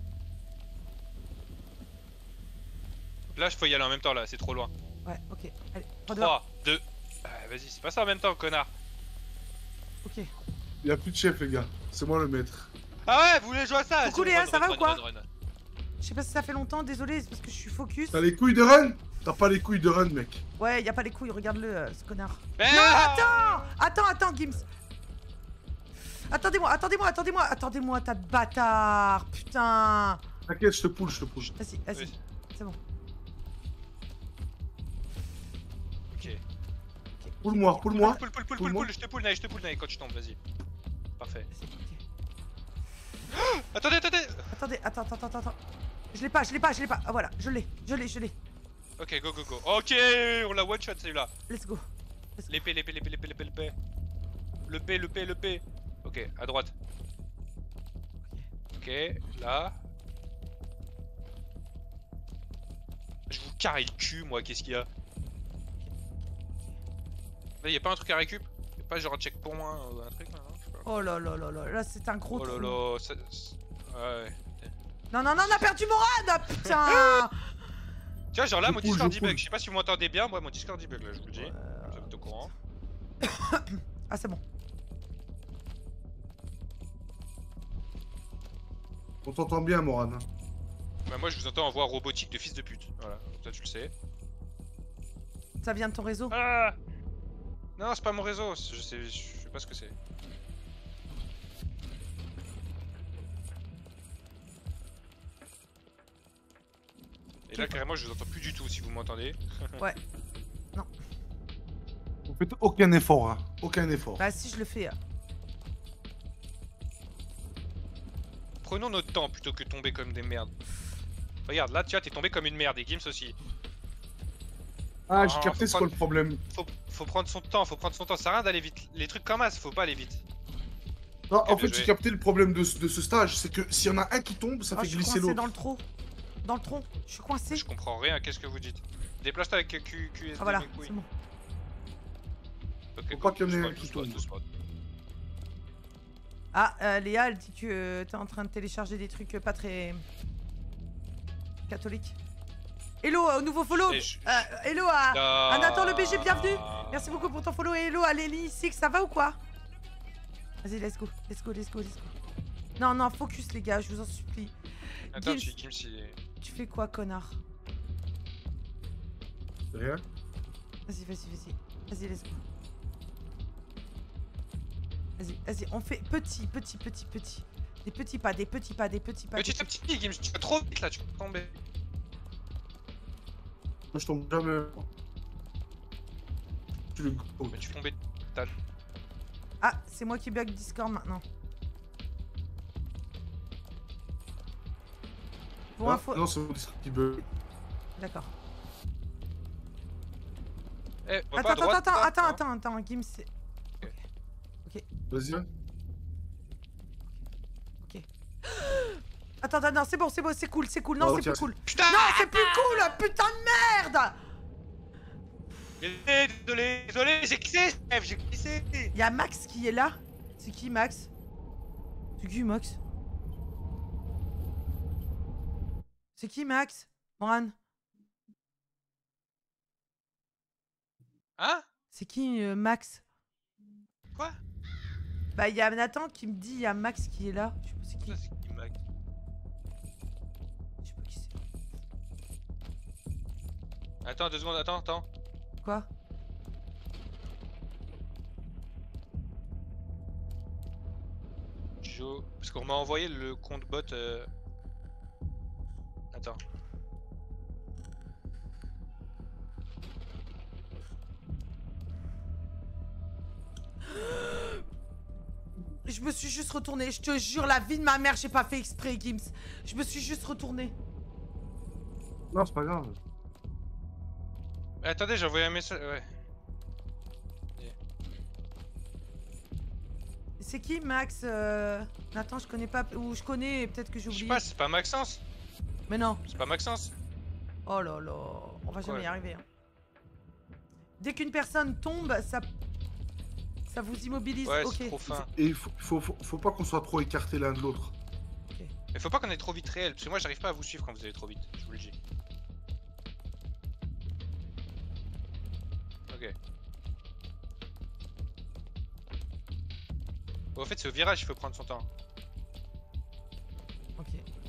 Là, il faut y aller en même temps, là, c'est trop loin. Ouais, ok. Allez, trois, deux, un. trois, deux. Ah, vas-y, c'est pas ça en même temps, connard. Ok. Il y a plus de chef, les gars. C'est moi le maître. Ah ouais, vous voulez jouer à ça? Coucou, Vas-y, Léa, run, ça run, va ou run, quoi? run, run. Je sais pas si ça fait longtemps, désolé, c'est parce que je suis focus. T'as les couilles de run? T'as pas les couilles de run, mec. Ouais, y a pas les couilles, regarde-le, euh, ce connard. Mais Non, attends! Attends, attends, Gims! Attendez-moi, attendez-moi, attendez-moi, attendez-moi, tas de bâtard! Putain! T'inquiète, je te poule, je te poule. Vas-y, vas-y, Oui. c'est bon. Ok. Poule-moi, poule-moi. Poule, poule, poule, poule, Poule-moi. poule, je te poule, Naï, je te poule, Naï, quand tu tombes, vas-y. Parfait. Vas-y, ok. Attendez, attendez. Attendez, attends, attends, attends, attends. Je l'ai pas, je l'ai pas, je l'ai pas. Ah voilà, je l'ai, je l'ai, je l'ai. Ok, go, go, go. Ok, on l'a one shot celui-là. Let's go. L'épée, l'épée, l'épée, l'épée, l'épée, l'épée. Le P, le P, le P. Ok, à droite. Ok, là. Je vous carre le cul, moi, qu'est-ce qu'il y a? Là, y'a pas un truc à récup? Y'a pas genre un checkpoint ou un truc là, non? Je sais pas. Oh là là là là, là c'est un gros Oh là trou. là, ça- ça- ouais. Non, non, non, on a perdu mon run, putain. Tu vois, genre là, Je mon pull, Discord je il bug. pull. Je sais pas si vous m'entendez bien, moi, mon Discord il bug là, je vous le dis. Comme ça, vous êtes au courant. Ah, c'est bon. On t'entend bien, Moran. Bah, moi, je vous entends en voix robotique de fils de pute. Voilà, donc toi, tu le sais. Ça vient de ton réseau? Ah non, c'est pas mon réseau, je sais, je sais pas ce que c'est. Et là, carrément, je vous entends plus du tout si vous m'entendez. Ouais. Vous faites aucun effort, hein. Aucun effort. Bah, si je le fais. euh. Prenons notre temps plutôt que tomber comme des merdes. Regarde, là, tu vois, t'es tombé comme une merde, et Gims aussi. Ah, j'ai Ah, capté faut c'est quoi prendre- le problème. Faut, faut prendre son temps, faut prendre son temps, ça sert à rien d'aller vite. Les trucs comme ça, faut pas aller vite. Non, Ok, en bien fait, joué. j'ai capté le problème de, ce- de ce stage. C'est que s'il y en a un qui tombe, ça Ah, fait je suis glisser coincé l'autre. dans le trou. Dans le tronc. Je suis coincé. Je comprends rien, qu'est-ce que vous dites? Déplace-toi avec Q, Q S D, Ah, voilà, mes couilles. c'est bon. Ok, Faut go, pas qu'il y en ait doucement, un qui doucement, tombe. doucement. Ah, euh, Léa, elle dit que euh, t'es en train de télécharger des trucs euh, pas très. catholiques. Hello, euh, au nouveau follow. Et je- Euh, hello à. Ah. Nathan le B G, bienvenue. Merci beaucoup pour ton follow. Et hello à Lélie Six, ça va ou quoi? Vas-y, let's go, let's go, let's go, let's go. Non, non, focus les gars, je vous en supplie. Attends, Gims, tu Gims il est... tu fais quoi, connard? Rien. Vas-y, vas-y, vas-y. Vas-y, let's go. Vas-y, vas-y, on fait petit, petit, petit, petit. Des petits pas, des petits pas, des petits pas. Petit à petit, Gims, tu vas trop vite là, tu vas tomber. Moi je tombe jamais. Tu le go. Mais tu vas tomber total. Ah, c'est moi qui bug Discord maintenant. Pour Ah, info... non, c'est mon Discord qui bug. D'accord. Eh, on va Attends, pas à attends, droite, attends, là, attends, non attends, attends, Gims, c'est... Vas-y. hein. Ok. Attends, attends, non, c'est bon, c'est bon, c'est cool, c'est cool, non, Ah, c'est ok, plus c'est- cool. Putain. Non, c'est plus cool, putain de merde. Désolé, désolé, désolé, j'ai glissé, chef, j'ai glissé. Il y a Max qui est là. C'est qui, Max? C'est qui, Max? C'est qui, Max? Moran? Hein? C'est qui, euh, Max? Quoi? Bah, il y a Nathan qui me dit, il y a Max qui est là. Je sais pas c'est qui. Ça, c'est qui, Mac? Je sais pas qui c'est. Attends, deux secondes, attends, attends. Quoi? Joe. Parce qu'on m'a envoyé le compte bot. Euh... Attends. Je me suis juste retournée. Je te jure, la vie de ma mère, j'ai pas fait exprès, Gims. Je me suis juste retournée. Non, c'est pas grave. Mais attendez, j'ai envoyé un message. Ouais. C'est qui, Max? euh... Nathan, je connais pas. Ou je connais, peut-être que j'ai Je sais oublié. pas, c'est pas Maxence. Mais non. C'est pas Maxence. Oh là là. On va jamais Ouais. y arriver. hein. Dès qu'une personne tombe, ça. Ça vous immobilise. Ouais, Ok. c'est trop fin. Et il faut, faut, faut, faut pas qu'on soit trop écartés l'un de l'autre. Mais faut pas qu'on ait trop vite réel, parce que moi j'arrive pas à vous suivre quand vous allez trop vite, je vous le dis. Ok. Bon, en fait, c'est au virage, il faut prendre son temps. Ok.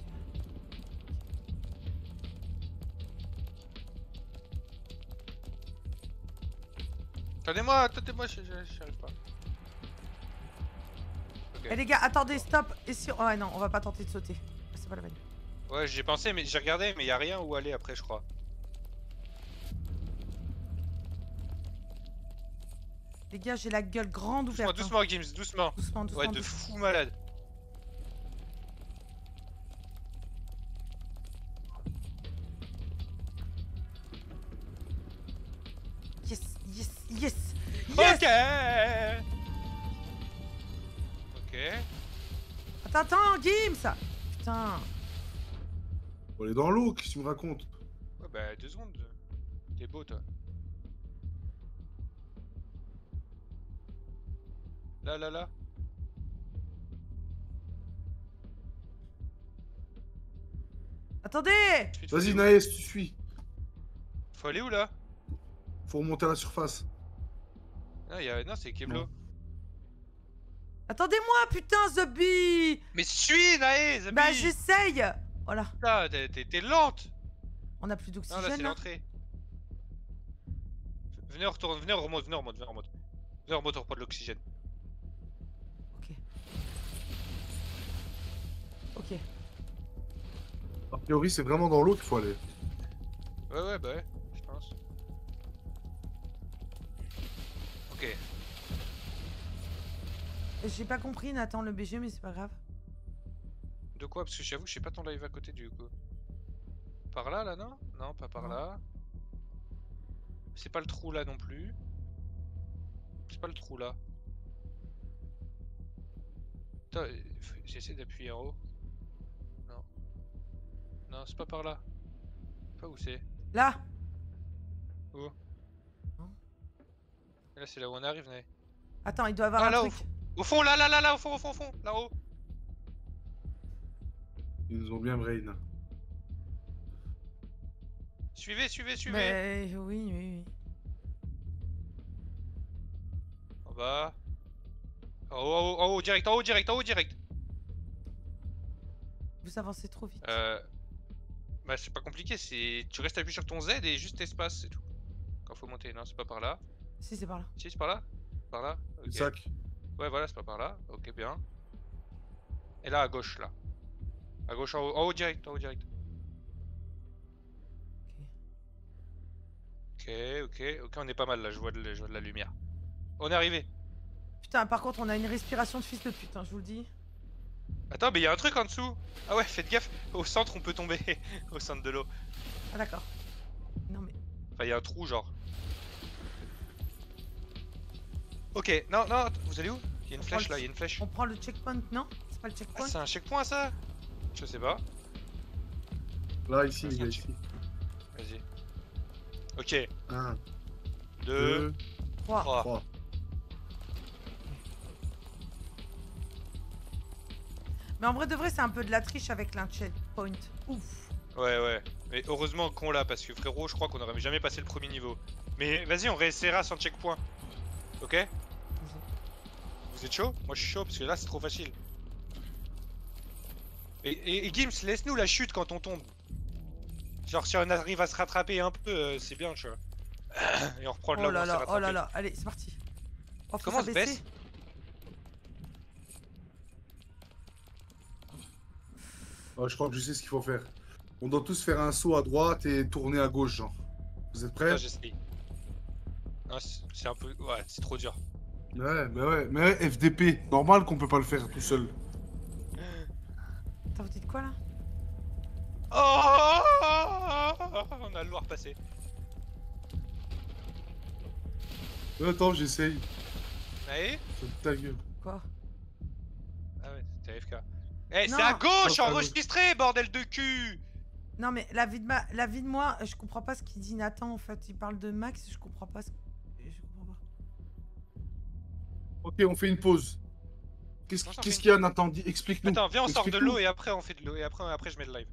Attendez-moi, attendez-moi, j'y arrive pas. Ok. Eh les gars, attendez, stop. Et si... Oh, ouais, non, on va pas tenter de sauter. C'est pas la peine. Ouais, j'ai pensé, mais j'ai regardé, mais y a rien où aller après, je crois. Les gars, j'ai la gueule grande Doucement, ouverte. hein. doucement, Gims, doucement. Doucement, doucement. Ouais, de doucement. fou malade. Yes, yes, yes. Yes. Ok. Ok. Attends, attends, Gims. Putain. On est dans l'eau, qu'est-ce que tu me racontes? Ouais, bah, deux secondes. T'es beau, toi. Là, là, là. Attendez. Ensuite, faut Vas-y, aller où Naës, tu suis. Faut aller où là? Faut remonter à la surface. Non, y a... non c'est Keblo. Non. Attendez-moi, putain, The Bee. Mais suis, Nae, Zabi. Bah, j'essaye. Voilà. Putain, t'es- t'es t'es lente. On a plus Non, là, c'est d'oxygène. là. l'entrée. Venez, on retourne, venez, on remonte, venez, on remonte, venez, on remonte. Venez, on remonte, on reprend de l'oxygène. Ok. Ok. A priori, c'est vraiment dans l'eau qu'il faut aller. Ouais, ouais, bah ouais, je pense. Ok. J'ai pas compris, Nathan, le B G, mais c'est pas grave. De quoi? Parce que j'avoue, je sais pas ton live à côté du coup. Par là, là, non? Non, pas par Non. là. C'est pas le trou là non plus. C'est pas le trou là. Attends, euh, faut- j'essaie d'appuyer en haut. Non. Non, c'est pas par là. Pas où c'est. Là. Où? Non. Là, c'est là où on arrive, Nae. Attends, il doit avoir Ah, un là, au truc. fond. Au fond, là, là, là, là, au fond, au fond, au fond, là-haut. Ils nous ont bien brain. Suivez, suivez, suivez. Mais oui, oui, oui. En bas. En haut, en haut, direct, en haut, direct, en haut, direct. Vous avancez trop vite. Euh... Bah c'est pas compliqué, c'est... Tu restes appuyé sur ton Z et juste espace, c'est tout. Quand faut monter, non c'est pas par là. Si, c'est par là. Si c'est par là. Par là. Le Ok. sac. Ouais voilà, c'est pas par là. Ok bien. Et là à gauche là. À gauche en haut, en haut direct, en haut direct. Ok, ok, ok, on est pas mal là, je vois de, je vois de la lumière. On est arrivé. Putain, par contre, on a une respiration de fils de pute, hein, je vous le dis. Attends, mais il y a un truc en dessous. Ah ouais, faites gaffe, au centre on peut tomber. Au centre de l'eau. Ah, d'accord. Non, mais. Enfin, il y a un trou genre. Ok, non, non, vous allez où? Il y a une On flèche prend là, le- il y a une flèche. On prend le checkpoint, non? C'est pas le Ah, checkpoint? c'est un checkpoint ça? Je sais pas. Là, ici, Ah, les c'est un gars, check- ici. Vas-y. Ok, Un, deux, deux, Trois. trois. trois. Mais en vrai de vrai, c'est un peu de la triche avec l'un checkpoint. Ouf. Ouais, ouais. Mais heureusement qu'on l'a parce que frérot, je crois qu'on aurait jamais passé le premier niveau. Mais vas-y, on réessayera sans checkpoint. Ok? Vous êtes chaud? Moi je suis chaud parce que là c'est trop facile. Et, et, et Gims, laisse-nous la chute quand on tombe. Genre si on arrive à se rattraper un peu, euh, c'est bien, tu vois. Et on reprend de là Oh où là on s'est là, oh là rattrapé. là. Allez, c'est parti. Oh, faut Comment on se s'abaisser. baisse? Oh, je crois que je sais ce qu'il faut faire. On doit tous faire un saut à droite et tourner à gauche, genre. Vous êtes prêts? Là j'essaye. Non, c'est c'est un peu... Ouais, c'est trop dur. Ouais, mais ouais, mais ouais, F D P. Normal qu'on peut pas le faire tout seul. Attends, vous dites quoi là? Oh, on a le loir passé. Mais attends, j'essaye. Allez. Ferme ta gueule. Quoi? Ah ouais, c'était A F K. Eh, Non. c'est à gauche, Non, pas enregistré, bordel de cul. Non, mais la vie de ma... la vie de moi, je comprends pas ce qu'il dit Nathan en fait. Il parle de Max, je comprends pas ce je comprends pas. Ok, on fait une pause. Qu'est-ce Non, ça qu'est-ce fait qu'il y a, Nathan? Dis- Explique-nous. Attends, viens, on sort de Explique-nous. l'eau et après on fait de l'eau et après, après je mets le live.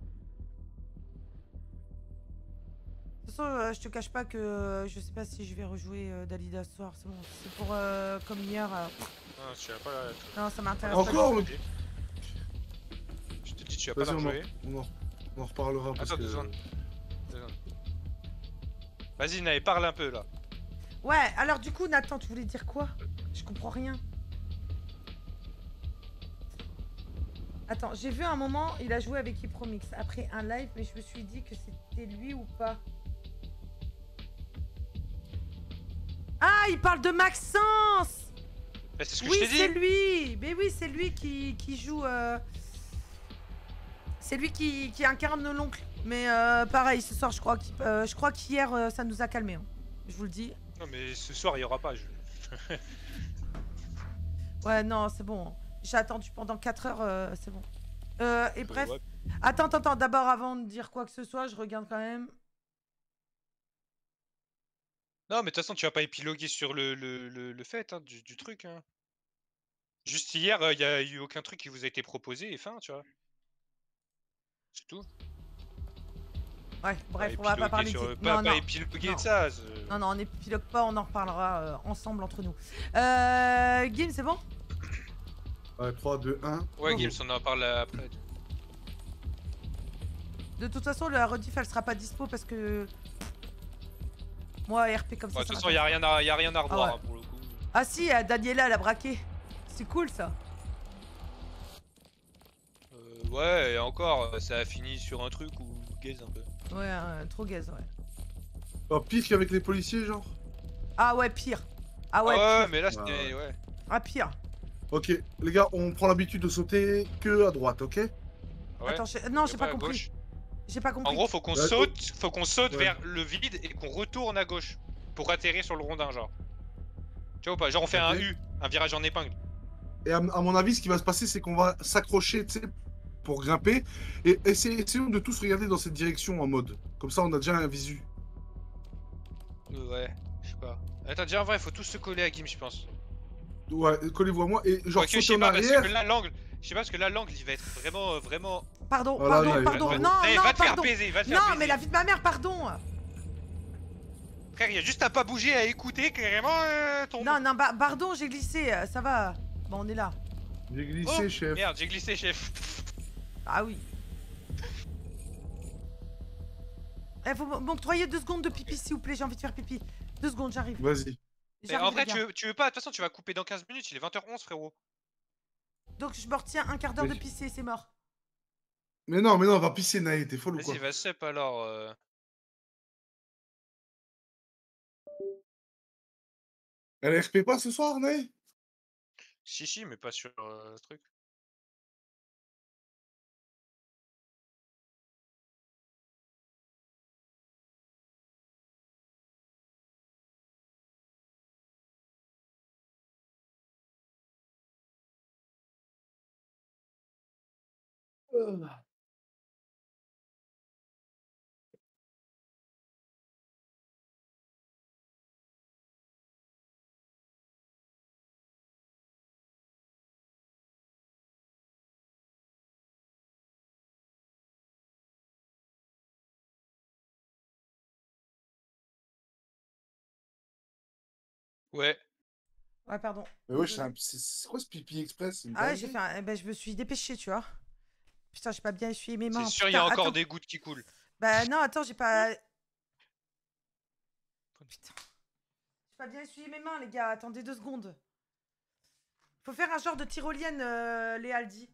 De toute façon, euh, je te cache pas que euh, je sais pas si je vais rejouer euh, Dalida ce soir. C'est bon. C'est pour euh, comme hier. euh, Non, tu vas pas la... Non, ça m'intéresse Encore, pas. mais- Je te dis, tu vas pas Vas-y, la on, en- rejouer. on, en- on en reparlera parce Attends, que... deux secondes. Deux secondes. Vas-y, Nae, parle un peu là. Ouais, alors du coup, Nathan, tu voulais dire quoi? Je comprends rien. Attends, j'ai vu un moment, il a joué avec Hypromix après un live, mais je me suis dit que c'était lui ou pas. Ah, il parle de Maxence! Bah, c'est ce que Oui, je t'ai c'est dit. lui! Mais oui, c'est lui qui, qui joue... euh, C'est lui qui, qui incarne l'oncle. Mais euh, pareil, ce soir, je crois qu'il- euh, je crois qu'hier, euh, ça nous a calmés. Hein. Je vous le dis. Non, mais ce soir, il y aura pas. Je... Ouais, non, c'est bon. J'ai attendu pendant quatre heures, euh, c'est bon. Euh, et bref. ouais. Attends, attends, attends. D'abord, avant de dire quoi que ce soit, je regarde quand même. Non, mais de toute façon, tu vas pas épiloguer sur le, le, le, le fait hein, du, du truc. Hein. Juste hier, il n'y a eu aucun truc qui vous a été proposé et fin, tu vois. C'est tout. Ouais, bref, Pas on va pas épiloguer parler sur- de... Pas, Non, pas non. épiloguer Non. de ça. c'est- Non, non, on épilogue pas, on en reparlera euh, ensemble entre nous. Euh... Gim, c'est bon? Ouais, trois, deux, un. Ouais, Go. Gims, on en parle après. De toute façon, la rediff, elle sera pas dispo parce que... Moi, R P comme ça, Ouais, de ça toute façon, il n'y a, rien à- y a rien à revoir ouais. hein, pour le coup. Ah si, euh, Daniela, elle a braqué. C'est cool, ça. Euh, ouais, et encore, ça a fini sur un truc ou gaze un peu. Ouais, euh, trop gaze, ouais. Oh, pire qu'avec les policiers, genre? Ah ouais, pire. Ah ouais, Ah ouais, pire. mais là Ouais, c'était. Ouais. Ah, pire. Ok, les gars, on prend l'habitude de sauter que à droite, ok? ouais. Attends, j'ai- non, j'ai Et pas à compris. gauche. J'ai pas compris. En gros, faut qu'on Ouais, saute, faut qu'on saute ouais. vers le vide et qu'on retourne à gauche pour atterrir sur le rondin, genre. Tu vois ou pas? Genre on fait un Ok. U, un virage en épingle. Et à, à mon avis, ce qui va se passer, c'est qu'on va s'accrocher, tu sais, pour grimper. Et essayez- essayons de tous regarder dans cette direction en mode. Comme ça, on a déjà un visu. Euh, ouais, je sais pas. Attends, déjà en vrai, faut tous se coller à Gim, je pense. Ouais, collez-vous à moi. Et genre, Quoique, je sauter sais en pas, parce arrière. que là, l'angle. Je sais pas, parce que là, l'angle, il va être vraiment, euh, vraiment. Pardon, Voilà, pardon, là, il- pardon. Va- Non, Eh, non, va te faire pardon. baiser, va te faire Non, baiser. mais la vie de ma mère, pardon. Frère, il y a juste à pas bouger, à écouter, carrément euh, tombe. Non, non, bah, pardon, j'ai glissé, euh, ça va. Bon, on est là. J'ai glissé, Oh, chef. Merde, j'ai glissé, chef. Ah oui. Eh, faut m'octroyer deux secondes de pipi, s'il vous plaît, j'ai envie de faire pipi. Deux secondes, j'arrive. Vas-y. Mais en vrai, tu veux, tu veux pas, de toute façon, tu vas couper dans quinze minutes, il est vingt heures onze, frérot. Donc, je me retiens un quart d'heure Mais- de pisser, c'est mort. Mais non, mais non, on va pisser, Naï, t'es folle ou quoi? Vas-y, va sep alors. Euh... Elle R P pas ce soir, Naï? Si, si, mais pas sur euh, ce truc. Ouais. Ouais, pardon. Mais ouais, c'est un- c'est c'est quoi ce pipi express? C'est une Ah ouais, j'ai dinguerie. fait un... eh ben, je me suis dépêchée, tu vois. Putain, j'ai pas bien essuyé mes mains. C'est sûr, il y a Putain, encore attends. des gouttes qui coulent. Bah non, attends, j'ai pas... Putain. J'ai pas bien essuyé mes mains, les gars. Attendez deux secondes. Faut faire un genre de tyrolienne, euh, les Aldi.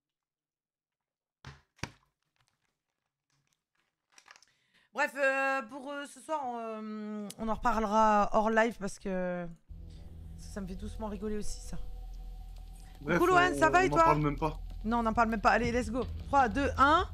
Bref, euh, pour euh, ce soir, on, euh, on en reparlera hors live parce que ça, ça me fait doucement rigoler aussi, ça. Bref, Coucou, Lohan, on- ça va et on en toi? parle même pas. Non, on n'en parle même pas. Allez, let's go. trois, deux, un.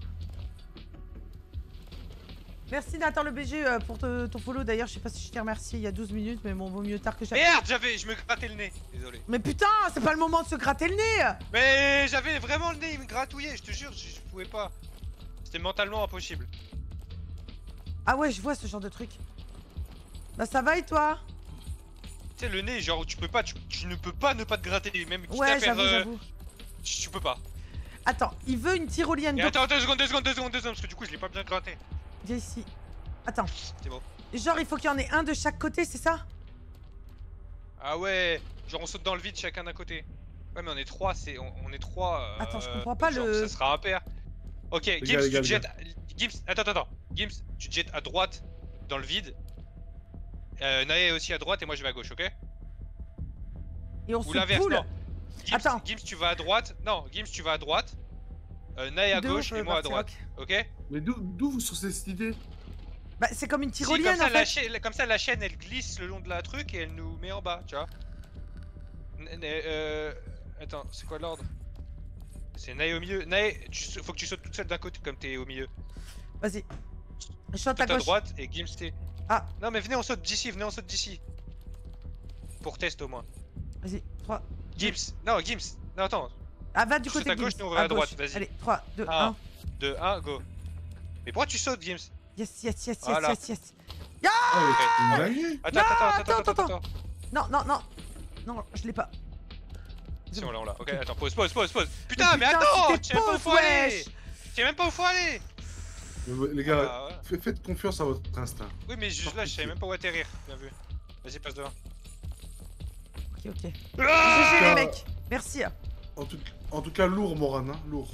Merci Nathan le B G euh, pour te- ton follow. D'ailleurs, je sais pas si je t'ai remercié il y a douze minutes, mais bon, vaut mieux tard que jamais. Merde, j'avais, je me grattais le nez. Désolé. Mais putain, c'est pas le moment de se gratter le nez. Mais j'avais vraiment le nez, il me gratouillait, je te jure, je, je pouvais pas. C'était mentalement impossible. Ah ouais, je vois ce genre de truc. Bah ça va et toi? Tu sais, le nez, genre, tu peux pas, tu, tu ne peux pas ne pas te gratter, même quitte Ouais, à faire, j'avoue, euh, j'avoue. tu, tu peux pas. Attends, il veut une tyrolienne. Et donc- attends, deux secondes, deux secondes, deux secondes, deux secondes, parce que du coup, je l'ai pas bien gratté. Viens ici. Attends. C'est bon. Genre, il faut qu'il y en ait un de chaque côté, c'est ça? Ah ouais, genre on saute dans le vide chacun d'un côté. Ouais, mais on est trois, c'est, on, on est trois. euh, Attends, je comprends pas genre, le- Ça sera impair. Ok, gars, Gims, les tu gars, te les jettes. Gims, attends, attends, attends. Gims, tu te jettes à droite dans le vide. Euh, Nae est aussi à droite et moi je vais à gauche, ok? Et on Ou se l'inverse, poule. non. Gims, Attends. Gims, tu vas à droite. Non, Gims, tu vas à droite. Euh, Nae à De gauche ouf, et euh, moi à parti droite, rock. ok? Mais d'où d'où vous sortez cette idée? Bah c'est comme une Si, tyrolienne comme ça, en la fait. chaîne, comme ça, la chaîne elle glisse le long de la truc et elle nous met en bas, tu vois. N- n- euh... Attends, c'est quoi l'ordre? C'est Nae au milieu. Nae, tu, sa- faut que tu sautes toute seule d'un côté comme t'es au milieu. Vas-y. Je saute à Saute à gauche. droite et Gims t'es. Ah. Non mais venez on saute d'ici, venez on saute d'ici. Pour test au moins. Vas-y. trois. Gims, non Gims, non attends. Ah, va du Tu côté sautes à de gauche, Gims. nous, on va à droite, gauche. vas-y. Allez, trois, deux, un, un. deux, un, go. Mais pourquoi tu sautes Gims? Yes, yes, yes, yes, Voilà. yes, yes. Ah, mais Ok. c'est une dinguerie. Attends, attends, attends, attends, attends, attends, attends. attends. Non, non, non. Non, je l'ai pas. Si on l'a, on l'a. Ok, Ok. attends, pause, pause, pause, pause. Putain, mais putain, attends, c'était tu sais même pas où pause, faut aller. wesh. Tu sais même pas où faut aller. Mais ouais, les gars, Ah, ouais. fa- faites confiance à votre instinct. Oui, mais juste là, je savais même pas où atterrir. Bien vu. Vas-y, passe devant. Ok, ok. Ah G G les Euh, mecs. Merci. En tout, en tout cas, lourd, Moran, hein, lourd.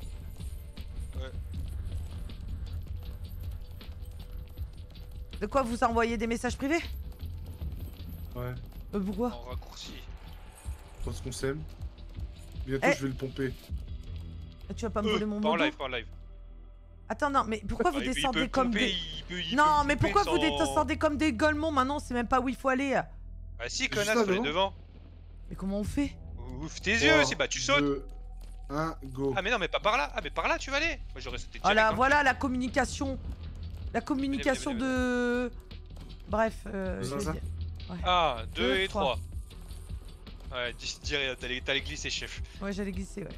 De quoi vous envoyez des messages privés? Ouais, Euh, pourquoi? En raccourci. parce qu'on s'aime. Bientôt, Eh. je vais le pomper. Tu vas pas me Euh, voler mon pas en modo? live, pas en live. Attends, non, mais pourquoi vous Ah, il peut- il descendez peut comme pomper, des... il peut- il peut Non, me mais pomper pourquoi vous sans- descendez comme des golemons? Maintenant, on sait même pas où il faut aller. Bah si, Juste connasse, là, faut aller devant. devant. Mais comment on fait? Ouvre tes yeux, c'est bah tu sautes. deux, un, go. Ah mais non, mais pas par là. Ah mais par là, tu vas aller. Moi j'aurais sauté Ah direct. là, hein. voilà la communication. La communication venez, de... Bref, euh... Ça, je vais ça. dire. un, deux Deux, et trois. trois. Ouais, dis- dirais, t'allais t'allais glisser, chef. Ouais, j'allais glisser, ouais.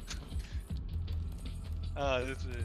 un, deux, trois, vas-y.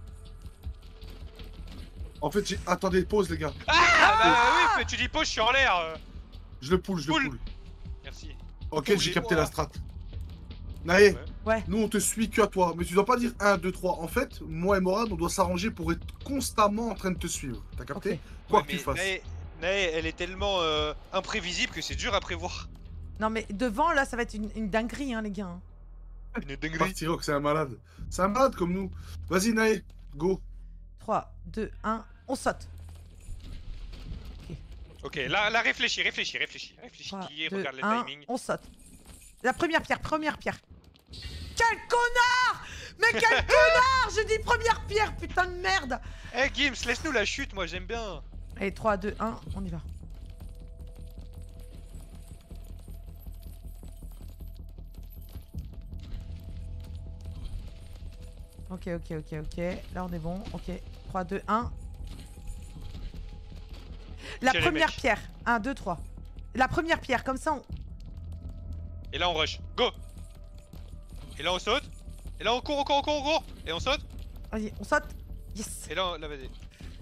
En fait, j'ai... Attendez, pause, les gars. Ah bah oui, mais tu dis pause, je suis en l'air. euh. Je le poule, je le Poule. poule. Merci. Ok, Poule j'ai et capté moi. la strat. Nae, Ouais. Ouais. nous, on te suit que à toi. Mais tu dois pas dire un, deux, trois. En fait, moi et Moran, on doit s'arranger pour être constamment en train de te suivre. T'as capté? Ok. Quoi Ouais, que tu mais fasses. Nae, Nae, elle est tellement euh, imprévisible que c'est dur à prévoir. Non mais devant là ça va être une, une dinguerie hein les gars. Hein. Une dinguerie. Parti-Rock, c'est un malade. C'est un malade comme nous. Vas-y, Nae, go. trois, deux, un, on saute. Ok, là, là réfléchis, réfléchis, réfléchis, réfléchis, trois, deux, regarde le un, timing. on saute. La première pierre, première pierre. Quel connard! Mais quel connard! J'ai dit première pierre, putain de merde! Eh hey, Gims, laisse-nous la chute, moi j'aime bien. Allez, trois, deux, un, on y va. Ok, ok, ok, ok. Là on est bon, ok. trois, deux, un. La Tiens, première pierre. un, deux, trois. La première pierre, comme ça on... Et là on rush, go. Et là on saute. Et là on court, on court, on court, on court. Et on saute. Vas-y, on saute. Yes. Et là, on... là vas-y.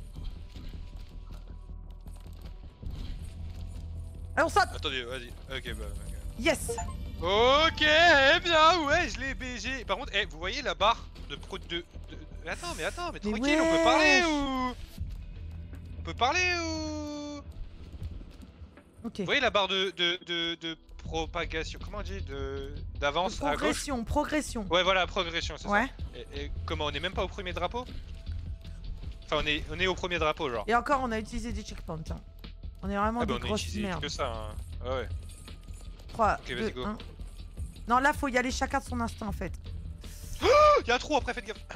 Allez, on saute. Attendez, vas-y. Ok, bah. Okay. Yes. Ok, eh bien, ouais, je l'ai B G. Par contre, eh, vous voyez la barre de pro de. de... Mais attends, mais attends, mais Mais tranquille, on ouais. peut parler ou. On peut parler ou. Ok. Vous voyez la barre de, de, de, de propagation, comment on dit, de d'avance à gauche. Progression, progression. Ouais, voilà, progression, c'est Ouais. ça. Et, et comment, on est même pas au premier drapeau? Enfin, on est, on est au premier drapeau, genre. Et encore, on a utilisé des checkpoints. Hein. On est vraiment Ah bah des on a grosses utilisé merdes. que ça, hein. Ah ouais. trois, Ok, vas-y, deux, go. un. Non, là, faut y aller chacun de son instinct en fait. Oh, y'a un trou après, faites gaffe.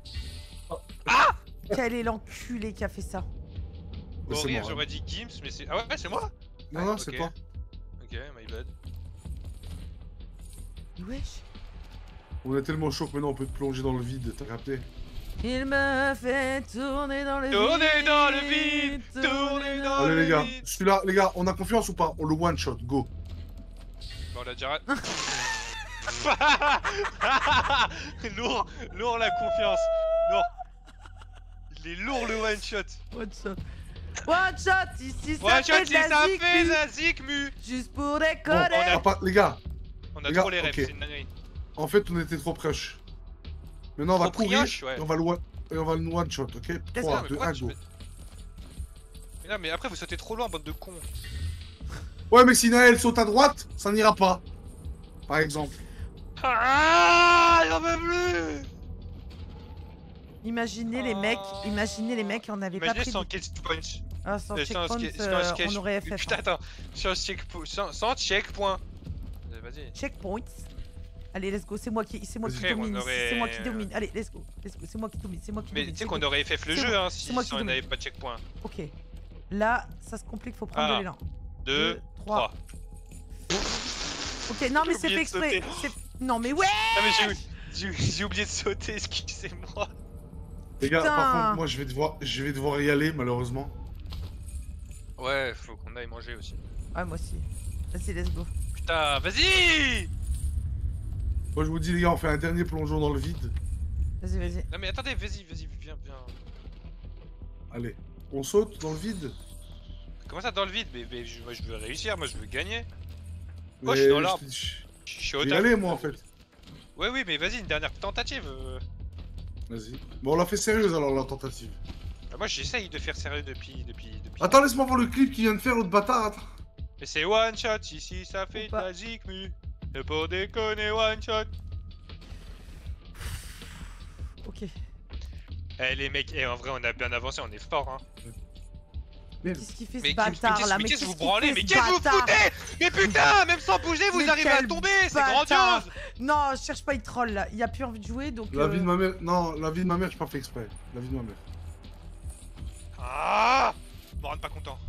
Quel est l'enculé qui a fait ça? Mais c'est Au rire, moi, j'aurais dit Gims, mais c'est. Ah ouais, c'est moi? Non, non, Ok. c'est toi. Ok, my bad. Wesh. On est tellement chaud que maintenant on peut te plonger dans le vide, t'as capté? Il me fait tourner dans le vide. Tourner dans le vide, tourner dans Allez le les gars, vide. celui-là, les gars, on a confiance ou pas? On le one shot, go. Bon, on l'a déjà. Lourd, lourd la confiance. Lourd. Il est lourd le one shot. One shot. One shot, ici ça One fait shot, de si la ça zik, fait mu. la zik mu. Juste pour Bon, déconner. on a- à part- les gars, On a Les trop gars, les rêves, ok. c'est une dinguerie. en fait on était trop proche. Maintenant on va Trop courir brioche, ouais. et on va le one, et on va le one shot, ok? Let's trois, mais deux, pourquoi un, tu go. me- Mais non, mais après vous sautez trop loin, bande de cons. Ouais, mais si Naël saute à droite, ça n'ira pas. Par exemple. Ah, j'en peux plus. Imaginez les mecs, imaginez les mecs, on n'avait pas Imaginez pris sans de... checkpoint. Ah, sans Euh, sans checkpoint, ske- sans euh, sketch- on aurait F F. Putain, attends, sans checkpoint. Sans, sans checkpoint. Euh, Vas-y. Checkpoint. Allez, let's go, c'est moi qui, c'est moi qui Après, on domine, aurait- c'est moi qui domine. Allez, let's go, let's go, c'est moi qui domine, c'est moi qui Mais domine. tu sais c'est qu'on go. aurait F F le C'est jeu, moi- hein, c'est si moi qui si on domine. n'avait pas de checkpoint. Ok. Là, ça se complique, faut prendre Ah. de l'élan. deux, Deux, trois. Ok, non mais J'ai c'est oublié fait de exprès. sauter. c'est- Non mais ouais. Ah, mais j'ai- j'ai j'ai oublié de sauter, excusez-moi. Les gars, Putain. par contre, moi je vais devoir, je vais devoir y aller malheureusement. Ouais, faut qu'on aille manger aussi. Ouais, moi aussi. Vas-y, let's go. Putain, vas-y. Moi je vous dis les gars, on fait un dernier plongeon dans le vide. Vas-y, vas-y. Non mais attendez, vas-y, vas-y, viens, viens. Allez, on saute dans le vide. Comment ça dans le vide? Mais, mais je- moi je veux réussir, moi je veux gagner. Mais Moi, je suis dans te l'arbre. dis- Je suis au Je vais y top. aller moi en fait. Ouais, oui, mais vas-y, une dernière tentative. euh. Vas-y. Bon, on l'a fait sérieuse alors la tentative. Bah, moi j'essaye de faire sérieux depuis. depuis, depuis... Attends, laisse-moi voir le clip qu'il vient de faire, l'autre bâtard. Attends. Mais c'est one shot, ici ça fait Ou de pas. la zik mu. Et pour déconner, one shot. Ok. Eh les mecs, eh, en vrai on a bien avancé, on est fort hein. Qu'est-ce qu'il fait Mais ce qu'est- bâtard mais là? qu'est-ce Mais qu'est-ce que vous qu'il branlez? fait, Mais ce qu'est-ce que vous bâtard foutez? Mais putain, même sans bouger, vous Mais arrivez à quel le tomber, c'est bâtard. grandiose! Non, je cherche pas, il troll là. Il a plus envie de jouer donc. La euh, vie de ma mère. Non, la vie de ma mère, j'ai pas fait exprès. La vie de ma mère. Ah! Me rends pas content.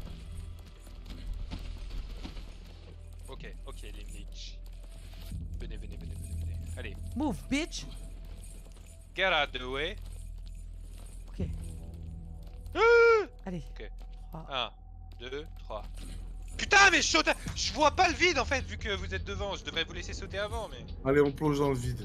Ok, ok les mecs. Venez, venez, venez, venez, venez. Allez, Move, bitch. get out the way. Ok. Allez. Ok. trois. un, deux, trois. Putain, mais je saute! Je vois pas le vide en fait, vu que vous êtes devant. Je devrais vous laisser sauter avant, mais. Allez, on plonge dans le vide.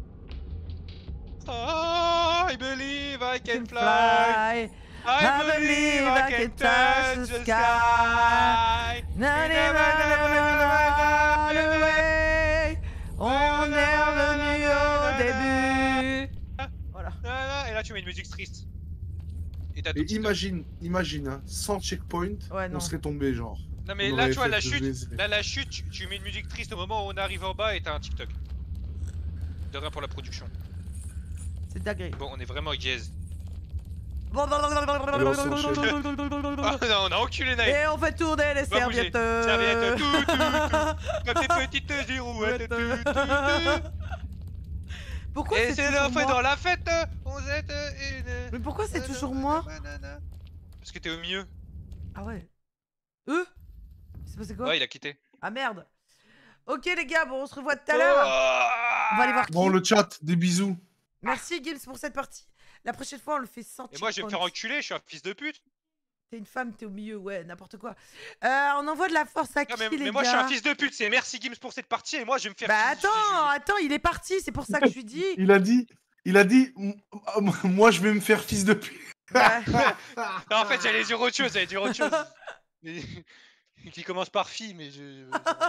Oh, I believe I can Can fly. fly. I believe I can touch the sky. Na, na, na, na, na, na, na, way. On est revenu au début. Voilà. Ah, Et là, tu mets une musique triste. et t'as ton Et TikTok. imagine, imagine, hein, sans checkpoint, Ouais, non. on serait tombé, genre. Non mais on là aurait tu vois fait la le chute, baiser. là la chute, tu, tu mets une musique triste au moment où on arrive en bas et t'as un TikTok. De rien pour la production. C'est dingue. Bon, on est vraiment gaze. Oh on s'enchaîne. Ah non, on a enculé Naël. Et on fait tourner les Va bouger. serviettes. euh. Serviette, tout, tout, tout. Comme des petites girouettes, tout, tout, tout. Pourquoi Et c'est c'est toujours la fête moi dans la fête, on zette une... Mais pourquoi c'est toujours moi? Parce que t'es au milieu. Ah ouais. Eux? C'est passé quoi? Ouais, il a quitté. Ah merde. Ok les gars, bon on se revoit tout à l'heure. On va aller voir qui. Bon, le chat, des bisous. Merci Gibbs pour cette partie. La prochaine fois on le fait sans Et moi je vais me faire checkpoint. enculer, je suis un fils de pute. T'es une femme, t'es au milieu, ouais, n'importe quoi. Euh, on envoie de la force à qui Non, mais, les mais gars? moi je suis un fils de pute, c'est merci Gims pour cette partie et moi je vais me faire. Bah je- je- attends, je- attends, il est parti, c'est pour ça que je lui dis. Il a dit, il a dit, moi je vais me faire fils de pute. Bah, Non, en fait j'allais dire autre chose, j'allais dire autre chose. Mais- Qui commence par fille, mais je.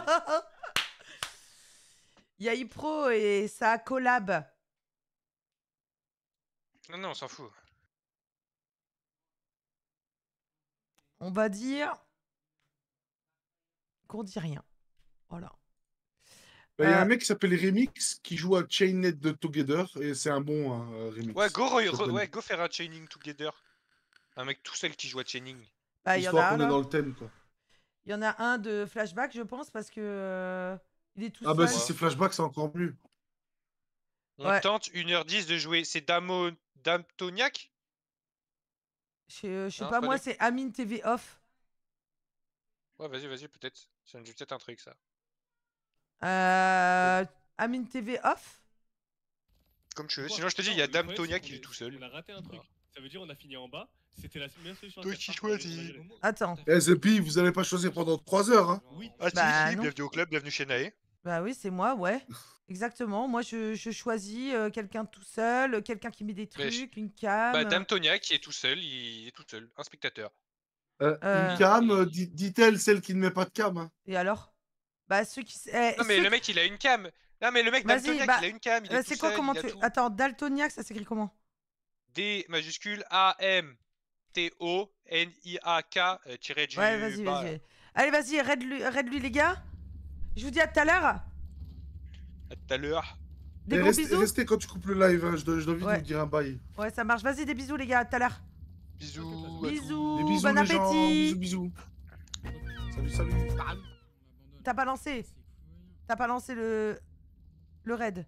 Il y a Ipro et ça collab. Non, non, on s'en fout. On va dire qu'on dit rien. Voilà. Il y a Euh. un mec qui s'appelle Remix qui joue à Chainnet de Together et c'est un bon hein, Remix. Ouais, go, re- Ça re- peut- ouais, go faire un chaining together. Un mec tout seul qui joue à chaining. Bah, il y en a Histoire un qu'on est là. dans le thème quoi. Il y en a un de flashback, je pense, parce que euh, il est tout Ah bah seul. si c'est flashback c'est encore mieux. On Ouais. tente une heure dix de jouer. C'est Damo... Damtoniac. Je sais- je sais Non, pas, c'est pas moi lui. c'est Amine T V off. Ouais, vas-y, vas-y, peut-être. Ça me dit peut-être un truc, ça. Euh, Amine T V off. Comme tu veux. Pourquoi Sinon, je te dis, il y Non, a le problème, Damtoniac c'est qui est qu'on tout seul. On a raté un truc. Ça veut dire on a fini en bas. C'était la meilleure solution. à Toi faire. qui Ah, choisis. on va y aller. Attends. Eh Zepi, vous allez pas choisir pendant trois heures hein. Oui. Ah, si, Bah, si, non. bienvenue au club, bienvenue chez Nae. Bah oui, c'est moi, ouais. Exactement. Moi, je, je choisis euh, quelqu'un tout seul, quelqu'un qui met des Mais trucs, une cam. Bah, Damtoniac qui est tout seul, il est tout seul. Un spectateur. Euh, Euh. Une cam, euh, dit- dit-elle celle qui ne met pas de cam hein. Et alors? Bah ceux qui. eh, Non, mais ceux le qui- mec, il a une cam. Non, mais le mec Vas-y, Damtoniac, bah, il a une cam. Il euh, est c'est tout quoi seul, comment il a tu. tout. Attends, Daltoniac, ça s'écrit comment? D majuscule A M T O N I A K euh, tiré du Ouais, vas-y, bas, vas-y. là. Allez, vas-y, raid-lui, raid-lui, les gars. Je vous dis à tout à l'heure. À tout à l'heure. Des Et gros restez, bisous. restez quand tu coupes le live, hein. je dois, je dois vite Ouais. vous dire un bail. Ouais, ça marche. Vas-y, des bisous, les gars, à tout à l'heure. Bisous. à Bisous. Des bisous bon les gens, appétit. bisous bisous. Salut salut. T'as pas lancé. T'as pas lancé le. Le raid.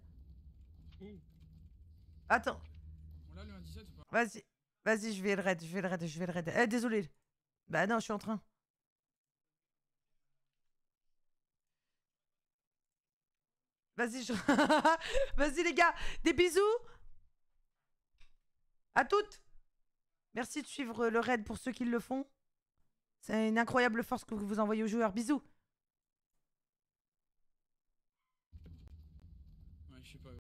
Attends. Vas-y. Vas-y, je vais le raid, je vais le raid, je vais le raid. Eh, désolé. Bah non, je suis en train. Vas-y, je... Vas-y les gars, des bisous. À toutes. Merci de suivre le raid pour ceux qui le font. C'est une incroyable force que vous envoyez aux joueurs. Bisous.